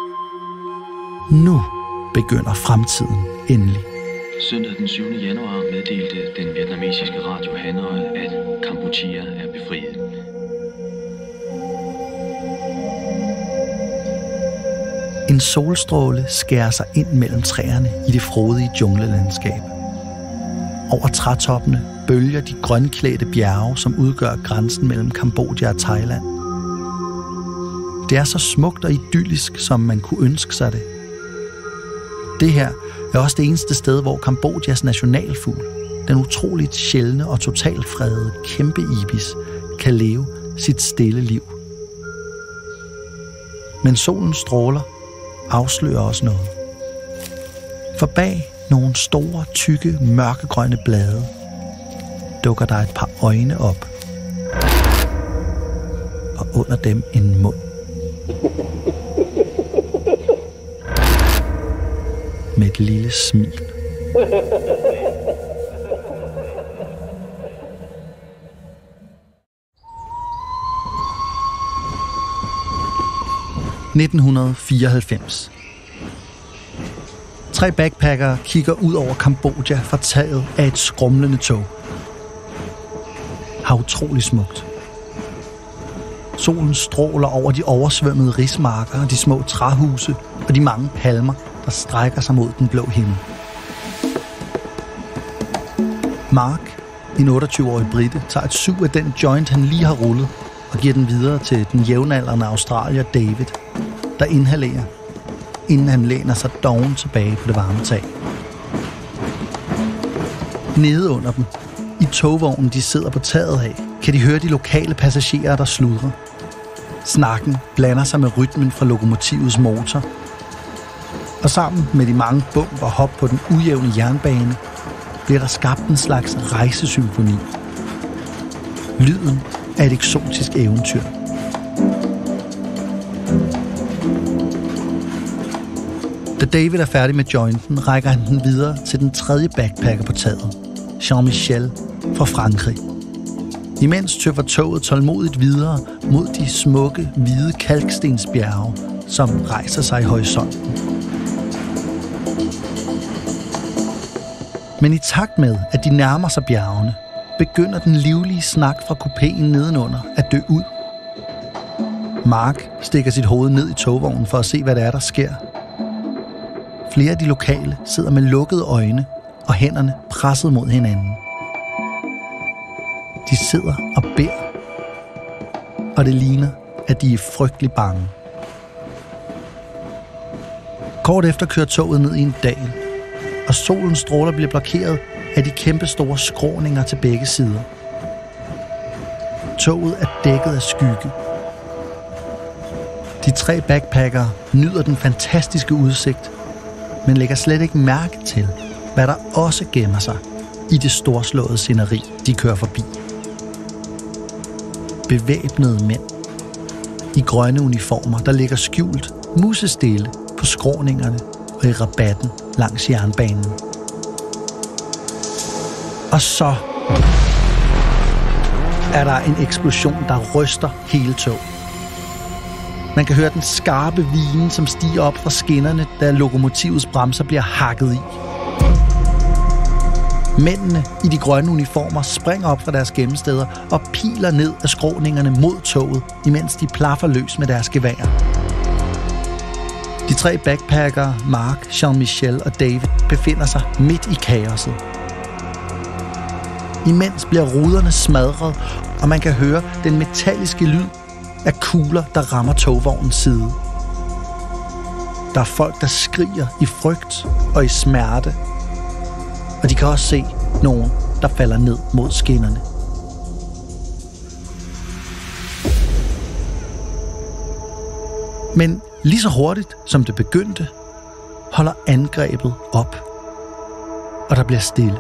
Nu begynder fremtiden endelig. Søndag den syvende januar meddelte den vietnamesiske radio Hanoi, at Kampuchea er befriet. En solstråle skærer sig ind mellem træerne i det frodige junglelandskab. Over trætoppene bølger de grønklædte bjerge, som udgør grænsen mellem Kambodja og Thailand. Det er så smukt og idyllisk, som man kunne ønske sig det. Det her er også det eneste sted, hvor Kambodjas nationalfugl, den utroligt sjældne og totalt fredede kæmpe-ibis, kan leve sit stille liv. Men solens stråler afslører også noget. For bag nogle store, tykke, mørkegrønne blade dukker der et par øjne op. Og under dem en mund. Med et lille smil. nitten fireoghalvfems. Tre backpackere kigger ud over Kambodja fra taget af et skrumlende tog. Har utrolig smukt. Solen stråler over de oversvømmede rismarker og de små træhuse og de mange palmer, der strækker sig mod den blå himmel. Mark, en otteogtyve-årig brite, tager et sug af den joint, han lige har rullet, og giver den videre til den jævnaldrende australier David, der inhalerer, inden han læner sig doven tilbage på det varme tag. Nede under dem, i togvognen, de sidder på taget af, kan de høre de lokale passagerer, der sludrer. Snakken blander sig med rytmen fra lokomotivets motor, og sammen med de mange bump og hop på den ujævne jernbane, bliver der skabt en slags rejsesymfoni. Lyden af et eksotisk eventyr. Da David er færdig med jointen, rækker han den videre til den tredje backpacker på taget, Jean-Michel fra Frankrig. Imens tøffer toget tålmodigt videre mod de smukke, hvide kalkstensbjerge, som rejser sig i horisonten. Men i takt med, at de nærmer sig bjergene, begynder den livlige snak fra kupéen nedenunder at dø ud. Mark stikker sit hoved ned i togvognen for at se, hvad der er, der sker. Flere af de lokale sidder med lukkede øjne og hænderne presset mod hinanden. De sidder og beder, og det ligner, at de er frygtelig bange. Kort efter kører toget ned i en dal, og solens stråler bliver blokeret af de kæmpe store skråninger til begge sider. Toget er dækket af skygge. De tre backpackere nyder den fantastiske udsigt, men lægger slet ikke mærke til, hvad der også gemmer sig i det storslåede sceneri, de kører forbi. Bevæbnede mænd i grønne uniformer, der ligger skjult musestille på skråningerne og i rabatten langs jernbanen. Og så er der en eksplosion, der ryster hele toget. Man kan høre den skarpe vinen, som stiger op fra skinnerne, da lokomotivets bremser bliver hakket i. Mændene i de grønne uniformer springer op fra deres gemmesteder og piler ned af skråningerne mod toget, imens de plaffer løs med deres geværer. De tre backpackere, Mark, Jean-Michel og David, befinder sig midt i kaoset. Imens bliver ruderne smadret, og man kan høre den metalliske lyd af kugler, der rammer togvognens side. Der er folk, der skriger i frygt og i smerte, og de kan også se nogen, der falder ned mod skinnerne. Men lige så hurtigt, som det begyndte, holder angrebet op, og der bliver stille.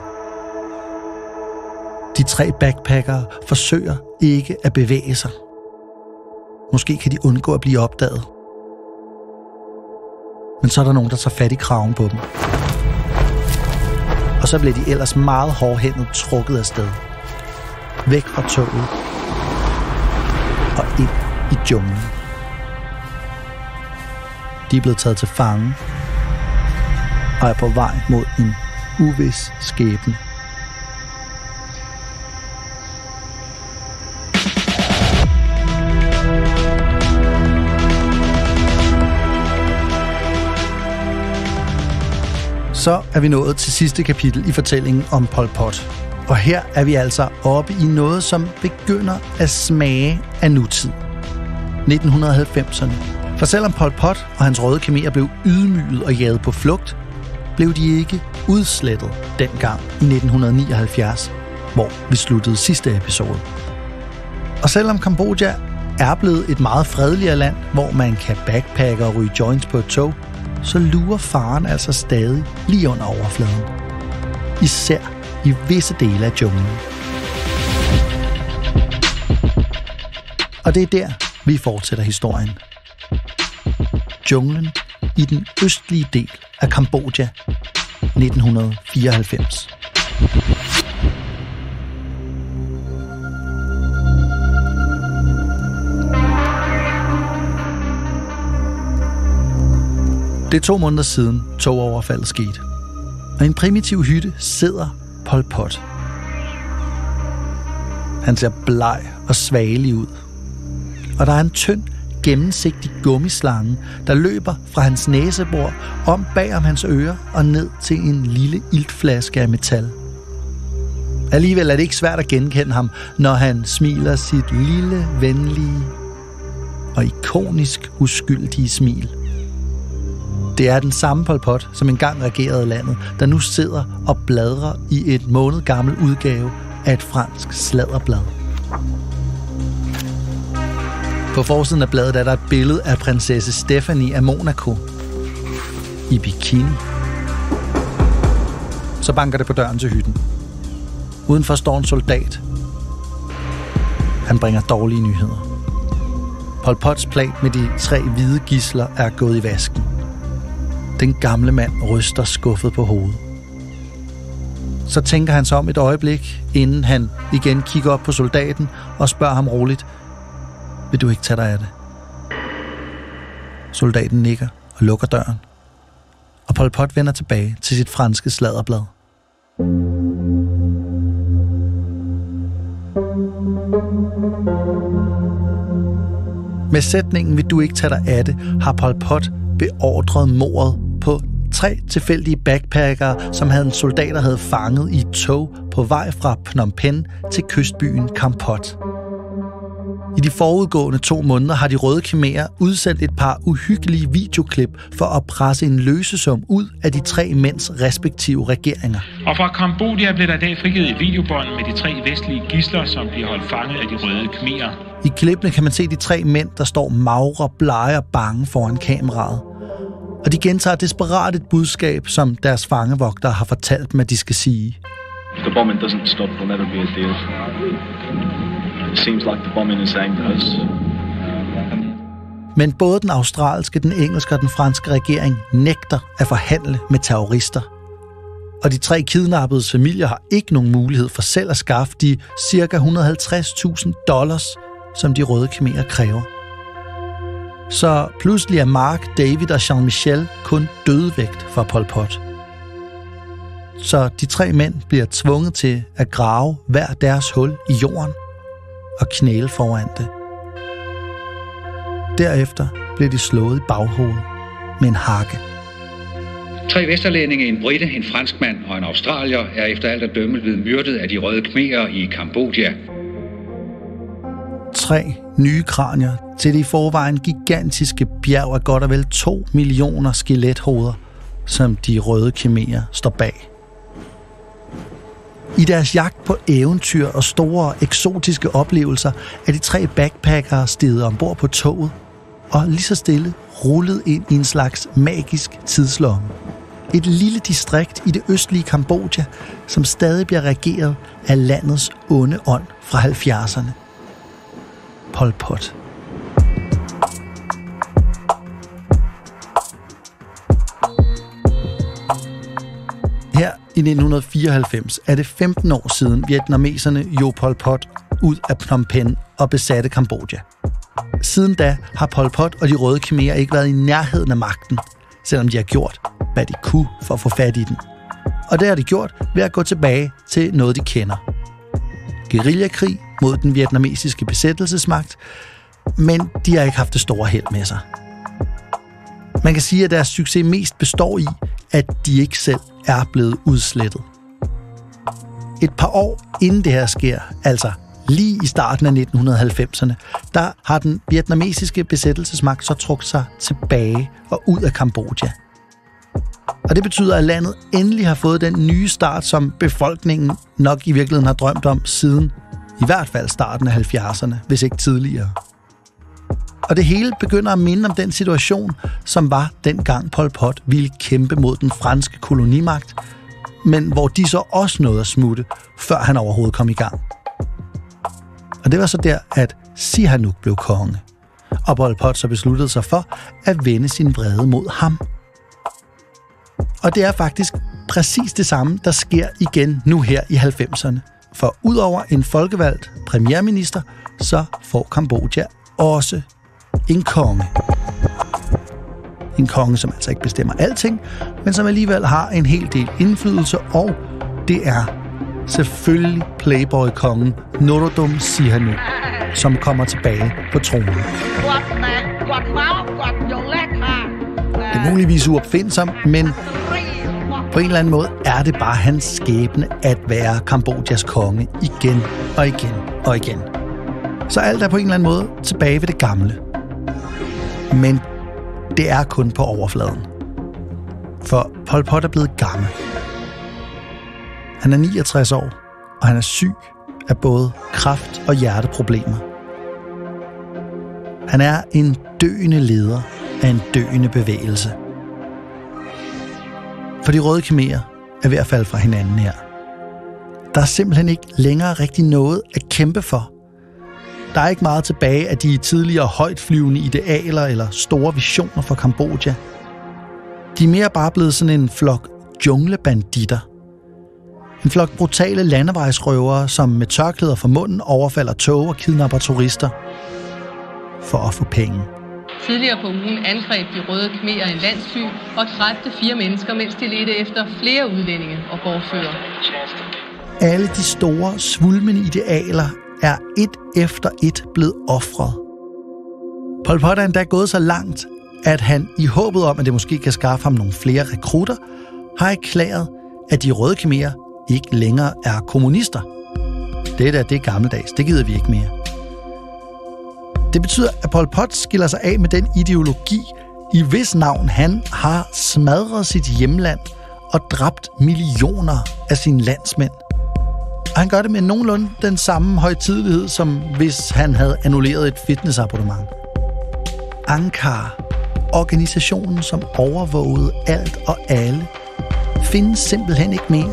De tre backpackere forsøger ikke at bevæge sig. Måske kan de undgå at blive opdaget. Men så er der nogen, der tager fat i kraven på dem. Og så bliver de ellers meget hårdhændet trukket afsted. Væk fra toget og ind i junglen. De er blevet taget til fange og er på vej mod en uvis skæbne. Så er vi nået til sidste kapitel i fortællingen om Pol Pot. Og her er vi altså oppe i noget, som begynder at smage af nutid. nitten halvfemserne. For selvom Pol Pot og hans røde khmerer blev ydmyget og jaget på flugt, blev de ikke udslettet dengang i nitten nioghalvfjerds, hvor vi sluttede sidste episode. Og selvom Kambodja er blevet et meget fredeligere land, hvor man kan backpacke og ryge joints på et tog, så lurer faren altså stadig lige under overfladen. Især i visse dele af junglen. Og det er der, vi fortsætter historien. Junglen i den østlige del af Kambodja, nitten fireoghalvfems. Det er to måneder siden togoverfaldet skete. Og i en primitiv hytte sidder Pol Pot. Han ser bleg og svagelig ud. Og der er en tynd, gennemsigtig gummislange, der løber fra hans næsebor om bag om hans ører og ned til en lille iltflaske af metal. Alligevel er det ikke svært at genkende ham, når han smiler sit lille, venlige og ikonisk uskyldige smil. Det er den samme Pol Pot, som engang regerede landet, der nu sidder og bladrer i et måned gammel udgave af et fransk sladderblad. På forsiden af bladet er der et billede af prinsesse Stephanie af Monaco i bikini. Så banker det på døren til hytten. Udenfor står en soldat. Han bringer dårlige nyheder. Pol Pots plan med de tre hvide gidsler er gået i vasken. Den gamle mand ryster skuffet på hovedet. Så tænker han sig om et øjeblik, inden han igen kigger op på soldaten og spørger ham roligt: vil du ikke tage dig af det? Soldaten nikker og lukker døren, og Pol Pot vender tilbage til sit franske sladderblad. Med sætningen "vil du ikke tage dig af det", har Pol Pot beordret mordet på tre tilfældige backpackere, som havde en soldater havde fanget i et tog på vej fra Phnom Penh til kystbyen Kampot. I de forudgående to måneder har de røde khmerer udsendt et par uhyggelige videoklip for at presse en løsesum ud af de tre mænds respektive regeringer. Og fra Kambodja blev der i dag frigivet et videobånd med de tre vestlige gidsler, som bliver holdt fanget af de røde khmerer. I klippene kan man se de tre mænd, der står magre, blege og bange foran kameraet. Og de gentager desperat et budskab, som deres fangevogtere har fortalt dem, at de skal sige. If the bombing doesn't stop, there'll never be a deal. It seems like the bombing is aimed at us. Men både den australske, den engelske og den franske regering nægter at forhandle med terrorister. Og de tre kidnappedes familier har ikke nogen mulighed for selv at skaffe de ca. et hundrede og halvtreds tusind dollars, som de røde khmerer kræver. Så pludselig er Mark, David og Jean-Michel kun dødvægt for Pol Pot. Så de tre mænd bliver tvunget til at grave hver deres hul i jorden og knæle foran det. Derefter bliver de slået i baghovedet med en hakke. Tre vesterlændinge, en brite, en franskmand og en australier er efter alt at dømme blevet myrdet af de røde khmerer i Kambodja. Tre nye kranier til det i forvejen gigantiske bjerg af godt og vel to millioner skelethoveder, som de røde khmerer står bag. I deres jagt på eventyr og store eksotiske oplevelser er de tre backpackere steget ombord på toget og lige så stille rullet ind i en slags magisk tidslomme. Et lille distrikt i det østlige Kambodja, som stadig bliver regeret af landets onde ånd fra halvfjerdserne. Pol Pot. Her i nitten fireoghalvfems er det femten år siden vietnameserne jog Pol Pot ud af Phnom Penh og besatte Kambodja. Siden da har Pol Pot og de røde khmerer ikke været i nærheden af magten, selvom de har gjort, hvad de kunne for at få fat i den. Og det har de gjort ved at gå tilbage til noget, de kender. Guerillakrig mod den vietnamesiske besættelsesmagt, men de har ikke haft det store held med sig. Man kan sige, at deres succes mest består i, at de ikke selv er blevet udslettet. Et par år inden det her sker, altså lige i starten af nitten halvfemserne, der har den vietnamesiske besættelsesmagt så trukket sig tilbage og ud af Kambodja. Og det betyder, at landet endelig har fået den nye start, som befolkningen nok i virkeligheden har drømt om siden i hvert fald starten af halvfjerdserne, hvis ikke tidligere. Og det hele begynder at minde om den situation, som var dengang Pol Pot ville kæmpe mod den franske kolonimagt, men hvor de så også nåede at smutte, før han overhovedet kom i gang. Og det var så der, at Sihanouk blev konge, og Pol Pot så besluttede sig for at vende sin vrede mod ham. Og det er faktisk præcis det samme, der sker igen nu her i halvfemserne. For udover en folkevalgt premierminister, så får Kambodja også en konge. En konge, som altså ikke bestemmer alting, men som alligevel har en hel del indflydelse, og det er selvfølgelig Playboy-kongen Norodom Sihanouk, som kommer tilbage på tronen. Det er muligvis uopfindsom, men på en eller anden måde er det bare hans skæbne at være Kambodjas konge igen og igen og igen. Så alt er på en eller anden måde tilbage ved det gamle. Men det er kun på overfladen. For Pol Pot er blevet gammel. Han er niogtres år, og han er syg af både kræft og hjerteproblemer. Han er en døende leder af en døende bevægelse. For de røde khmerer er ved at falde fra hinanden her. Der er simpelthen ikke længere rigtig noget at kæmpe for. Der er ikke meget tilbage af de tidligere højtflyvende idealer eller store visioner for Kambodja. De er mere bare blevet sådan en flok junglebanditter. En flok brutale landevejsrøvere, som med tørklæder for munden overfalder tog og kidnapper turister for at få penge. Tidligere på ugen angreb de røde khmerer en landsby og dræbte fire mennesker, mens de ledte efter flere udlændinge og bortfører. Alle de store, svulmende idealer er et efter et blevet ofret. Pol Pot er endda gået så langt, at han i håbet om, at det måske kan skaffe ham nogle flere rekrutter, har erklæret, at de røde khmerer ikke længere er kommunister. Det der, det er gammeldags. Det gider vi ikke mere. Det betyder, at Pol Pot skiller sig af med den ideologi, i hvis navn han har smadret sit hjemland og dræbt millioner af sine landsmænd. Og han gør det med nogenlunde den samme højtidelighed, som hvis han havde annulleret et fitnessabonnement. Angkar, organisationen, som overvågede alt og alle, findes simpelthen ikke mere.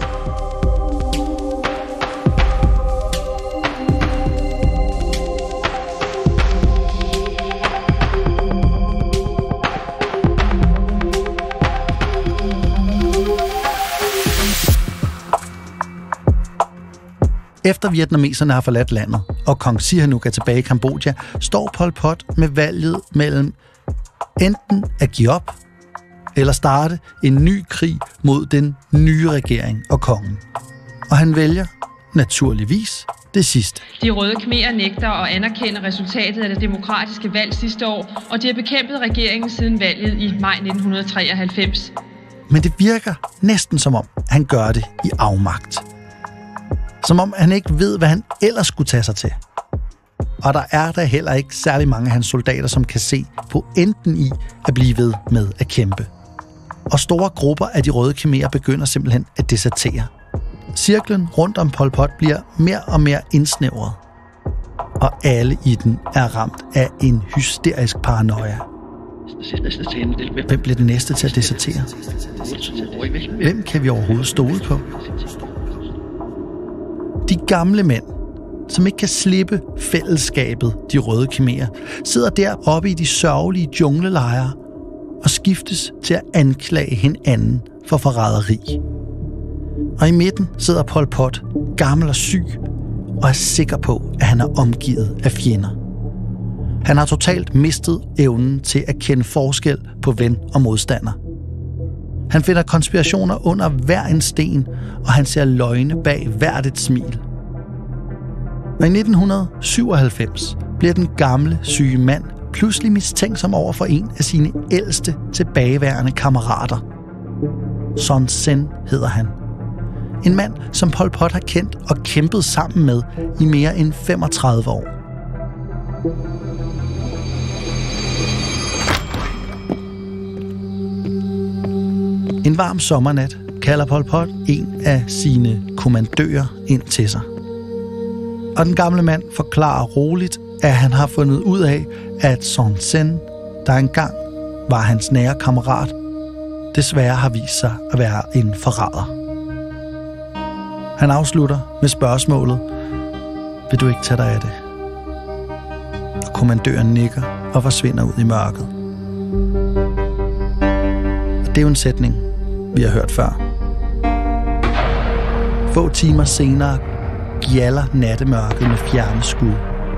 Efter vietnameserne har forladt landet, og kong Sihanouk er tilbage i Kambodja, står Pol Pot med valget mellem enten at give op, eller starte en ny krig mod den nye regering og kongen. Og han vælger, naturligvis, det sidste. De røde khmerer nægter at anerkende resultatet af det demokratiske valg sidste år, og de har bekæmpet regeringen siden valget i maj nitten treoghalvfems. Men det virker næsten som om, han gør det i afmagt. Som om han ikke ved, hvad han ellers skulle tage sig til. Og der er der heller ikke særlig mange af hans soldater, som kan se pointen i at blive ved med at kæmpe. Og store grupper af de røde khmerer begynder simpelthen at desertere. Cirklen rundt om Pol Pot bliver mere og mere indsnævret. Og alle i den er ramt af en hysterisk paranoia. Hvem bliver den næste til at desertere? Hvem kan vi overhovedet stole på? De gamle mænd, som ikke kan slippe fællesskabet, de røde khmerer, sidder deroppe i de sørgelige junglelejre og skiftes til at anklage hinanden for forræderi. Og i midten sidder Pol Pot, gammel og syg, og er sikker på, at han er omgivet af fjender. Han har totalt mistet evnen til at kende forskel på ven og modstander. Han finder konspirationer under hver en sten, og han ser løgne bag hvert et smil. Og i nitten syvoghalvfems bliver den gamle, syge mand pludselig mistænksom over for en af sine ældste tilbageværende kammerater. Son Sen hedder han. En mand, som Pol Pot har kendt og kæmpet sammen med i mere end femogtredive år. En varm sommernat kalder Pol Pot en af sine kommandører ind til sig. Og den gamle mand forklarer roligt, at han har fundet ud af, at Son Sen, der engang var hans nære kammerat, desværre har vist sig at være en forræder. Han afslutter med spørgsmålet: vil du ikke tage dig af det? Og kommandøren nikker og forsvinder ud i mørket. Og det er jo en sætning, vi har hørt før. Få timer senere gjalder nattemørket med fjerne skud.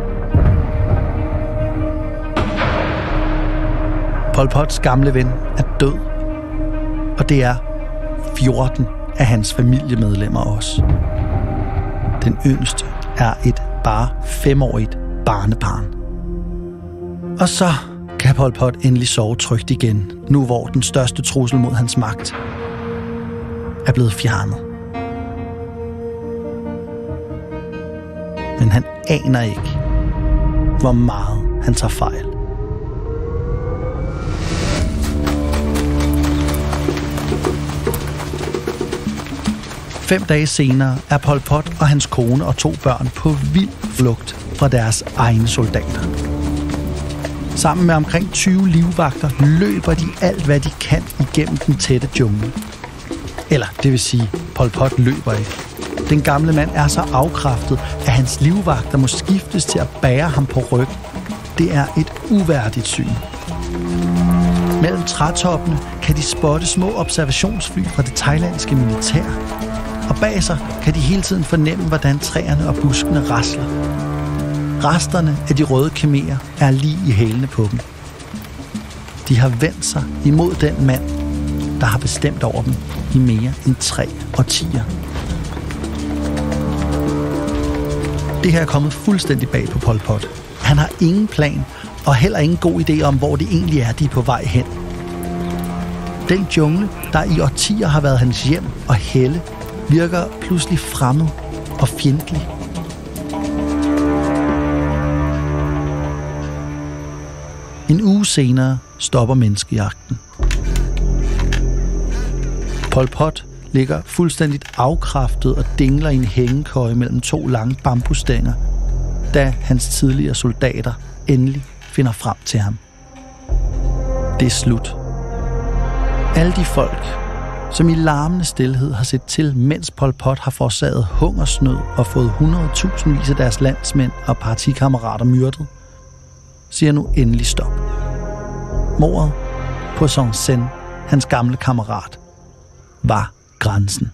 Pol Pots gamle ven er død, og det er fjorten af hans familiemedlemmer også. Den yngste er et bare femårigt barnebarn. Og så kan Pol Pot endelig sove trygt igen, nu hvor den største trussel mod hans magt er blevet fjernet. Men han aner ikke, hvor meget han tager fejl. Fem dage senere er Pol Pot og hans kone og to børn på vild flugt fra deres egne soldater. Sammen med omkring tyve livvagter løber de alt, hvad de kan igennem den tætte jungle. Eller det vil sige, Pol Pot løber ikke. Den gamle mand er så afkræftet, at hans livvagter må skiftes til at bære ham på ryggen. Det er et uværdigt syn. Mellem trætoppene kan de spotte små observationsfly fra det thailandske militær. Og bag sig kan de hele tiden fornemme, hvordan træerne og buskene rasler. Resterne af de røde khmerer er lige i hælene på dem. De har vendt sig imod den mand, der har bestemt over dem i mere end tre årtier. Det her er kommet fuldstændig bag på Pol Pot. Han har ingen plan og heller ingen god idé om, hvor det egentlig er, de er på vej hen. Den jungle, der i årtier har været hans hjem og helle, virker pludselig fremmed og fjendtlig. En uge senere stopper menneskejagten. Pol Pot ligger fuldstændigt afkræftet og dingler i en hængekøje mellem to lange bambusstænger, da hans tidligere soldater endelig finder frem til ham. Det er slut. Alle de folk, som i larmende stilhed har set til, mens Pol Pot har forårsaget hungersnød og fået hundredtusindvis af deres landsmænd og partikammerater myrdet, siger nu endelig stop. Mordet på Son Sen, hans gamle kammerat, var grænsen.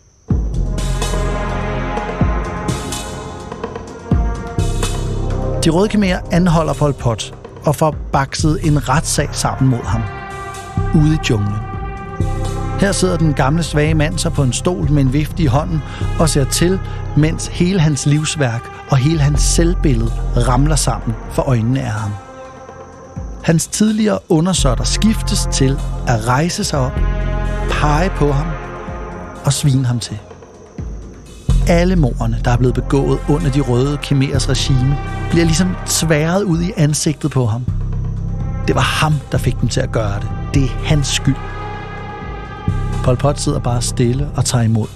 De Røde Khmerer anholder Pol Pot og får bakset en retssag sammen mod ham ude i junglen. Her sidder den gamle svage mand så på en stol med en vifte i hånden og ser til, mens hele hans livsværk og hele hans selvbillede ramler sammen for øjnene af ham. Hans tidligere undersåtter skiftes til at rejse sig op, pege på ham og svine ham til. Alle morderne, der er blevet begået under de Røde Khmerers regime, bliver ligesom tværet ud i ansigtet på ham. Det var ham, der fik dem til at gøre det. Det er hans skyld. Pol Pot sidder bare stille og tager imod.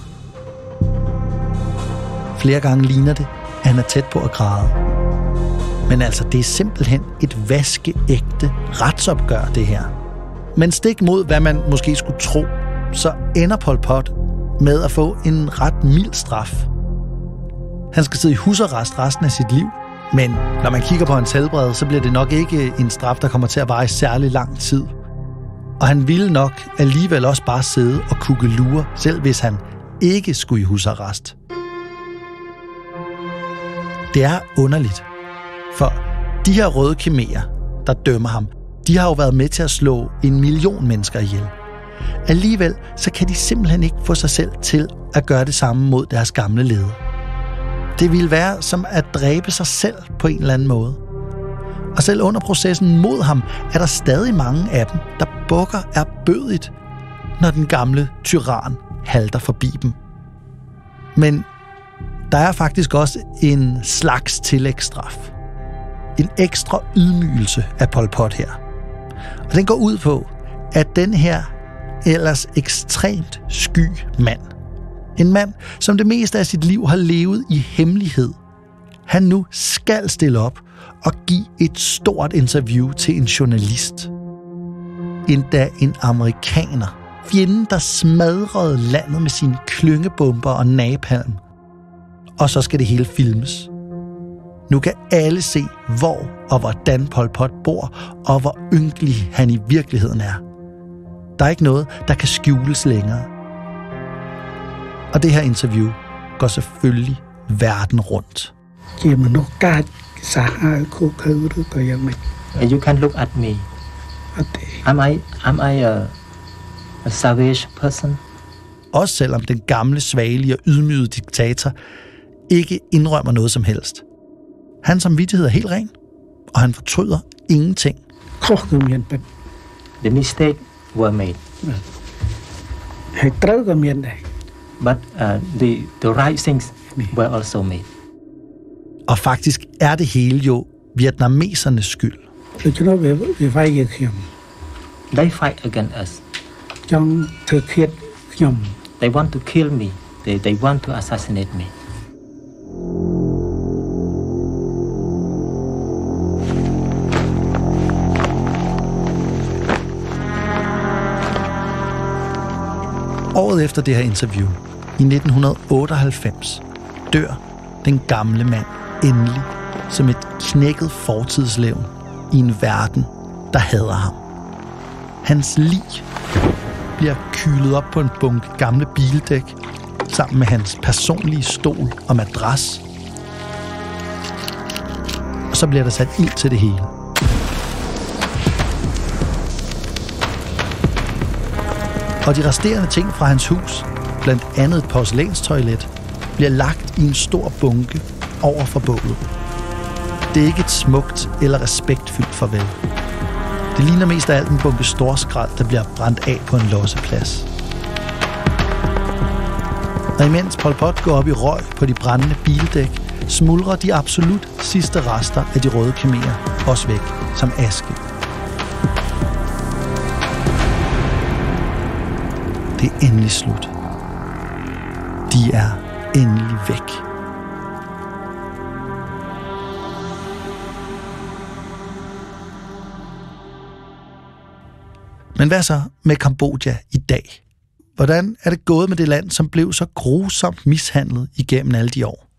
Flere gange ligner det, at han er tæt på at græde. Men altså, det er simpelthen et vaskeægte retsopgør, det her. Men stik mod, hvad man måske skulle tro, så ender Pol Pot med at få en ret mild straf. Han skal sidde i husarrest resten af sit liv, men når man kigger på hans helbred, så bliver det nok ikke en straf, der kommer til at vare i særlig lang tid. Og han ville nok alligevel også bare sidde og kukkelure, selv hvis han ikke skulle i husarrest. Det er underligt, for de her Røde Khmerer, der dømmer ham, de har jo været med til at slå en million mennesker ihjel. Alligevel så kan de simpelthen ikke få sig selv til at gøre det samme mod deres gamle leder. Det ville være som at dræbe sig selv på en eller anden måde. Og selv under processen mod ham er der stadig mange af dem, der bukker erbødigt, når den gamle tyran halter forbi dem. Men der er faktisk også en slags tillægsstraf. En ekstra ydmygelse af Pol Pot her. Og den går ud på, at den her ellers ekstremt sky mand, en mand, som det meste af sit liv har levet i hemmelighed, han nu skal stille op og give et stort interview til en journalist. Endda en amerikaner. Fjenden, der smadrede landet med sine klyngebomber og napalm. Og så skal det hele filmes. Nu kan alle se, hvor og hvordan Pol Pot bor, og hvor ynkelig han i virkeligheden er. Der er ikke noget, der kan skjules længere. Og det her interview går selvfølgelig verden rundt. You can look at me. Am I, am I a, a savage person? Også selvom den gamle, svagelige og ydmygede diktator ikke indrømmer noget som helst. Hans samvittighed er helt ren, og han fortryder ingenting. The mistake were made. But uh, the, the right things were also made. Og faktisk er det hele jo vietnamesernes skyld. They fight against us. They want to kill me. They, they want to assassinate me. Året efter det her interview, i nitten otteoghalvfems, dør den gamle mand endelig som et knækket fortidslevn i en verden, der hader ham. Hans lig bliver kylet op på en bunke gamle bildæk sammen med hans personlige stol og madras. Og så bliver der sat ild til det hele. Og de resterende ting fra hans hus, blandt andet et porcelænstoilet, bliver lagt i en stor bunke over for bålet. Det er ikke et smukt eller respektfyldt farvel. Det ligner mest af alt en bunke storskrald, der bliver brændt af på en losseplads. Og imens Pol Pot går op i røg på de brændende bildæk, smuldrer de absolut sidste rester af de Røde Khmerer også væk som aske. Det er endelig slut. De er endelig væk. Men hvad så med Kambodja i dag? Hvordan er det gået med det land, som blev så grusomt mishandlet igennem alle de år?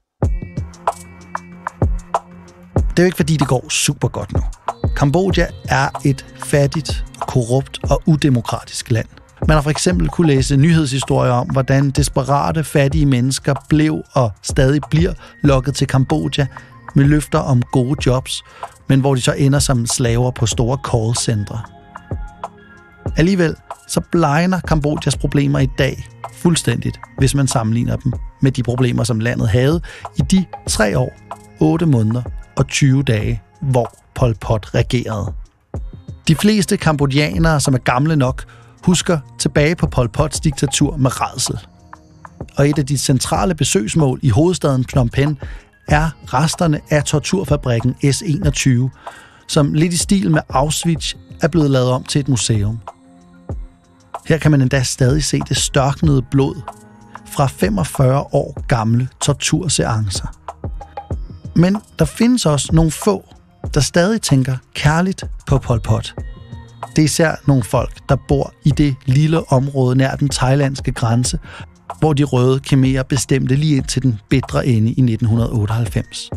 Det er jo ikke, fordi det går super godt nu. Kambodja er et fattigt, korrupt og udemokratisk land. Man har for eksempel kunne læse nyhedshistorier om, hvordan desperate, fattige mennesker blev og stadig bliver lokket til Kambodja med løfter om gode jobs, men hvor de så ender som slaver på store callcentre. Alligevel så blegner Kambodjas problemer i dag fuldstændigt, hvis man sammenligner dem med de problemer, som landet havde i de tre år, otte måneder og tyve dage, hvor Pol Pot regerede. De fleste kambodjanere, som er gamle nok, husker tilbage på Pol Pots diktatur med rædsel. Og et af de centrale besøgsmål i hovedstaden Phnom Penh er resterne af torturfabrikken S enogtyve, som lidt i stil med Auschwitz er blevet lavet om til et museum. Her kan man endda stadig se det størknede blod fra femogfyrre år gamle torturseancer. Men der findes også nogle få, der stadig tænker kærligt på Pol Pot. Det er især nogle folk, der bor i det lille område nær den thailandske grænse, hvor de røde khmerer bestemte lige ind til den bitre ende i nitten otteoghalvfems.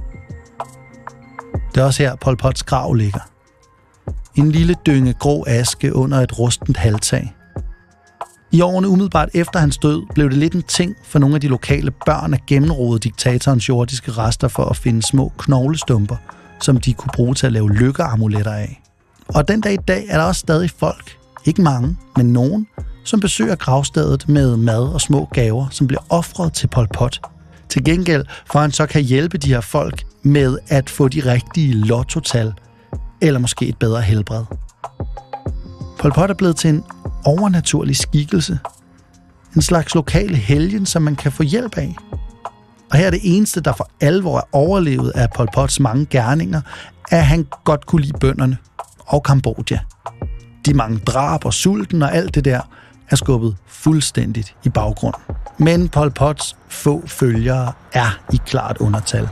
Det er også her, Pol Pots grav ligger. En lille dynge grå aske under et rustent halvtag. I årene umiddelbart efter hans død blev det lidt en ting for nogle af de lokale børn at gennemrode diktatorens jordiske rester for at finde små knoglestumper, som de kunne bruge til at lave lykkeamuletter af. Og den dag i dag er der også stadig folk, ikke mange, men nogen, som besøger gravstedet med mad og små gaver, som bliver ofret til Pol Pot. Til gengæld for han så kan hjælpe de her folk med at få de rigtige lottotal, eller måske et bedre helbred. Pol Pot er blevet til en overnaturlig skikkelse. En slags lokale helgen, som man kan få hjælp af. Og her er det eneste, der for alvor er overlevet af Pol Pots mange gerninger, at han godt kunne lide bønderne og Kambodja. De mange drab og sulten og alt det der er skubbet fuldstændigt i baggrunden. Men Pol Pots få følgere er i klart undertal.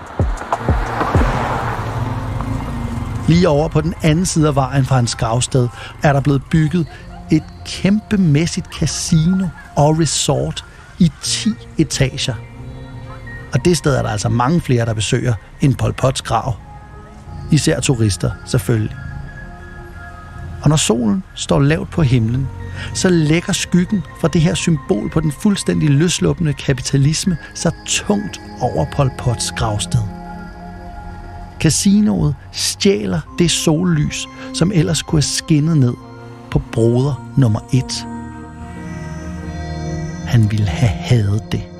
Lige over på den anden side af vejen fra hans gravsted er der blevet bygget et kæmpemæssigt casino og resort i ti etager. Og det sted er der altså mange flere, der besøger end Pol Pots grav. Især turister, selvfølgelig. Og når solen står lavt på himlen, så lægger skyggen fra det her symbol på den fuldstændig løsluppende kapitalisme så tungt over Pol Pots gravsted. Casinoet stjæler det sollys, som ellers kunne have skinnet ned på broder nummer et. Han ville have hadet det.